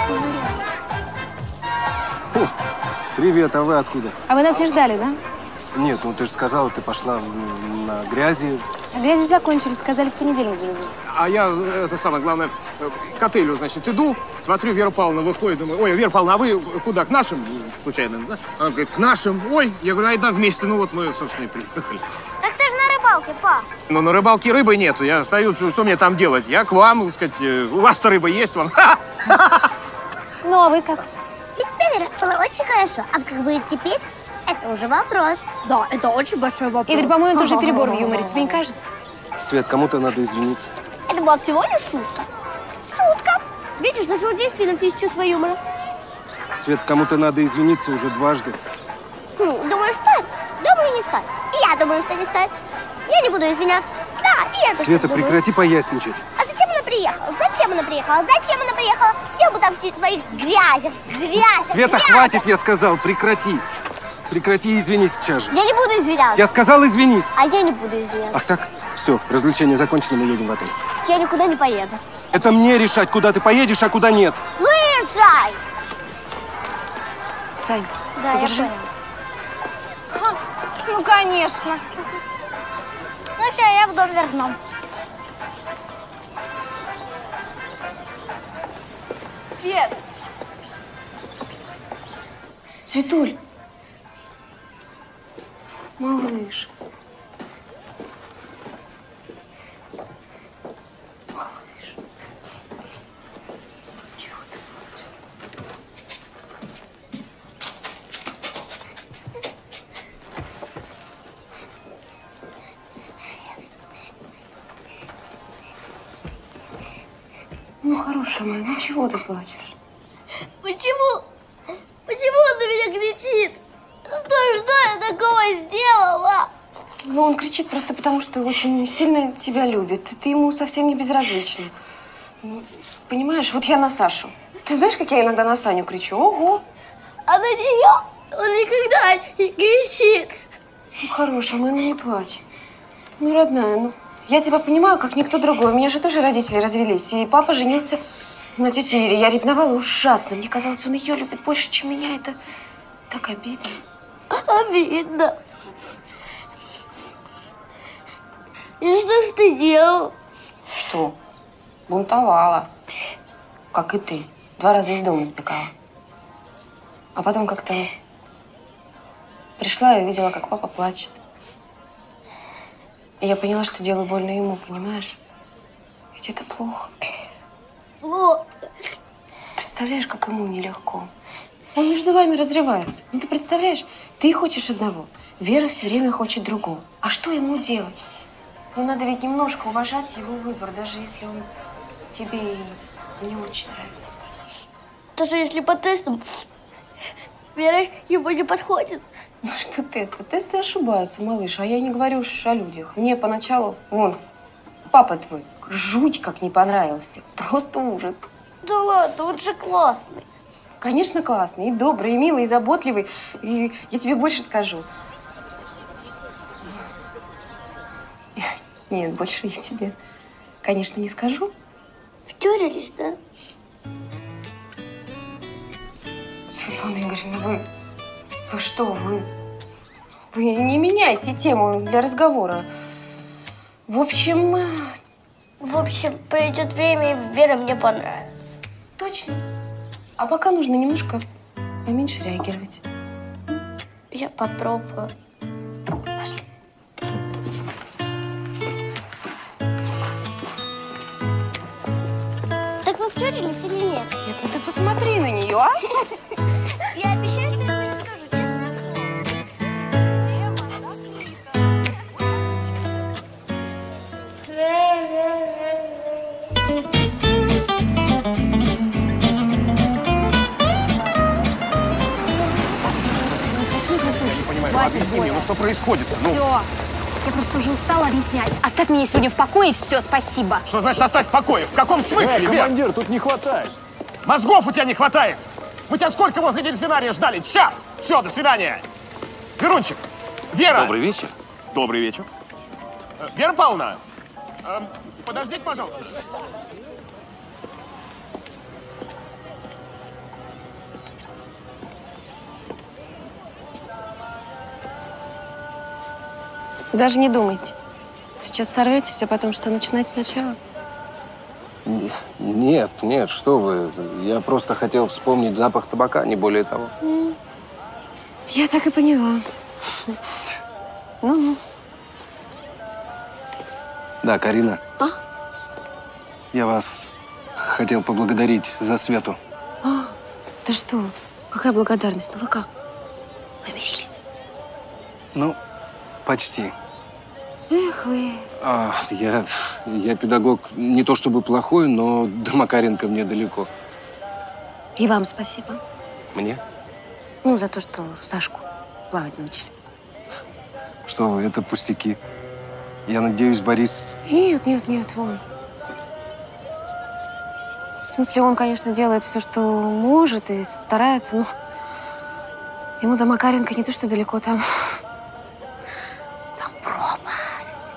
Фу, привет, а вы откуда? А вы нас не ждали, да? Нет, ну ты же сказала, ты пошла в- на грязи. А грязи закончились, сказали, в понедельник завезу. А я, это самое главное, к отелю, значит, иду, смотрю, Вера Павловна выходит, думаю, ой, Вера Павловна, а вы куда, к нашим, случайно, да? Она говорит, к нашим, ой, я говорю, айда вместе, ну вот мы, собственно, и приехали. Так ты же на рыбалке, пап. Ну, на рыбалке рыбы нету, я стою, что, что мне там делать? Я к вам, так сказать, у вас-то рыба есть, вон. Ну, а вы как? Без тебя, Вера, было очень хорошо. А вот как будет теперь, это уже вопрос. Да, это очень большой вопрос. Игорь, по-моему, это уже перебор в юморе, тебе не кажется? Свет, кому-то надо извиниться. Это была всего лишь шутка. Шутка. Видишь, даже у дельфинов есть чувство юмора. Свет, кому-то надо извиниться уже дважды. Хм, думаю, стоит? Думаю, не стоит. И я думаю, что не стоит. Я не буду извиняться. Да, и я тоже Света, думаю. прекрати поясничать. А зачем она приехала? Зачем она приехала? Зачем она приехала? Сидел бы там все твои грязи. Грязь. Света, грязь. хватит, я сказал, прекрати. Прекрати и извинись сейчас же. Я не буду извиняться. Я сказал, извинись. А я не буду извиняться. Ах так? Все, развлечение закончено, мы едем в отель. Я никуда не поеду. Это мне решать, куда ты поедешь, а куда нет. Ну и решай. Сань, Да, подержи. я понял. Ха, ну, конечно. Ну все, я в дом верну. Свет! Светуль! Малыш. Малыш. Чего ты плачешь? Свет. Ну, хорошая моя, ну чего ты плачешь? Почему? Почему он на меня кричит? Что, что я такого сделала? Ну, он кричит просто потому, что очень сильно тебя любит. Ты ему совсем не безразлична. Ну, понимаешь, вот я на Сашу. Ты знаешь, как я иногда на Саню кричу? Ого! А на нее он никогда не кричит. Ну, хорошая моя, ну не плачь. Ну, родная, ну, я тебя понимаю, как никто другой. У меня же тоже родители развелись, и папа женился на тете Ире. Я ревновала ужасно. Мне казалось, он ее любит больше, чем меня. Это так обидно. Обидно. И что ж ты делал? Что? Бунтовала. Как и ты. Два раза из дома сбегала. А потом как-то пришла и увидела, как папа плачет. И я поняла, что делаю больно ему, понимаешь? Ведь это плохо. Плохо. Представляешь, как ему нелегко. Он между вами разрывается. Ну, ты представляешь, ты хочешь одного, Вера все время хочет другого. А что ему делать? Ну, надо ведь немножко уважать его выбор, даже если он тебе не очень нравится. Даже если по тестам Вера ему не подходит. Ну, что тесты? Тесты ошибаются, малыш. А я не говорю уж о людях. Мне поначалу, вон, папа твой, жуть как не понравился. Просто ужас. Да ладно, он же классный. Конечно, классный, и добрый, и милый, и заботливый. И я тебе больше скажу. Нет, больше я тебе, конечно, не скажу. Втюрились, да? Светлана Игоревна, вы, вы что, вы, вы не меняйте тему для разговора. В общем... В общем, придет время, и Вера мне понравится. Точно. А пока нужно немножко поменьше реагировать. Я попробую. Пошли. Так мы втюрились или нет? Нет, ну ты посмотри на нее, а? Я обещаю, что я не скажу, честное слово. Объясни мне, ну что происходит? Ну. Все. Я просто уже устала объяснять. Оставь меня сегодня в покое, и все, спасибо. Что значит оставь в покое? В каком смысле, Эй, командир, Вер? Тут не хватает. Мозгов у тебя не хватает. Мы тебя сколько возле дельфинария ждали? Час. Все, до свидания. Верунчик, Вера. Добрый вечер. Добрый вечер. Вера Павловна, э, подождите, пожалуйста. Даже не думайте. Сейчас сорветесь, а потом что, начинать сначала? Нет, нет, что вы. Я просто хотел вспомнить запах табака, не более того. Я так и поняла. Ну-ну. Да, Карина. А? Я вас хотел поблагодарить за Свету. А, ты что? Какая благодарность? Ну вы как? Помирились? Ну, почти. Эх вы. А, я, я педагог не то чтобы плохой, но до Макаренко мне далеко. И вам спасибо. Мне? Ну, за то, что Сашку плавать научили. Что вы, это пустяки. Я надеюсь, Борис... Нет, нет, нет, вон. В смысле, он, конечно, делает все, что может и старается, но ему до Макаренко не то, что далеко, там... Там пропасть.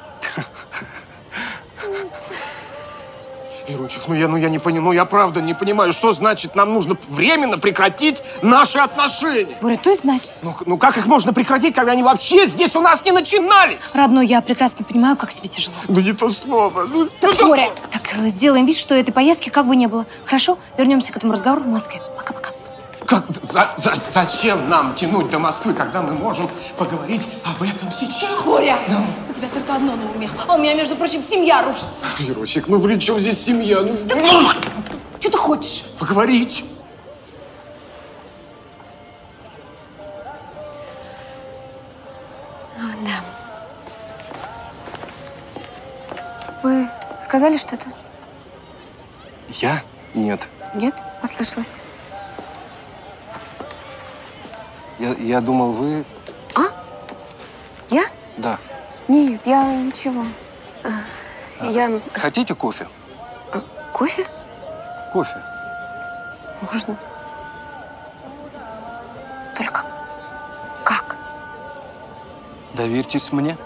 Ирунчик, ну я, ну я не понимаю, ну я правда не понимаю, что значит нам нужно временно прекратить наши отношения. Боря, то есть значит? Ну, ну как их можно прекратить, когда они вообще здесь у нас не начинались? Родной, я прекрасно понимаю, как тебе тяжело. Ну не то слово. Ну, так, ну, Боря, так э, сделаем вид, что этой поездки как бы не было. Хорошо? Вернемся к этому разговору в Москве. Пока-пока. Как, за, за, зачем нам тянуть до Москвы, когда мы можем поговорить об этом сейчас? Боря, да. У тебя только одно на уме. А у меня, между прочим, семья рушится. Верочек, ну при чем здесь семья? Ну, да, что ты хочешь? Поговорить. А, да. Вы сказали что-то? Я? Нет. Нет? Послышалось. Я, я думал, вы... А? Я? Да. Нет, я ничего. А, а, я... Хотите кофе? А, кофе? Кофе. Можно. Только как? Доверьтесь мне.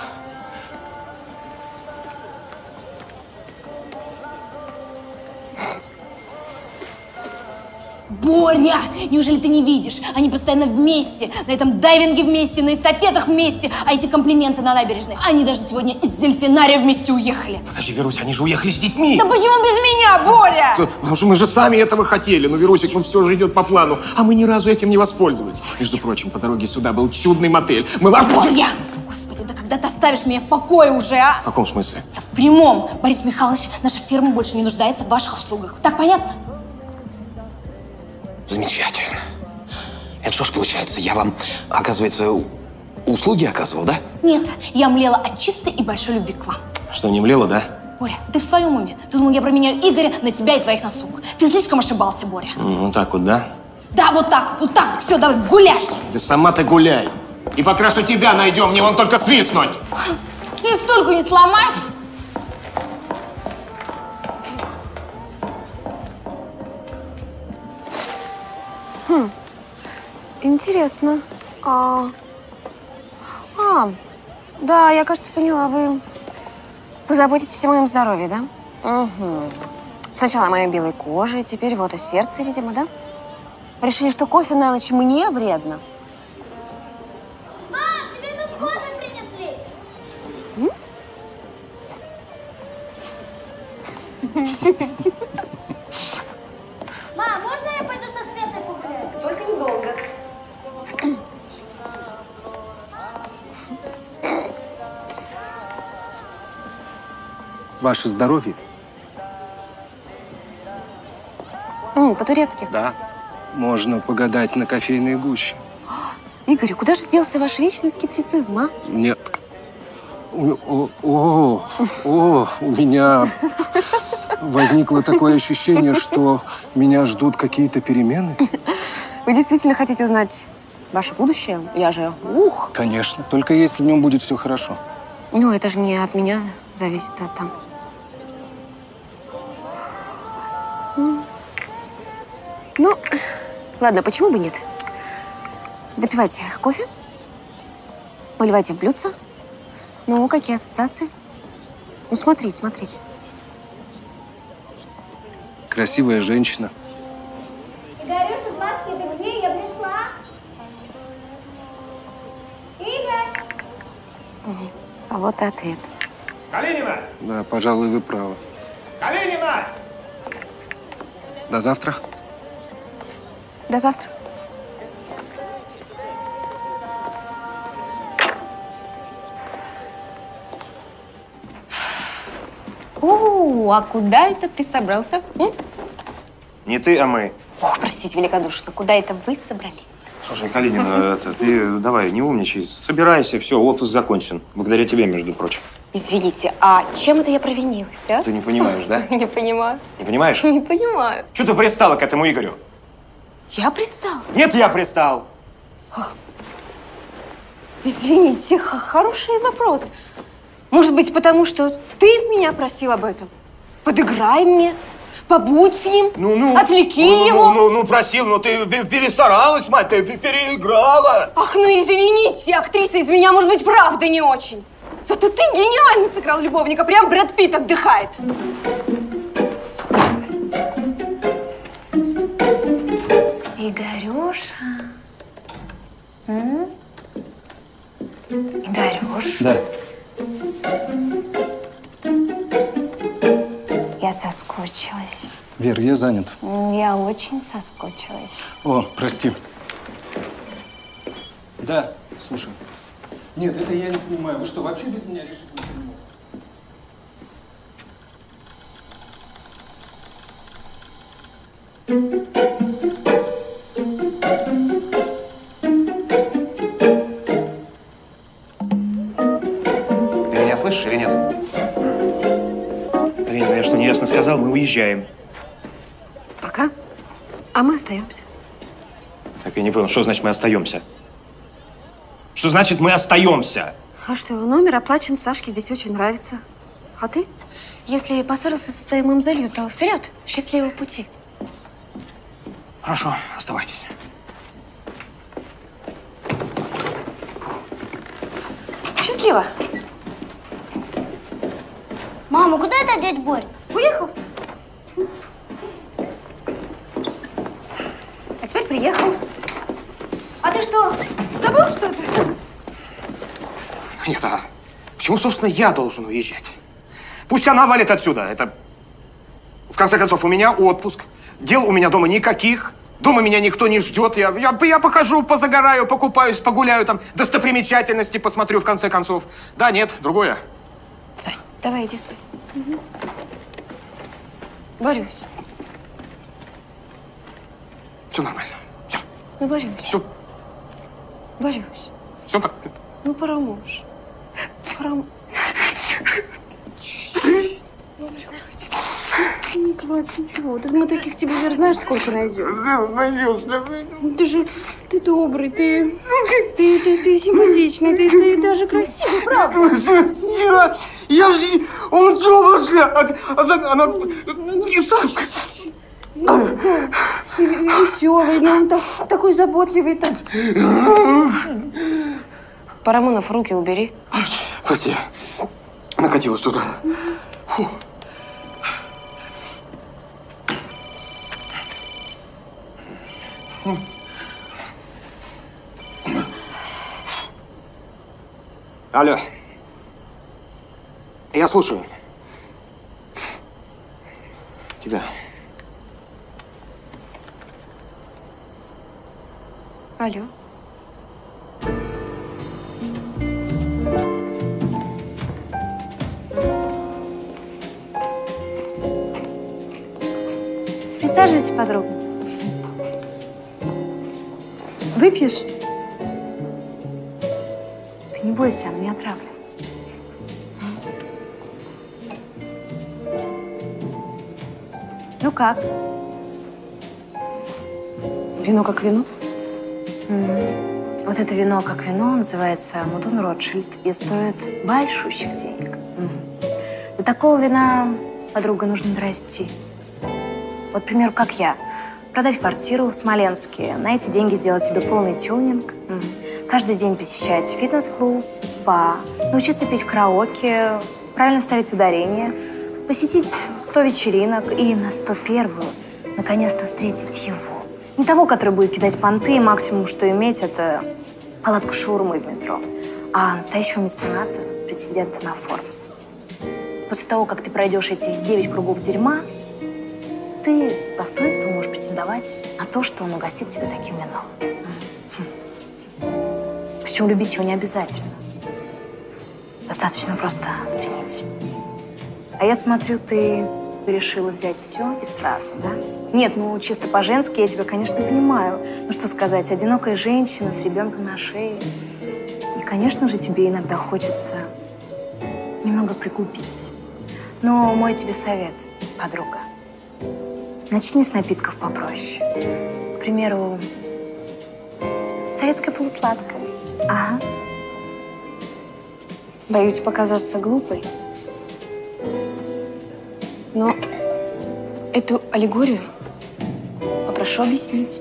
Боря! Неужели ты не видишь? Они постоянно вместе, на этом дайвинге вместе, на эстафетах вместе, а эти комплименты на набережной. Они даже сегодня из дельфинария вместе уехали. Подожди, Верусь, они же уехали с детьми. Да почему без меня, Боря? Потому что мы же сами этого хотели. Но, Верусик, ну все же идет по плану. А мы ни разу этим не воспользовались. Между прочим, по дороге сюда был чудный мотель. Мы... Боря! Господи, да когда ты оставишь меня в покое уже, а? В каком смысле? Да в прямом. Борис Михайлович, наша фирма больше не нуждается в ваших услугах. Так понятно? Замечательно. Это что ж получается, я вам, оказывается, услуги оказывал, да? Нет, я млела от чистой и большой любви к вам. Что, не млела, да? Боря, ты в своем уме? Ты думал, я променяю Игоря на тебя и твоих заслуг. Ты слишком ошибался, Боря. Ну, вот так вот, да? Да, вот так, вот так. Все, давай, гуляй. Ты сама ты гуляй. И покраше тебя найдем, мне вон только свистнуть. Свистульку не сломай. Хм, интересно. А, а, да, я, кажется, поняла. Вы, вы заботитесь о моем здоровье, да? Угу. Сначала о моей белой коже, теперь вот о сердце, видимо, да? Решили, что кофе на ночь мне вредно. Мам, тебе тут кофе принесли. Мам, можно я пойду со Светой погуляю? Только недолго. Ваше здоровье? М, по-турецки. Да. Можно погадать на кофейной гуще. Игорь, куда же делся ваш вечный скептицизм, а? Мне... О, о, о, о, у меня возникло такое ощущение, что меня ждут какие-то перемены. Вы действительно хотите узнать ваше будущее? Я же, ух. Конечно, только если в нем будет все хорошо. Ну, это же не от меня зависит, а там. Ну, ладно, почему бы нет? Допивайте кофе, выливайте в блюдце. Ну, какие ассоциации? Ну, смотрите, смотрите. Красивая женщина. Игорюша, сладкий, ты где? Я пришла. Игорь! Угу. А вот и ответ. Калинина! Да, пожалуй, вы правы. Калинина! До завтра. До завтра. О, а куда это ты собрался? М? Не ты, а мы. Ох, простите великодушно, куда это вы собрались? Слушай, Калинина, это, ты давай, не умничай. Собирайся, все, отпуск закончен. Благодаря тебе, между прочим. Извините, а чем это я провинилась, а? Ты не понимаешь, да? Не понимаю. Не понимаешь? Не понимаю. Чего ты пристала к этому Игорю? Я пристала? Нет, я пристал. Извините, х- хороший вопрос. Может быть, потому что ты меня просил об этом? Подыграй мне, побудь с ним, Ну, ну, отвлеки ну, ну, его. Ну, ну, ну, просил, но ты пе- перестаралась, мать, ты пе- переиграла. Ах, ну извините, актриса из меня, может быть, правда не очень. Зато ты гениально сыграл любовника, прям Брэд Питт отдыхает. Игорюша. М? Игорюш. Да. Я соскучилась. Вер, я занят. М, Я очень соскучилась. О, прости. Да, слушай. Нет, это я не понимаю. Вы что, вообще без меня решить не понимаете? Ты меня слышишь или нет? Калинина, я что, неясно сказал? Мы уезжаем. Пока. А мы остаемся. Так я не понял, что значит мы остаемся? Что значит мы остаемся? А что, номер оплачен, Сашке здесь очень нравится. А ты? Если поссорился со своим мамзелью, то вперед, счастливого пути. Хорошо, оставайтесь. Счастливо. Мама, куда это дядь Борь? Уехал. А теперь приехал. А ты что, забыл что-то? Нет, а почему, собственно, я должен уезжать? Пусть она валит отсюда. Это, в конце концов, у меня отпуск. Дел у меня дома никаких. Дома меня никто не ждет. Я, я, я похожу, позагораю, покупаюсь, погуляю, там, достопримечательности посмотрю, в конце концов. Да, нет, другое. Сань, давай иди спать. Угу. Борюсь. Все нормально. Все. Ну, борюсь. Все Борюсь. Что так? Ну, Парамуш. Парам... Не плачь, ничего. Так мы таких тебе, Вер, знаешь, сколько найдем? Ты же, ты добрый, ты, ты, ты, ты симпатичный, ты, ты даже красивый, правда? Я, я же, он что, а она, не сам. Веселый, но он так, такой заботливый. Так. Парамонов, руки убери. Прости, накатилось туда. Фу. Алло. Я слушаю. Тебя. Алло. Присаживайся, подруга. Выпьешь? Ты не бойся, она не отравлена. Ну как? Вино как вино? Mm. Вот это вино как вино называется Мутон Ротшильд и стоит большущих денег. Mm. До такого вина, подруга, нужно дорасти. Вот, к примеру, как я. Продать квартиру в Смоленске, на эти деньги сделать себе полный тюнинг, mm. каждый день посещать фитнес-клуб, спа, научиться петь в караоке, правильно ставить ударение, посетить сто вечеринок и на сто первую наконец-то встретить его. Не того, который будет кидать понты, и максимум, что иметь, это палатку шаурмы в метро, а настоящего мецената, претендента на Forbes. После того, как ты пройдешь эти девять кругов дерьма, ты достоинством можешь претендовать на то, что он угостит тебя таким вином. Причем любить его не обязательно. Достаточно просто оценить. А я смотрю, ты решила взять все и сразу, да? Нет, ну чисто по-женски я тебя, конечно, понимаю. Ну что сказать, одинокая женщина с ребенком на шее. И, конечно же, тебе иногда хочется немного пригубить. Но мой тебе совет, подруга. Начни с напитков попроще. К примеру, советское полусладкое. Ага. Боюсь показаться глупой. Но эту аллегорию попрошу объяснить.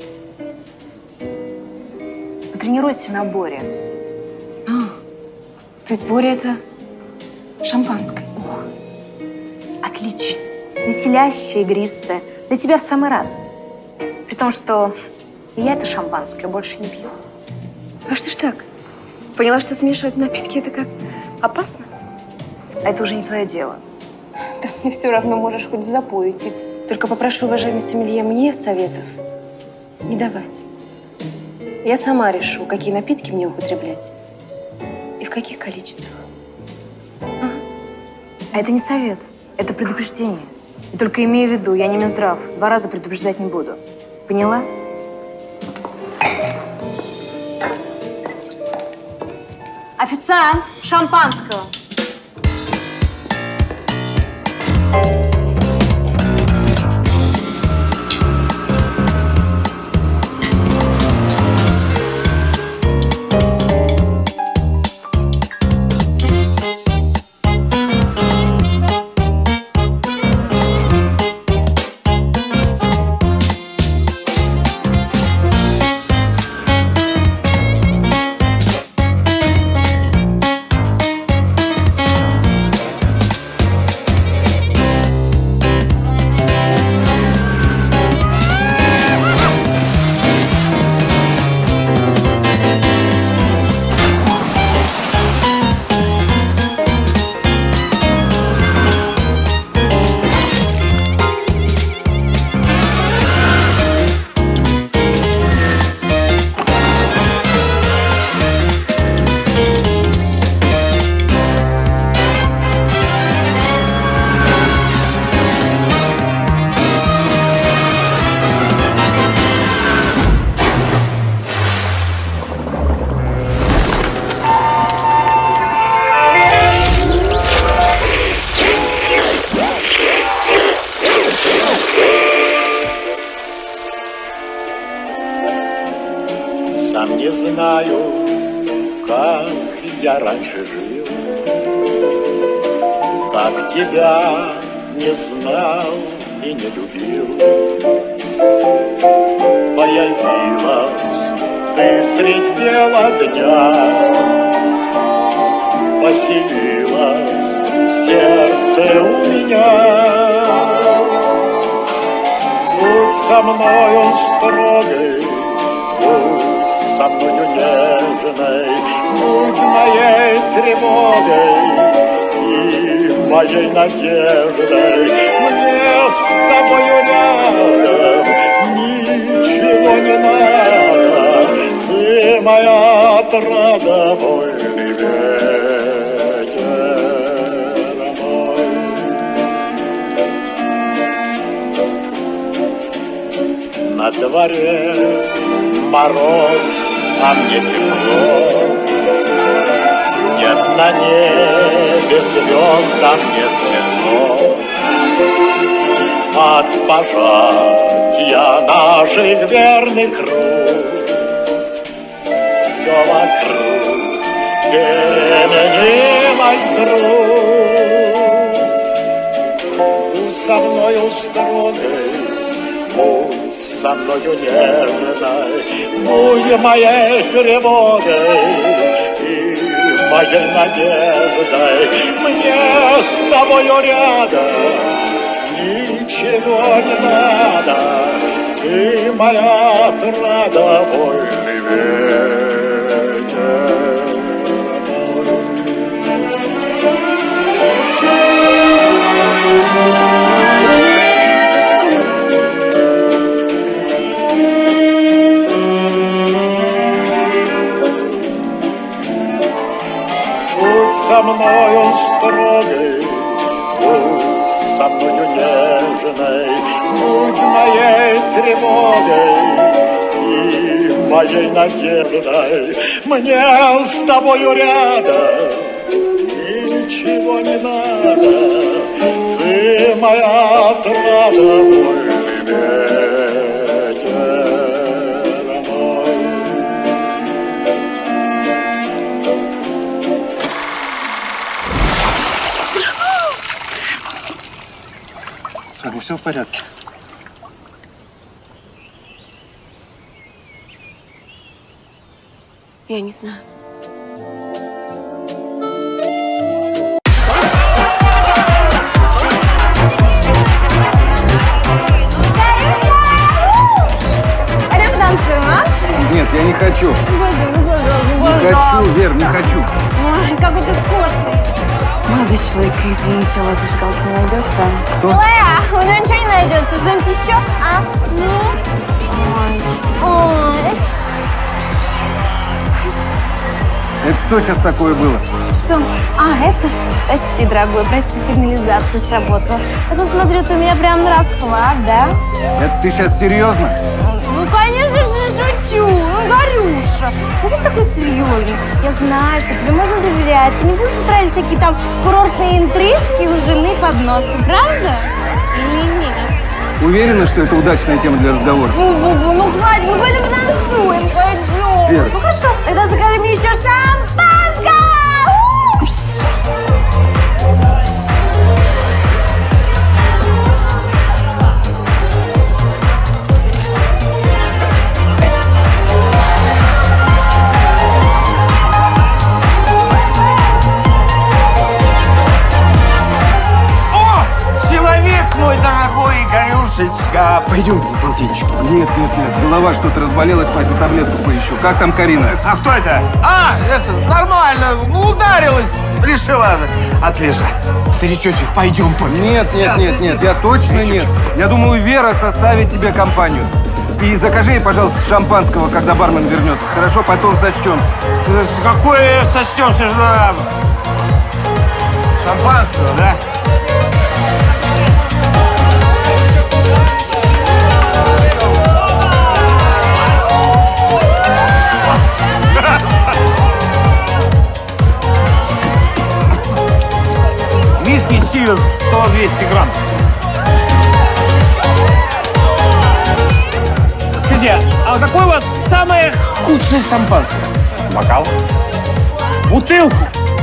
Потренируйся на Боре. А, то есть Боря — это шампанское? О, отлично. Веселящее, игристое. Для тебя в самый раз. При том, что я это шампанское больше не пью. А что ж так? Поняла, что смешивать напитки — это как опасно? А это уже не твое дело. Да мне все равно, можешь хоть в запой идти. Только попрошу, уважаемый сомелье, мне советов не давать. Я сама решу, какие напитки мне употреблять и в каких количествах. Ага. А это не совет, это предупреждение. И только имею в виду, я не Минздрав, два раза предупреждать не буду. Поняла? Официант, шампанского. я раньше жил, как тебя не знал и не любил. Появилась ты средь бела дня, поселилась в сердце у меня. Будь со мною строгой, будь со мною нежной, будь моей тревогой и моей надеждой. Мне с тобою рядом ничего не надо, ты моя отрада, вольный ветер мой. На дворе мороз, а мне тепло. Нет на небе звезд, а мне светло. От пожатия наших верный круг все вокруг переменилось вдруг. Будь со мною строгой, будь со мною нежной, будь моей тревогой и моей надеждой. Мне с тобою рядом ничего не надо, ты моя отрада, вольный ветер. Будь со мною строгой, будь со мною нежной, будь моей тревогой и моей надеждой. Мне с тобою рядом ничего не надо, ты моя отрада, вольный ветер мой. С вами все в порядке? Я не знаю. Пойдем танцуем, а? Нет, я не хочу. Пойдем, ну пожалуйста, ну Не пожалуйста. хочу, Вер, не хочу. Ой, какой ты скучный. Молодой человек, извините, у вас зажигалки не найдется? Что? Милая, у него ничего не найдется. Что-нибудь еще? А? Ну? Ой. Ой. Это что сейчас такое было? Что? А, это? Прости, дорогой, прости, сигнализация сработала. А то смотрю, ты у меня прям на расхват, да? Это ты сейчас серьезно? Ну, конечно же, шучу. Ну, Горюша, ну что ты такой серьезный? Я знаю, что тебе можно доверять. Ты не будешь устраивать всякие там курортные интрижки у жены под носом, правда? Или нет? Уверена, что это удачная тема для разговора? Бу-бу-бу, ну хватит, ну пойдем потанцуем, пойдем. Вер. Ну хорошо, тогда закажи мне еще шампанское. У! Человек мой дорогой, Горюшечка. Пойдем по полтинничку. Нет, нет, нет. Голова что-то разболелась, пойду таблетку поищу. Как там Карина? А кто это? А, это нормально. Ну, ударилась. Решила отлежаться. Старичочек, пойдем попьем. Нет, нет, нет, нет. Я точно нет. Я думаю, Вера составит тебе компанию. И закажи ей, пожалуйста, шампанского, когда бармен вернется. Хорошо, потом сочтемся. Какое сочтемся? Шампанского, да? Виски Сивас сто-двести грамм. Скажите, а какое у вас самое худшее шампанское? Бокал? Бутылку!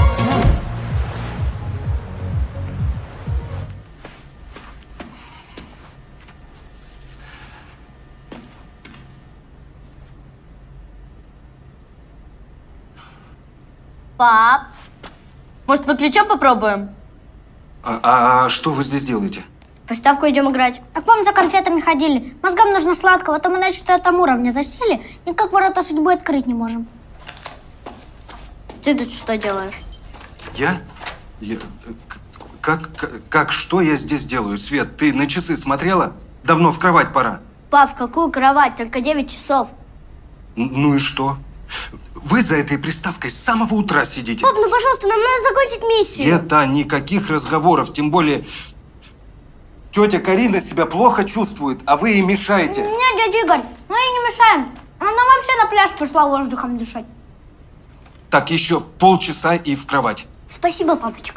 Пап, может, по ключам попробуем? А, а, а что вы здесь делаете? В приставку идем играть. А к вам за конфетами ходили. Мозгам нужно сладкого, а то мы на четвертом уровне засели, никак ворота судьбы открыть не можем. Ты тут что делаешь? Я? Я- Как, как, как, что я здесь делаю? Свет, ты на часы смотрела? Давно в кровать пора. Пап, в какую кровать? Только девять часов. Н- Ну и что? Вы за этой приставкой с самого утра сидите. Пап, ну пожалуйста, нам надо закончить миссию. Света, никаких разговоров, тем более тетя Карина себя плохо чувствует, а вы ей мешаете. Нет, дядя Игорь, мы ей не мешаем. Она вообще на пляж пошла воздухом дышать. Так, еще полчаса и в кровать. Спасибо, папочка.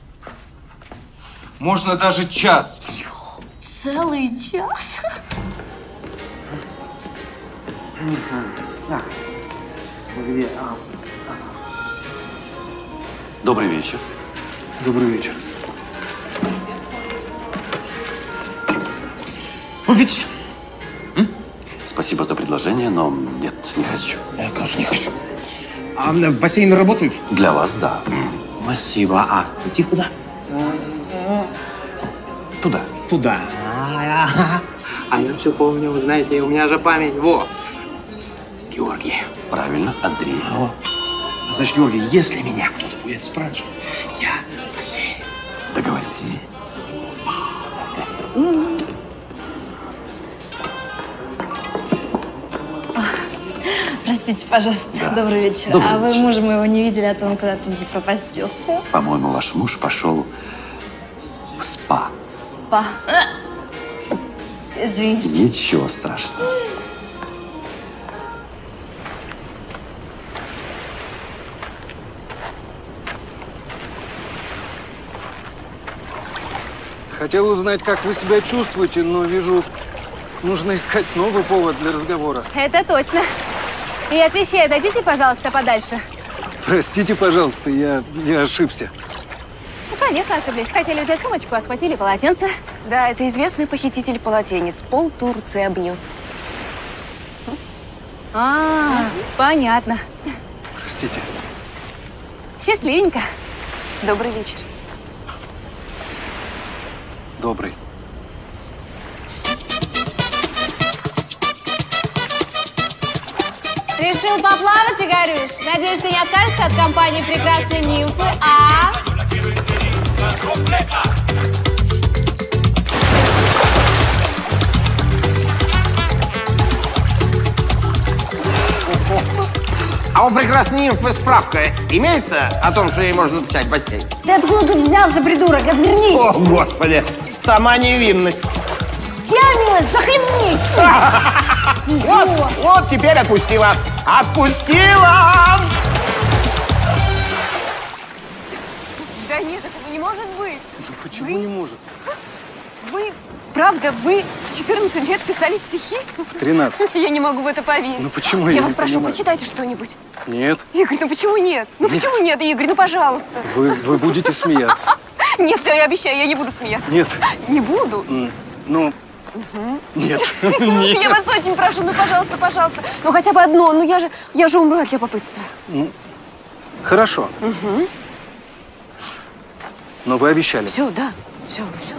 Можно даже час. Целый час? Где? Добрый вечер. Добрый вечер. Выпить? Спасибо за предложение, но нет, не хочу. Я тоже не хочу. А бассейн работает? Для вас, да. Спасибо. А идти куда? Туда. Туда. А я все помню, вы знаете, у меня же память. Во. Георгий. Правильно, Андрей. О. Значит, Георгий, если меня кто-то будет спрашивать, я в бассейн. Договорились. Простите, пожалуйста. Да. Добрый вечер. Добрый а вы вечер. мужа моего не видели, а то он куда-то запропастился. По-моему, ваш муж пошел в спа. Спа. Извините. Ничего страшного. Хотел узнать, как вы себя чувствуете, но вижу, нужно искать новый повод для разговора. Это точно. И от вещей отойдите, пожалуйста, подальше. Простите, пожалуйста, я, я ошибся. Ну, конечно, ошиблись. Хотели взять сумочку, а схватили полотенце. Да, это известный похититель полотенец. Пол Турции обнес. А, понятно. Простите. Счастливенько. Добрый вечер. Добрый. Решил поплавать, Игорюш? Надеюсь, ты не откажешься от компании прекрасной нимфы, а? А у прекрасной нимфы справка имеется о том, что ей можно написать в бассейн? Ты откуда тут взялся, придурок? Отвернись! О, Господи! Сама невинность! Вся милость, захлебнись! Вот, Идиот! вот теперь отпустила! Отпустила! Да нет, этого не может быть. Почему не может? Вы, правда, вы в четырнадцать лет писали стихи? В тринадцать. Я не могу в это поверить. Ну почему Я я вас не прошу, понимаю? прочитайте что-нибудь. Нет. Игорь, ну почему нет? Ну Нет. почему нет, Игорь, ну пожалуйста. Вы, вы будете смеяться. Нет, все, я обещаю, я не буду смеяться. Нет. Не буду. М, Ну, Мгм. нет. Я вас очень прошу, ну пожалуйста, пожалуйста. Ну хотя бы одно, ну я же, я же умру от любопытства. Ну, хорошо. Угу. Но вы обещали. Все, да, все, все.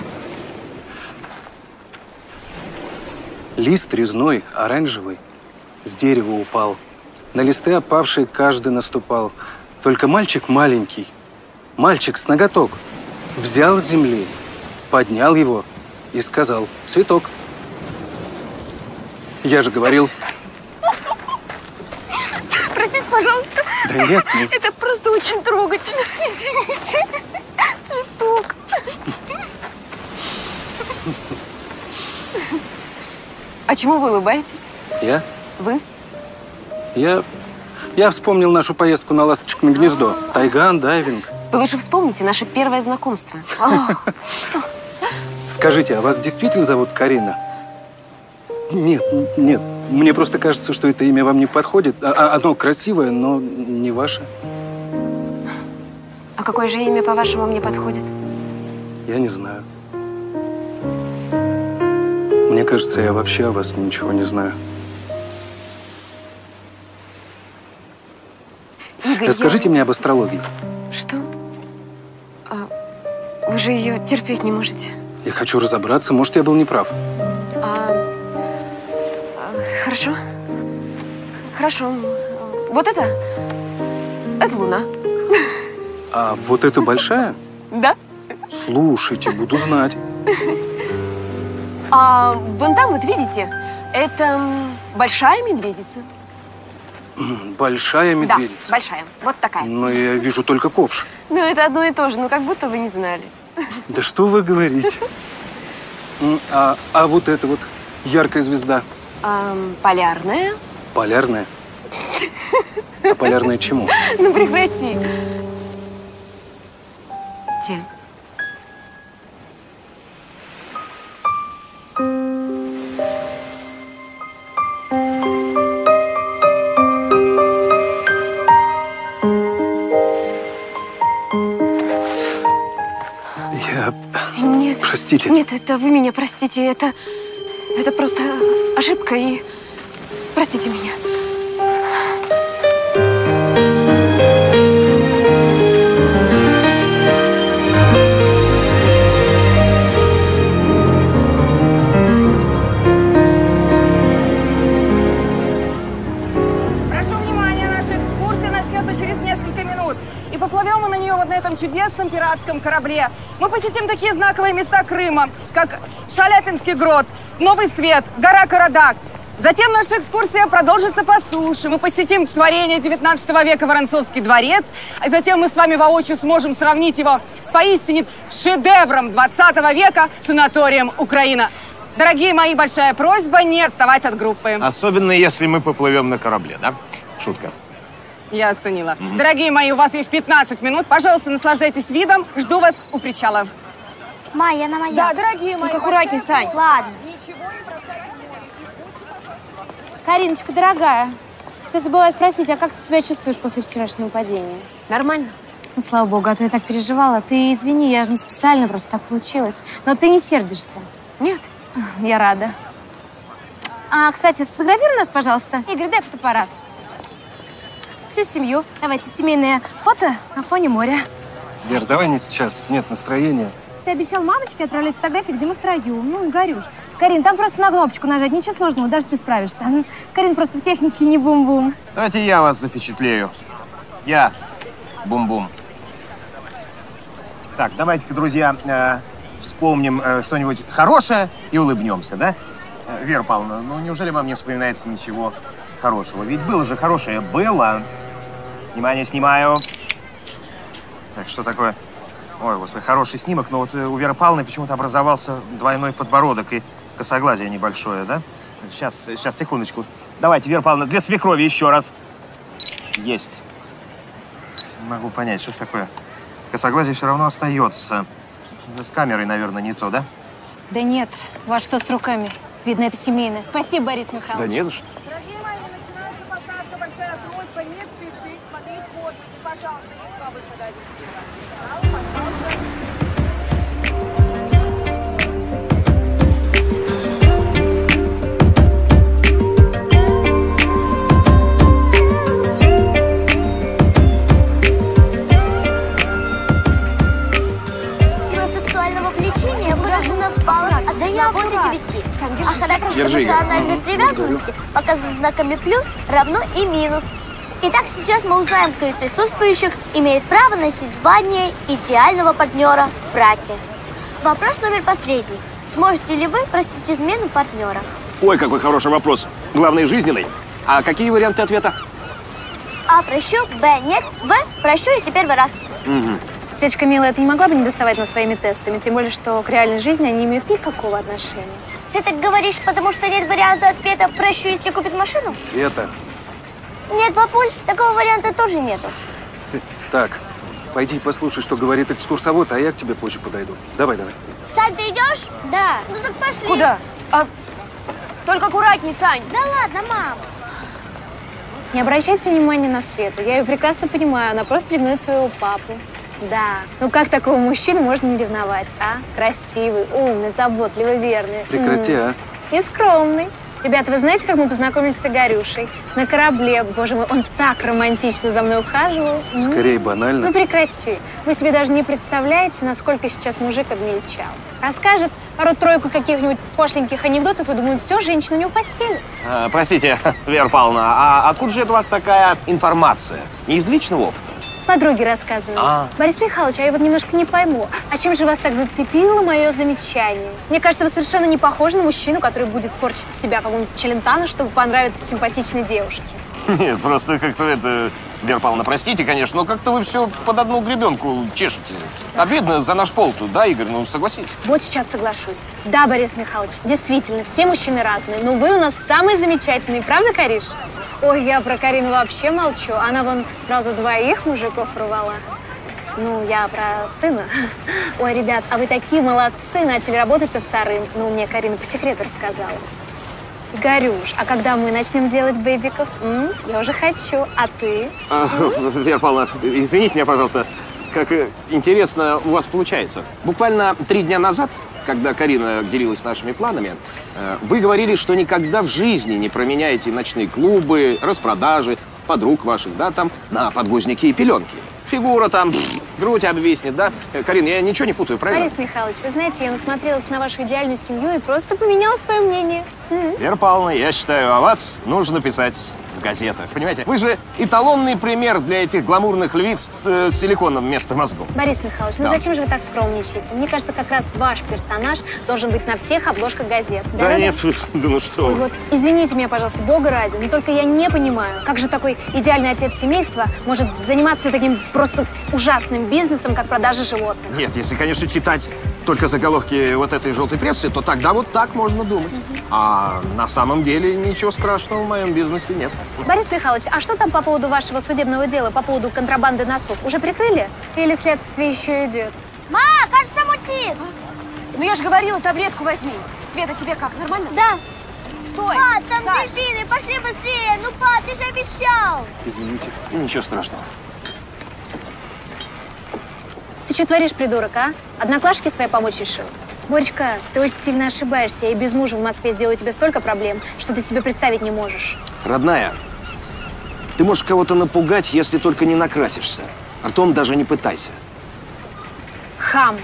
Лист резной, оранжевый, с дерева упал. На листы опавшие каждый наступал. Только мальчик маленький, мальчик с ноготок, взял с земли, поднял его и сказал: цветок. Я же говорил. Простите, пожалуйста. Да нет, нет. Это просто очень трогательно. Извините. Цветок. А чему вы улыбаетесь? Я? Вы? Я... Я вспомнил нашу поездку на Ласточкино гнездо. Тайган, дайвинг. Вы лучше вспомните наше первое знакомство. А, Скажите, а вас действительно зовут Карина? Нет, нет. Мне просто кажется, что это имя вам не подходит. А- а- Оно красивое, но не ваше. А какое же имя, по-вашему, мне подходит? Я не знаю. Мне кажется, я вообще о вас ничего не знаю. Игорь, Расскажите я... мне об астрологии. Что? А, вы же ее терпеть не можете. Я хочу разобраться, может, я был неправ. А, а, хорошо. Хорошо. Вот это? Это Луна. А вот эта большая? Да. Слушайте, буду знать. А вон там, вот видите, это большая медведица. Большая медведица? Да, большая. Вот такая. Но я вижу только ковш. Ну, это одно и то же, ну как будто вы не знали. Да что вы говорите? А, а вот эта вот яркая звезда? А, полярная. Полярная? А полярная чему? Ну прекрати. Те. Я... Нет. Простите. Нет, это вы меня простите. Это... Это просто ошибка и... Простите меня. Прошу внимания, наша экскурсия начнется через несколько минут. И поплывем мы на нее вот на этом чудесном пиратском корабле. Мы посетим такие знаковые места Крыма, как Шаляпинский грот, Новый Свет, гора Карадак. Затем наша экскурсия продолжится по суше. Мы посетим творение девятнадцатого века Воронцовский дворец. А затем мы с вами воочию сможем сравнить его с поистине шедевром двадцатого века санаторием Украина. Дорогие мои, большая просьба не отставать от группы. Особенно, если мы поплывем на корабле, да? Шутка. Я оценила. Mm-hmm. Дорогие мои, у вас есть пятнадцать минут. Пожалуйста, наслаждайтесь видом. Жду вас у причала. Майя, на моя. Да, дорогие мои. Только аккуратней, Сань. Ладно. Кариночка, дорогая, все забываю спросить, а как ты себя чувствуешь после вчерашнего падения? Нормально. Ну, слава богу, а то я так переживала. Ты извини, я же не специально, просто так получилось. Но ты не сердишься? Нет. Я рада. А, кстати, сфотографируй нас, пожалуйста. Игорь, дай фотоаппарат. Всю семью. Давайте семейное фото на фоне моря. Вер, давай не сейчас, нет настроения. Ты обещал мамочке отправлять фотографии, где мы втроем. Ну, Игорюш. Карин, там просто на кнопочку нажать, ничего сложного, даже ты справишься. Карин просто в технике не бум-бум. Давайте я вас запечатлею. Я бум-бум. Так, давайте-ка, друзья, э, вспомним э, что-нибудь хорошее и улыбнемся, да? Э, Вера Павловна, ну неужели вам не вспоминается ничего хорошего? Ведь было же хорошее. Было. Внимание, снимаю. Так, что такое? Ой, господи, хороший снимок, но вот у Веры Павловны почему-то образовался двойной подбородок и косоглазие небольшое, да? Сейчас, сейчас, секундочку. Давайте, Вера Павловна, для свекрови еще раз. Есть. Не могу понять, что это такое. Косоглазие все равно остается. С камерой, наверное, не то, да? Да нет, у вас что с руками? Видно, это семейное. Спасибо, Борис Михайлович. Да не за что. Дорогие мои, начинается посадка. Большая просьба не спешить, смотреть ход. И, пожалуйста, не два выхода один слева. Пожалуйста. Сила сексуального влечения выражена в баллах от одного до девяти. А характер эмоциональной привязанности показан знаками плюс, равно и минус. Итак, сейчас мы узнаем, кто из присутствующих имеет право носить звание идеального партнера в браке. Вопрос номер последний. Сможете ли вы простить измену партнера? Ой, какой хороший вопрос. Главный жизненный. А какие варианты ответа? А прощу, Б нет, В прощу, если первый раз. Угу. Светочка, милая, ты не могла бы не доставать нас своими тестами? Тем более, что к реальной жизни они не имеют никакого отношения. Ты так говоришь, потому что нет варианта ответа «прощу, если купит машину»? Света. Нет, папуль, такого варианта тоже нету. Так, пойди послушай, что говорит экскурсовод, а я к тебе позже подойду. Давай, давай. Сань, ты идешь? Да. Ну так пошли. Куда? А, только аккуратней, Сань. Да ладно, мам. Не обращайте внимания на Свету. Я ее прекрасно понимаю. Она просто ревнует своего папу. Да. Ну как такого мужчину можно не ревновать, а? Красивый, умный, заботливый, верный. Прекрати, а. И скромный. Ребята, вы знаете, как мы познакомились с Игорюшей? На корабле. Боже мой, он так романтично за мной ухаживал. Скорее банально. Ну прекрати. Вы себе даже не представляете, насколько сейчас мужик обмельчал. Расскажет пару-тройку каких-нибудь пошленьких анекдотов и думает, все, женщина у него в постели. А, простите, Вера Павловна, а откуда же это у вас такая информация? Не из личного опыта? Подруги рассказывали. А. Борис Михайлович, а я вот немножко не пойму, а чем же вас так зацепило мое замечание? Мне кажется, вы совершенно не похожи на мужчину, который будет корчить из себя какого-нибудь челентана, чтобы понравиться симпатичной девушке. Нет, просто как-то это... Вера Павловна, простите, конечно, но как-то вы все под одну гребенку чешете. Обидно за наш пол тут, да, Игорь? Ну, согласитесь. Вот сейчас соглашусь. Да, Борис Михайлович, действительно, все мужчины разные, но вы у нас самый замечательный, правда, Кариш? Ой, я про Карину вообще молчу. Она вон сразу двоих мужиков рвала. Ну, я про сына. Ой, ребят, а вы такие молодцы, начали работать-то вторым. Ну, мне Карина по секрету рассказала. Игорюш, а когда мы начнем делать бэбиков? М? Я уже хочу, а ты? А, Вера Павловна, извините меня, пожалуйста, как интересно у вас получается. Буквально три дня назад, когда Карина делилась нашими планами, вы говорили, что никогда в жизни не променяете ночные клубы, распродажи, подруг ваших, да, там, на подгузники и пеленки. Фигура там, грудь обвиснет, да? Карина, я ничего не путаю, правильно? Борис Михайлович, вы знаете, я насмотрелась на вашу идеальную семью и просто поменяла свое мнение. М-м. Вера Павловна, я считаю, о вас нужно писать в газетах. Понимаете, вы же эталонный пример для этих гламурных львиц с, э, с силиконом вместо мозгов. Борис Михайлович, ну Да. зачем же вы так скромничаете? Мне кажется, как раз ваш персонаж должен быть на всех обложках газет. Да, Да-да-да. нет, да ну что Ой, вы. вот, извините меня, пожалуйста, бога ради, но только я не понимаю, как же такой идеальный отец семейства может заниматься таким просто ужасным бизнесом, как продажа животных. Нет, если, конечно, читать только заголовки вот этой желтой прессы, то тогда вот так можно думать. А на самом деле ничего страшного в моем бизнесе нет. Борис Михайлович, а что там по поводу вашего судебного дела, по поводу контрабанды носов? Уже прикрыли? Или следствие еще идет? Ма, кажется, мутит. Ну я же говорила, таблетку возьми. Света, тебе как, нормально? Да. Стой, Па, там Саш. дельфины, пошли быстрее. Ну, па, ты же обещал. Извините. Ничего страшного. Ты что творишь, придурок, а? Одноклашки своей помочь решил? Боречка, ты очень сильно ошибаешься. Я и без мужа в Москве сделаю тебе столько проблем, что ты себе представить не можешь. Родная, ты можешь кого-то напугать, если только не накрасишься. Ртом даже не пытайся. Хам.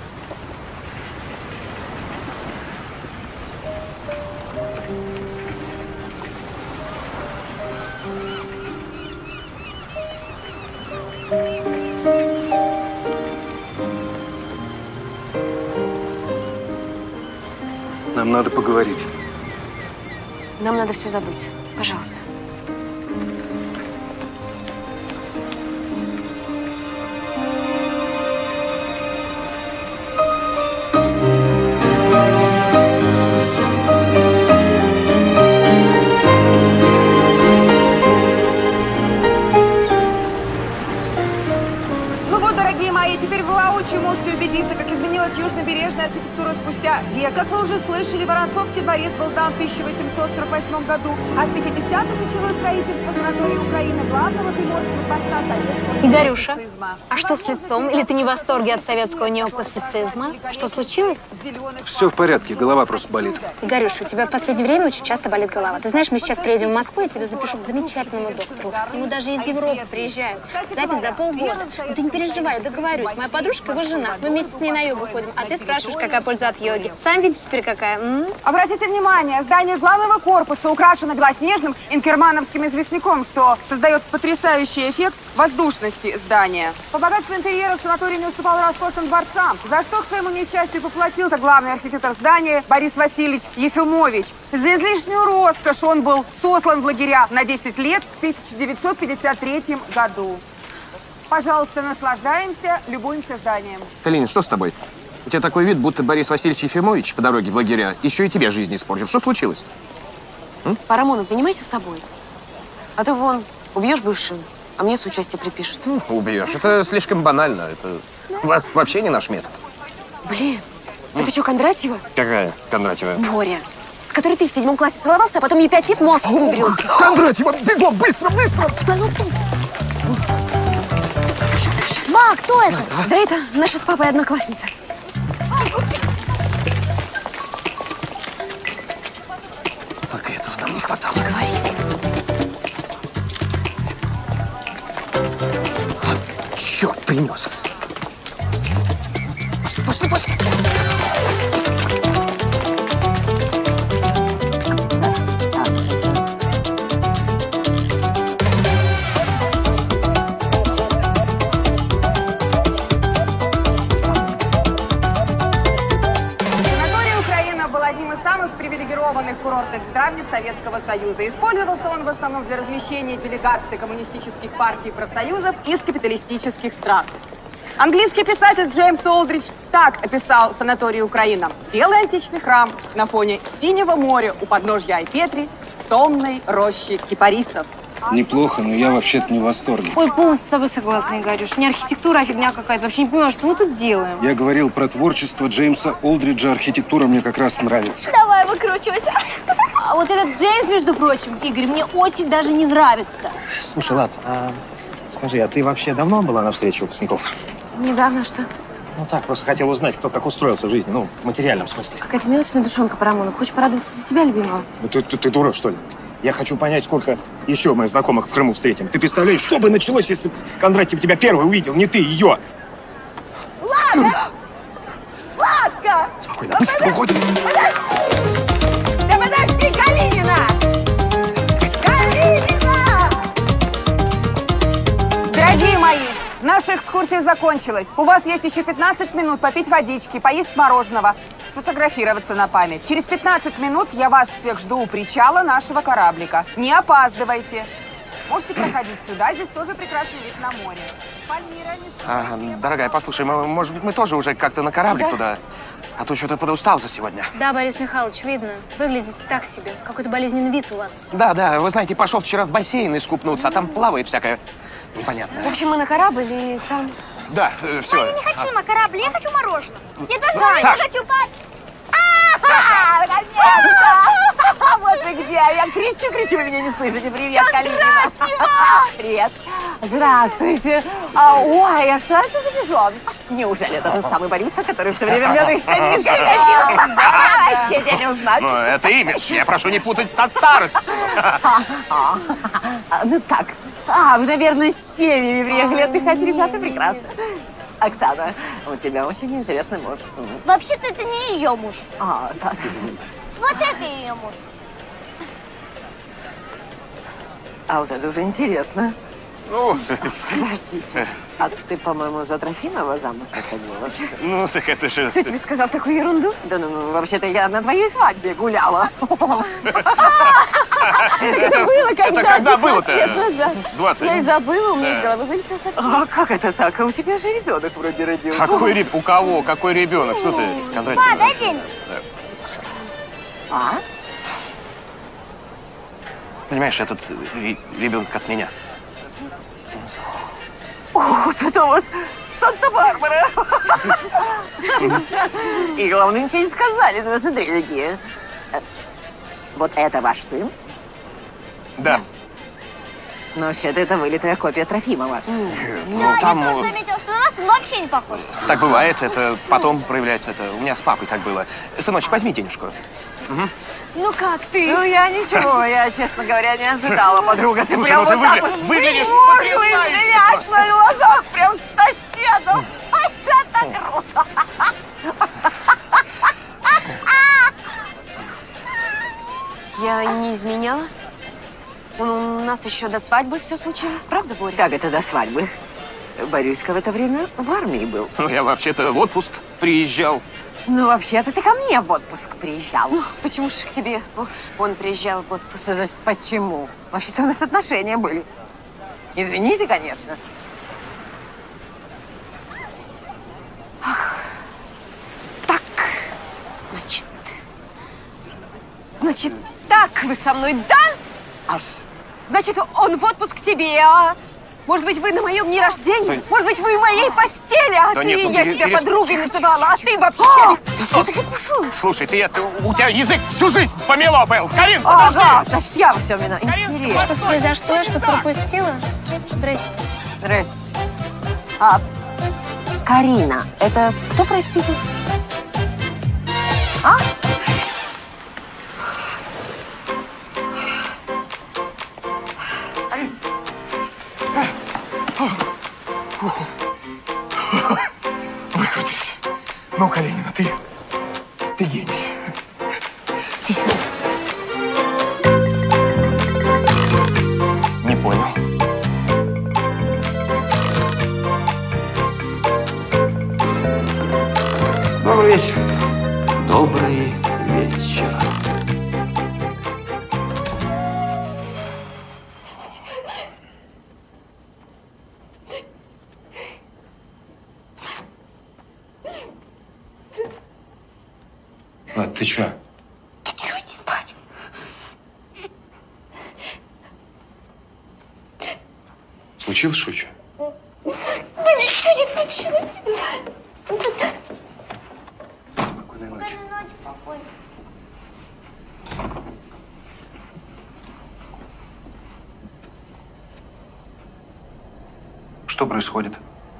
Нам надо поговорить. Нам надо все забыть. Пожалуйста. Ну вот, дорогие мои, теперь вы воочию можете убедиться, как изменилась южнобережная архитектура спустя век. Как вы уже слышали, Воронцовский дворец был сдан в тысяча восемьсот сорок восьмом году, а в пятидесятых началось строительство санатория Украины, главного приморского поста советского Игорюша, неоклассицизма. а что с лицом? Или ты не в восторге от советского неоклассицизма? Что случилось? Все в порядке, голова просто болит. Игорюша, у тебя в последнее время очень часто болит голова. Ты знаешь, мы сейчас приедем в Москву, я тебя запишу к замечательному доктору. Ему даже из Европы приезжают. Запись за полгода. Но ты не переживай, договорюсь. Моя подружка его жена. Мы вместе с ней на йогу ходим. А ты спрашиваешь, какая польза от йоги. Сам видишь теперь какая. М? Обратите внимание, здание главного корпуса украшено белоснежным инкермановским известняком, что создает потрясающий эффект воздушности здания. По богатству интерьера санаторий не уступал роскошным дворцам, за что к своему несчастью поплатился главный архитектор здания Борис Васильевич Ефимович. За излишнюю роскошь он был сослан в лагеря на десять лет в тысяча девятьсот пятьдесят третьем году. Пожалуйста, наслаждаемся, любуемся зданием. Калинин, что с тобой? У тебя такой вид, будто Борис Васильевич Ефимович по дороге в лагеря еще и тебе жизнь испортил. Что случилось-то? Парамонов, занимайся собой. А то вон, убьешь бывшую, а мне соучастие припишут. Убьешь. Это слишком банально. Это во- вообще не наш метод. Блин, это что, Кондратьева? Какая Кондратьева? Боря, с которой ты в седьмом классе целовался, а потом ей пять лет мозг выдрил. Кондратьева, бегом, быстро, быстро! Да ну тут. Ма, кто это? Да это наша с папой одноклассница. Только этого нам не хватало. Говори. Вот черт принес. Пошли, пошли. привилегированных курортных здравниц Советского Союза. Использовался он в основном для размещения делегаций коммунистических партий и профсоюзов из капиталистических стран. Английский писатель Джеймс Олдридж так описал санаторий Украина. Белый античный храм на фоне синего моря у подножья Айпетри в томной роще кипарисов. Неплохо, но я вообще-то не в восторге. Ой, полностью с тобой согласна, Игорюш. Не архитектура, а фигня какая-то. Вообще не понимаю, что мы тут делаем. Я говорил про творчество Джеймса Олдриджа. Архитектура мне как раз нравится. Давай, выкручивайся. А вот этот Джеймс, между прочим, Игорь, мне очень даже не нравится. Слушай, Лад, а скажи, а ты вообще давно была на встрече выпускников? Недавно что? Ну так, просто хотел узнать, кто как устроился в жизни, ну, в материальном смысле. Какая-то мелочная душонка по Рамону. Хочешь порадоваться за себя, любимого? Ну ты, ты, ты дура, что ли? Я хочу понять, сколько еще моих знакомых в Крыму встретим. Ты представляешь, что бы началось, если Кондратьев тебя первый увидел, не ты, ее? Ладно! Ладка! Спокойно, быстро уходим. Подожди! Да подожди, Калинина! Калинина! Дорогие мои, наша экскурсия закончилась. У вас есть еще пятнадцать минут попить водички, поесть мороженого, сфотографироваться на память. Через пятнадцать минут я вас всех жду у причала нашего кораблика. Не опаздывайте. Можете проходить сюда, здесь тоже прекрасный вид на море. Пальмира, не А, дорогая, послушай, мы, может быть, мы тоже уже как-то на кораблик Да. туда? А то что-то подустал за сегодня. Да, Борис Михайлович, видно. Выглядите так себе. Какой-то болезненный вид у вас. Да, да, вы знаете, пошел вчера в бассейн искупнуться, а там плавает всякое непонятное. В общем, мы на корабль и там... Да, э, все. Я не хочу на корабле, я хочу мороженого. Я тоже Саш! не хочу пать. А, наконец-то! Вот вы где! Я кричу, кричу, вы меня не слышите. Привет, Калинина! Привет! Здравствуйте! А, ой, а что это за пижон? Неужели это тот самый Борюшка, который все время в лёных штанишках ходил? Вообще тебя не узнать. Ну, это имидж. Я прошу не путать со старостью. А, ну как? А, вы, наверное, с семьями приехали отдыхать, ребята, прекрасно. Оксана, у тебя очень интересный муж. Вообще-то это не ее муж. А, да. Вот это ее муж. А вот это уже интересно. Ну, Подождите, а ты, по-моему, за Трофимова замуж выходила? ну, так это же... Кто тебе сказал такую ерунду? Да ну, ну вообще-то я на твоей свадьбе гуляла. Это было когда? Это когда было-то? двадцать лет назад. двадцать. Я и забыла, у меня Да. из головы вылетел совсем. А как это так? А у тебя же ребенок вроде родился. Какой реб... У кого? Какой ребенок? Что ты, Кондратьев? Па, дай денег. А? Понимаешь, этот ре- ребенок от меня. О, вот это у вас Санта-Барбара. И главное, ничего не сказали. Ну, смотри, какие. Вот это ваш сын? Да. Но вообще-то это вылитая копия Трофимова. Ну, Да, там, я тоже ну, заметила, что на нас он вообще не похож. так бывает, это потом проявляется. Это у меня с папой так было. Сыночек, возьми денежку. Угу. Ну как ты? Ну я ничего, я, честно говоря, не ожидала, подруга. Ты Слушай, прям ну ты вот так выгля- вот выглядишь выморщилась потрясающе меня просто. на глазах, прям с соседом. Это круто. Я не изменяла. У у нас еще до свадьбы все случилось, правда, Боря? Как это до свадьбы? Борюська в это время в армии был. Ну, я вообще-то в отпуск приезжал. Ну, вообще-то ты ко мне в отпуск приезжал. Ну, почему же к тебе? Он приезжал в отпуск. Что значит, почему? Вообще-то у нас отношения были. Извините, конечно. Значит, значит, так вы со мной, да? Аж. Значит, он в отпуск к тебе, а? Может быть, вы на моем дне рождения? Да- Может быть, вы в моей постели, а Да ты, нет, ну, я пере- тебя перес- подругой называла, а ты вообще... Да что ты кипишуешь? Слушай, ты это... У тебя язык всю жизнь помело был. Карин, Ага, подожди. значит, я все вина. Интересно. Что-то произошло, я что-то пропустила. Здрасте. Здрасте. А Карина, это кто, простите? А? Выкрутились. Ну, Калинина, ты, ты гений. Не понял. Добрый вечер. Добрый вечер. Влад, ты чё? Ты чё, иди спать? Случилось что-то? Ну ничего не случилось. Спокойной ночи. Что происходит?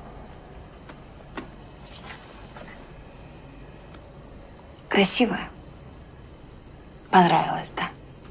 Красивая. Понравилось, да?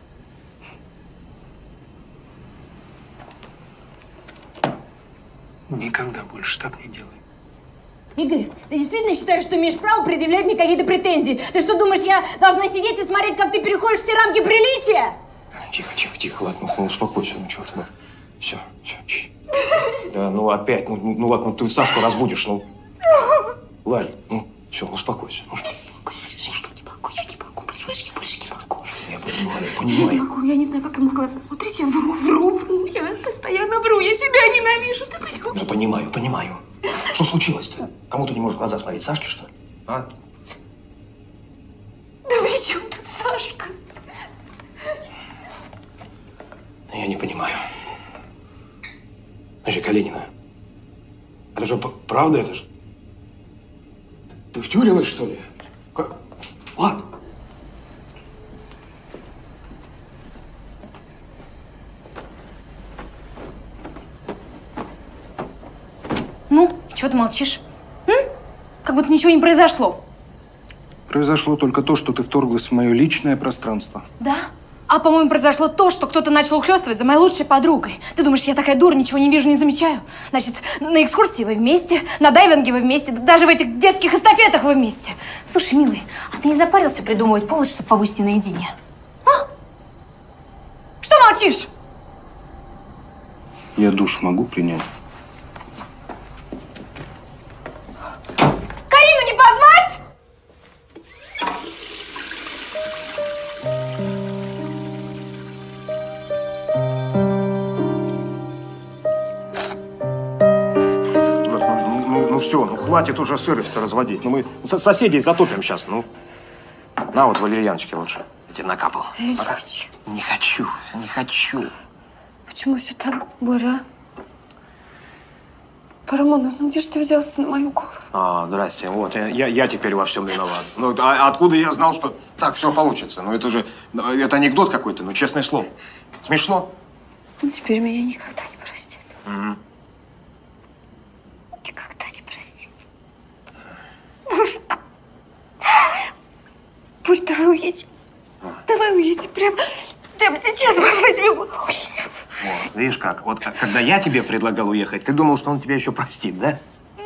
Никогда больше так не делай. Игорь, ты действительно считаешь, что имеешь право предъявлять мне какие-то претензии? Ты что, думаешь, я должна сидеть и смотреть, как ты переходишь все рамки приличия? Тихо, тихо, тихо, ладно, ну успокойся, ну чего ты, ну. Все, все, чш. Да, ну опять, ну, ну ладно, ты Сашку разбудишь, ну. Ларь, ну, все, успокойся. Ну, что? Я не могу, понимаешь, я больше не могу. Я понимаю, Я понимаю. не могу, я не знаю, как ему в глаза смотреть. Я вру, вру, вру. Я постоянно вру, я себя ненавижу. Ты понимаешь? Ну, понимаю, понимаю. Что случилось-то? Кому ты не можешь в глаза смотреть? Сашке, что ли? А? Да при чем тут Сашка? Я не понимаю. Значит, Калинина, это же правда, это же? Ты втюрилась, что ли? Как? Влад! Ну, чего ты молчишь? М? Как будто ничего не произошло. Произошло только то, что ты вторглась в мое личное пространство. Да? А, по-моему, произошло то, что кто-то начал ухлёстывать за моей лучшей подругой. Ты думаешь, я такая дура, ничего не вижу, не замечаю? Значит, на экскурсии вы вместе, на дайвинге вы вместе, даже в этих детских эстафетах вы вместе. Слушай, милый, а ты не запарился придумывать повод, чтобы побыть наедине? А? Что молчишь? Я душ могу принять? Карину не позвать? Ну все, ну хватит уже сырость разводить. Ну мы со соседей затопим сейчас, ну. На вот валерьяночки лучше. Я тебе накапал. Я не хочу. Не хочу, не хочу. Почему все так, Боря? Парамонов, ну где же ты взялся на мою голову? А, здрасте, вот, я, я, я теперь во всем виноват. Ну, а откуда я знал, что так все получится? Ну, это же, это анекдот какой-то, ну, честное слово. Смешно? Он теперь меня никогда не простит. Угу. Никогда не простит. Борь, Борь, давай уедем. А. Давай уедем, прям, прям сейчас возьмем, уедем. Вот, видишь как, вот как, когда я тебе предлагал уехать, ты думал, что он тебя еще простит, да?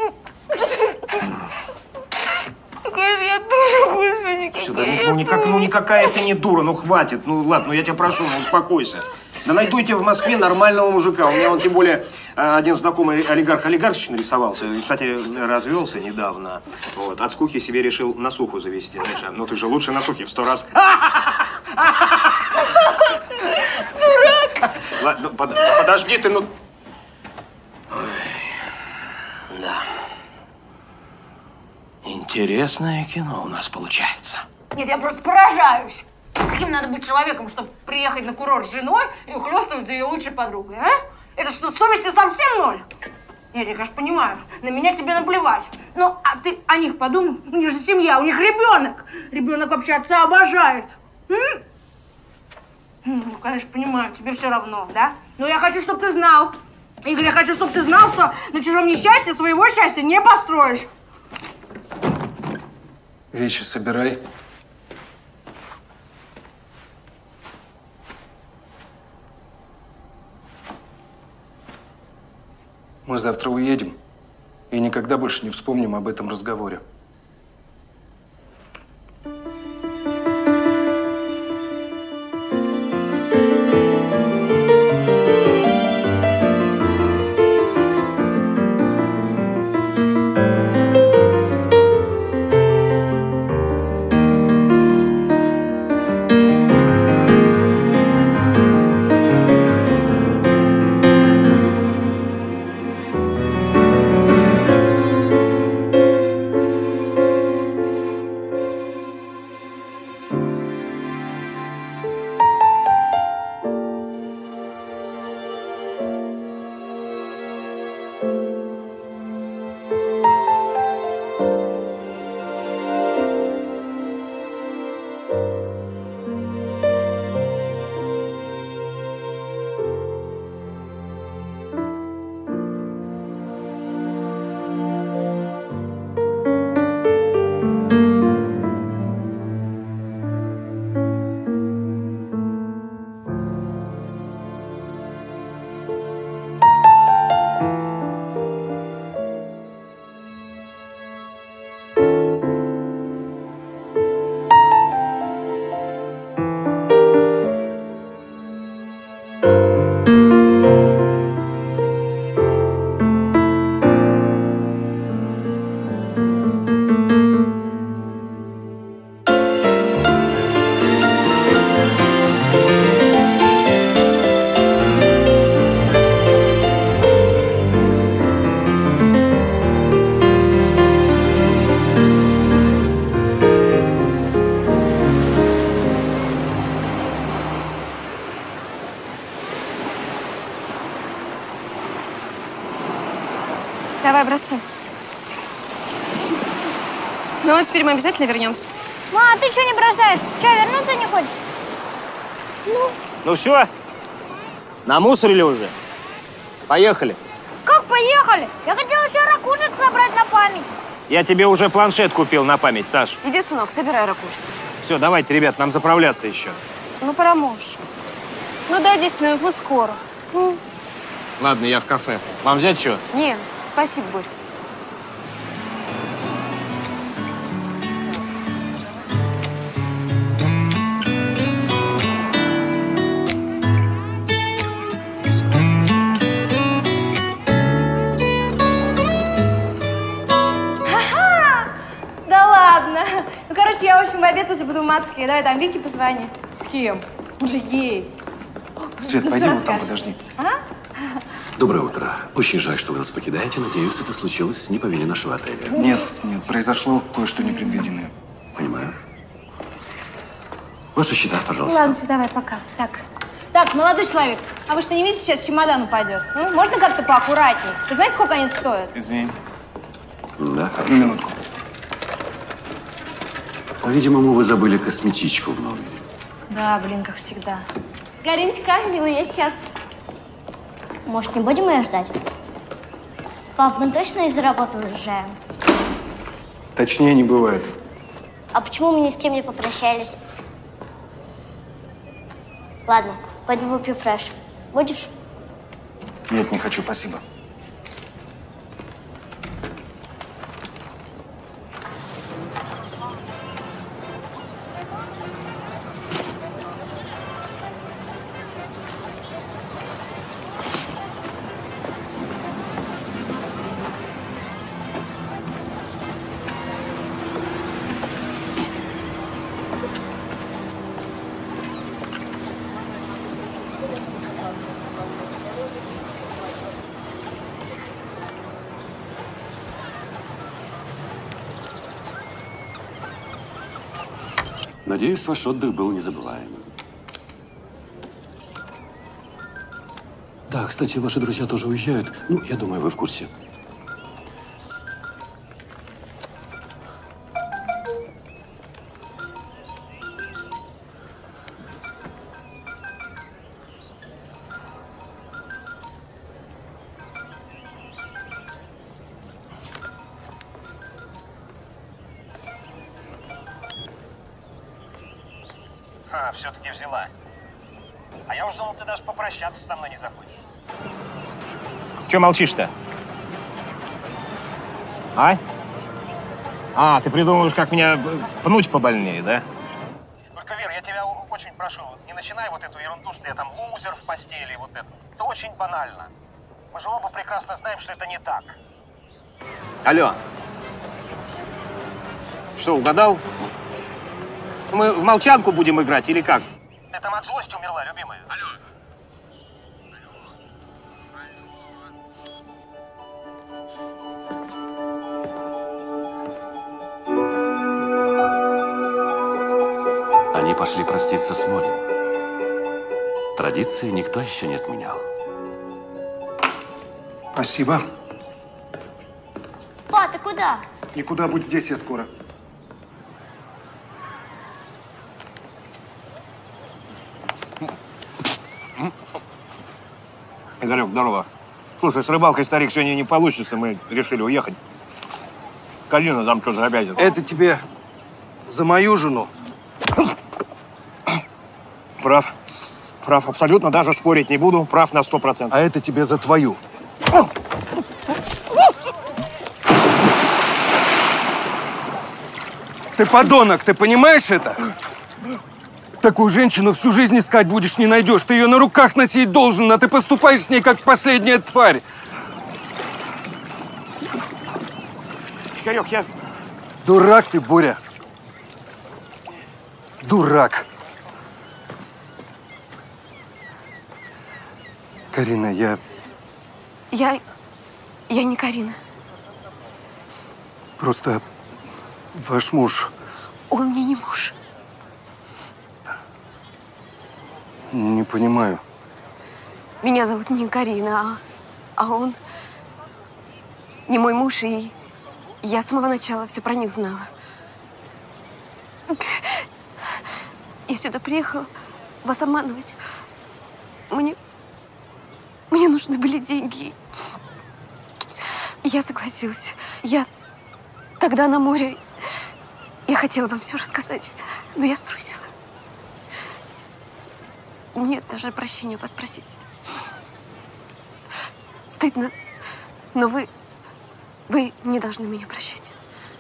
Какая же я дура, больше никакая. Сюда, ну, никак, ну никакая ты не дура, ну хватит, ну ладно, ну я тебя прошу, ну успокойся. Да найдуйте в Москве нормального мужика. У меня он тем более один знакомый олигарх олигархич нарисовался. И, кстати, развелся недавно. Вот. От скуки себе решил насуху завести. Знаешь, ну ты же лучше насухи в сто раз. Дурак! Ладно, под, подожди ты, ну. Ой, да. Интересное кино у нас получается. Нет, я просто поражаюсь. Каким надо быть человеком, чтобы приехать на курорт с женой и ухлёстывать за ее лучшей подругой, а? Это что, совести совсем ноль? Нет, я, конечно, понимаю, на меня тебе наплевать. Но а ты о них подумай, у них же семья, у них ребенок. Ребенок вообще отца обожает. М? Ну, конечно, понимаю, тебе все равно, да? Но я хочу, чтобы ты знал, Игорь, я хочу, чтобы ты знал, что на чужом несчастье своего счастья не построишь. Вещи собирай. Мы завтра уедем и никогда больше не вспомним об этом разговоре. Давай, бросай. Ну вот теперь мы обязательно вернемся. Ма, ты что не бросаешь? Че, вернуться не хочешь? Ну? Ну все, намусорили уже. Поехали. Как поехали? Я хотела еще ракушек собрать на память. Я тебе уже планшет купил на память, Саш. Иди, сынок, собирай ракушки. Все, давайте, ребят, нам заправляться еще. Ну, пора, муж. Ну, дай десять минут, мы скоро. Ну. Ладно, я в кафе. Вам взять что? Не, спасибо, Борь. Да ладно. Ну, короче, я, в общем, в обед уже буду в Москве. Давай там Вике позвони. С кем? Он же гей. Свет, Ну, пойдем всё вот там, расскажешь. подожди. А? Доброе утро. Очень жаль, что вы нас покидаете. Надеюсь, это случилось не по вине нашего отеля. Нет, нет, произошло кое-что непредвиденное. Понимаю. Ваши счета, пожалуйста. Ладно, все, давай, пока. Так. Так, молодой человек, а вы что, не видите, сейчас чемодан упадет? М? Можно как-то поаккуратней? Вы знаете, сколько они стоят? Извините. Да, Одну минутку. По-видимому, вы забыли косметичку в номере. Да, блин, как всегда. Гариночка, милый, я сейчас. Может, не будем ее ждать? Пап, мы точно из-за работы уезжаем? Точнее не бывает. А почему мы ни с кем не попрощались? Ладно, пойду выпью фреш. Будешь? Нет, не хочу, спасибо. Надеюсь, ваш отдых был незабываемым. Да, кстати, ваши друзья тоже уезжают. Ну, я думаю, вы в курсе. А, все-таки взяла. А я уж думал, ты даже попрощаться со мной не захочешь. Че молчишь-то? А? А, ты придумываешь, как меня пнуть побольнее, да? Только, Вер, я тебя очень прошу, не начинай вот эту ерунду, что я там лузер в постели, вот это. Это очень банально. Мы же оба прекрасно знаем, что это не так. Алло. Что, угадал? Мы в молчанку будем играть или как? Я там от злости умерла, любимая. Алло. Они пошли проститься с морем. Традиции никто еще не отменял. Спасибо. Па, ты куда? Никуда, будь здесь, я скоро. Игорек, здорово. Слушай, с рыбалкой, старик, сегодня не получится, мы решили уехать. Калина там что-то обязан. Это тебе за мою жену. Прав. Прав, абсолютно, даже спорить не буду. Прав на сто процентов. А это тебе за твою. Ты подонок, ты понимаешь это? Такую женщину всю жизнь искать будешь, не найдешь. Ты ее на руках носить должен, а ты поступаешь с ней, как последняя тварь. Игорек, я... Дурак ты, Боря. Дурак. Карина, я... Я... Я не Карина. Просто ваш муж... Он мне не муж. Не понимаю. Меня зовут не Карина, а, а он не мой муж, и я с самого начала все про них знала. Я сюда приехала вас обманывать. Мне... Мне нужны были деньги. И я согласилась. Я тогда на море... Я хотела вам все рассказать, но я струсила. Нет даже прощения вас просить. Стыдно, но вы... Вы не должны меня прощать.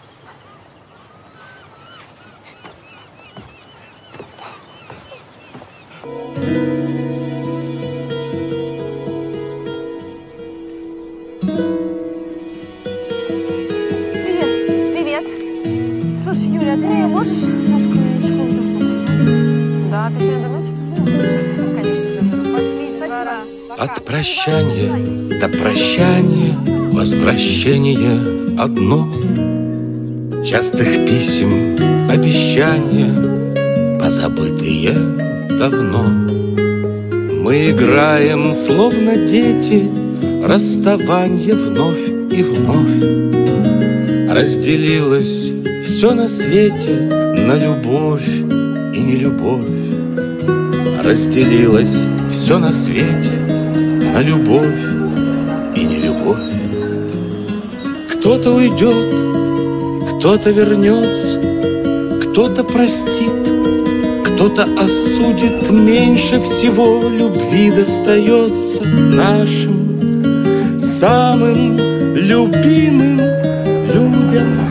Привет. Привет. Слушай, Юля, а ты можешь Сашку из школы тоже забрать? Да, ты сегодня до ночи? Конечно. Пошли, спасибо. От прощания до прощания возвращение одно. Частых писем, обещания, позабытые давно. Мы играем, словно дети, расставанье вновь и вновь. Разделилось все на свете на любовь и нелюбовь. Разделилось все на свете на любовь и нелюбовь. Кто-то уйдет, кто-то вернется, кто-то простит, кто-то осудит. Меньше всего любви достается нашим самым любимым людям.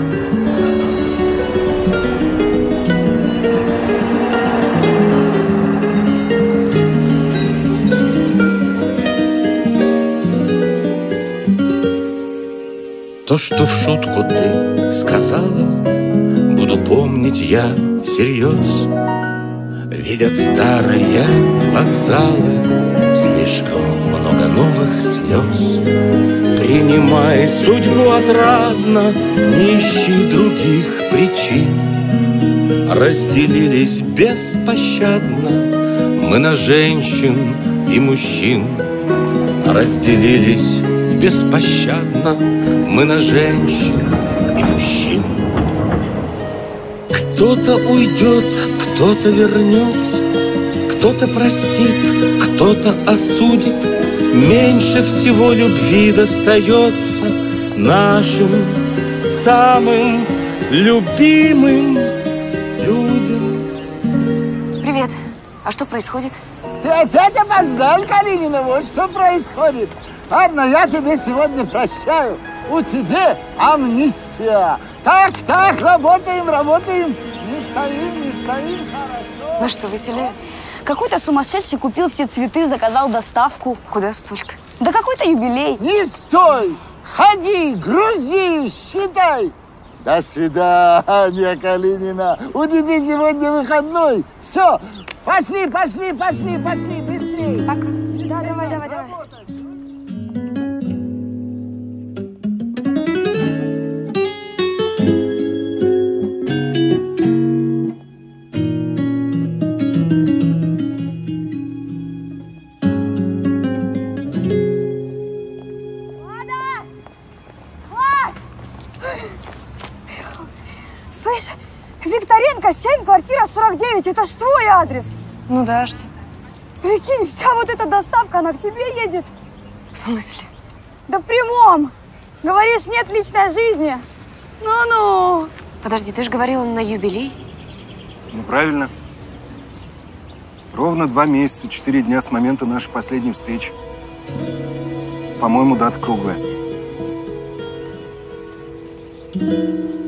То, что в шутку ты сказала, буду помнить я всерьез. Видят старые вокзалы слишком много новых слез. Принимай судьбу отрадно, не ищи других причин. Разделились беспощадно мы на женщин и мужчин. Разделились беспощадно мы на женщин и мужчин. Кто-то уйдет, кто-то вернется, кто-то простит, кто-то осудит. Меньше всего любви достается нашим самым любимым людям. А что происходит? Ты опять опоздал, Калинина, вот что происходит. Ладно, я тебе сегодня прощаю. У тебя амнистия. Так, так, работаем, работаем. Не стоим, не стоим, хорошо. Ну что, веселее? Какой-то сумасшедший купил все цветы, заказал доставку. Куда столько? Да какой-то юбилей. Не стой! Ходи, грузи, считай. До свидания, Калинина. У тебя сегодня выходной. Все, пошли, пошли, пошли, пошли, быстрее. Пока. Да, давай, давай, давай. Слышь, Викторенко, семь, квартира сорок девять. Это ж твой адрес. Ну да, что? Прикинь, вся вот эта доставка, она к тебе едет. В смысле? Да в прямом. Говоришь, нет личной жизни. Ну-ну. Подожди, ты же говорила на юбилей? Ну, правильно. Ровно два месяца, четыре дня с момента нашей последней встречи. По-моему, дата круглая.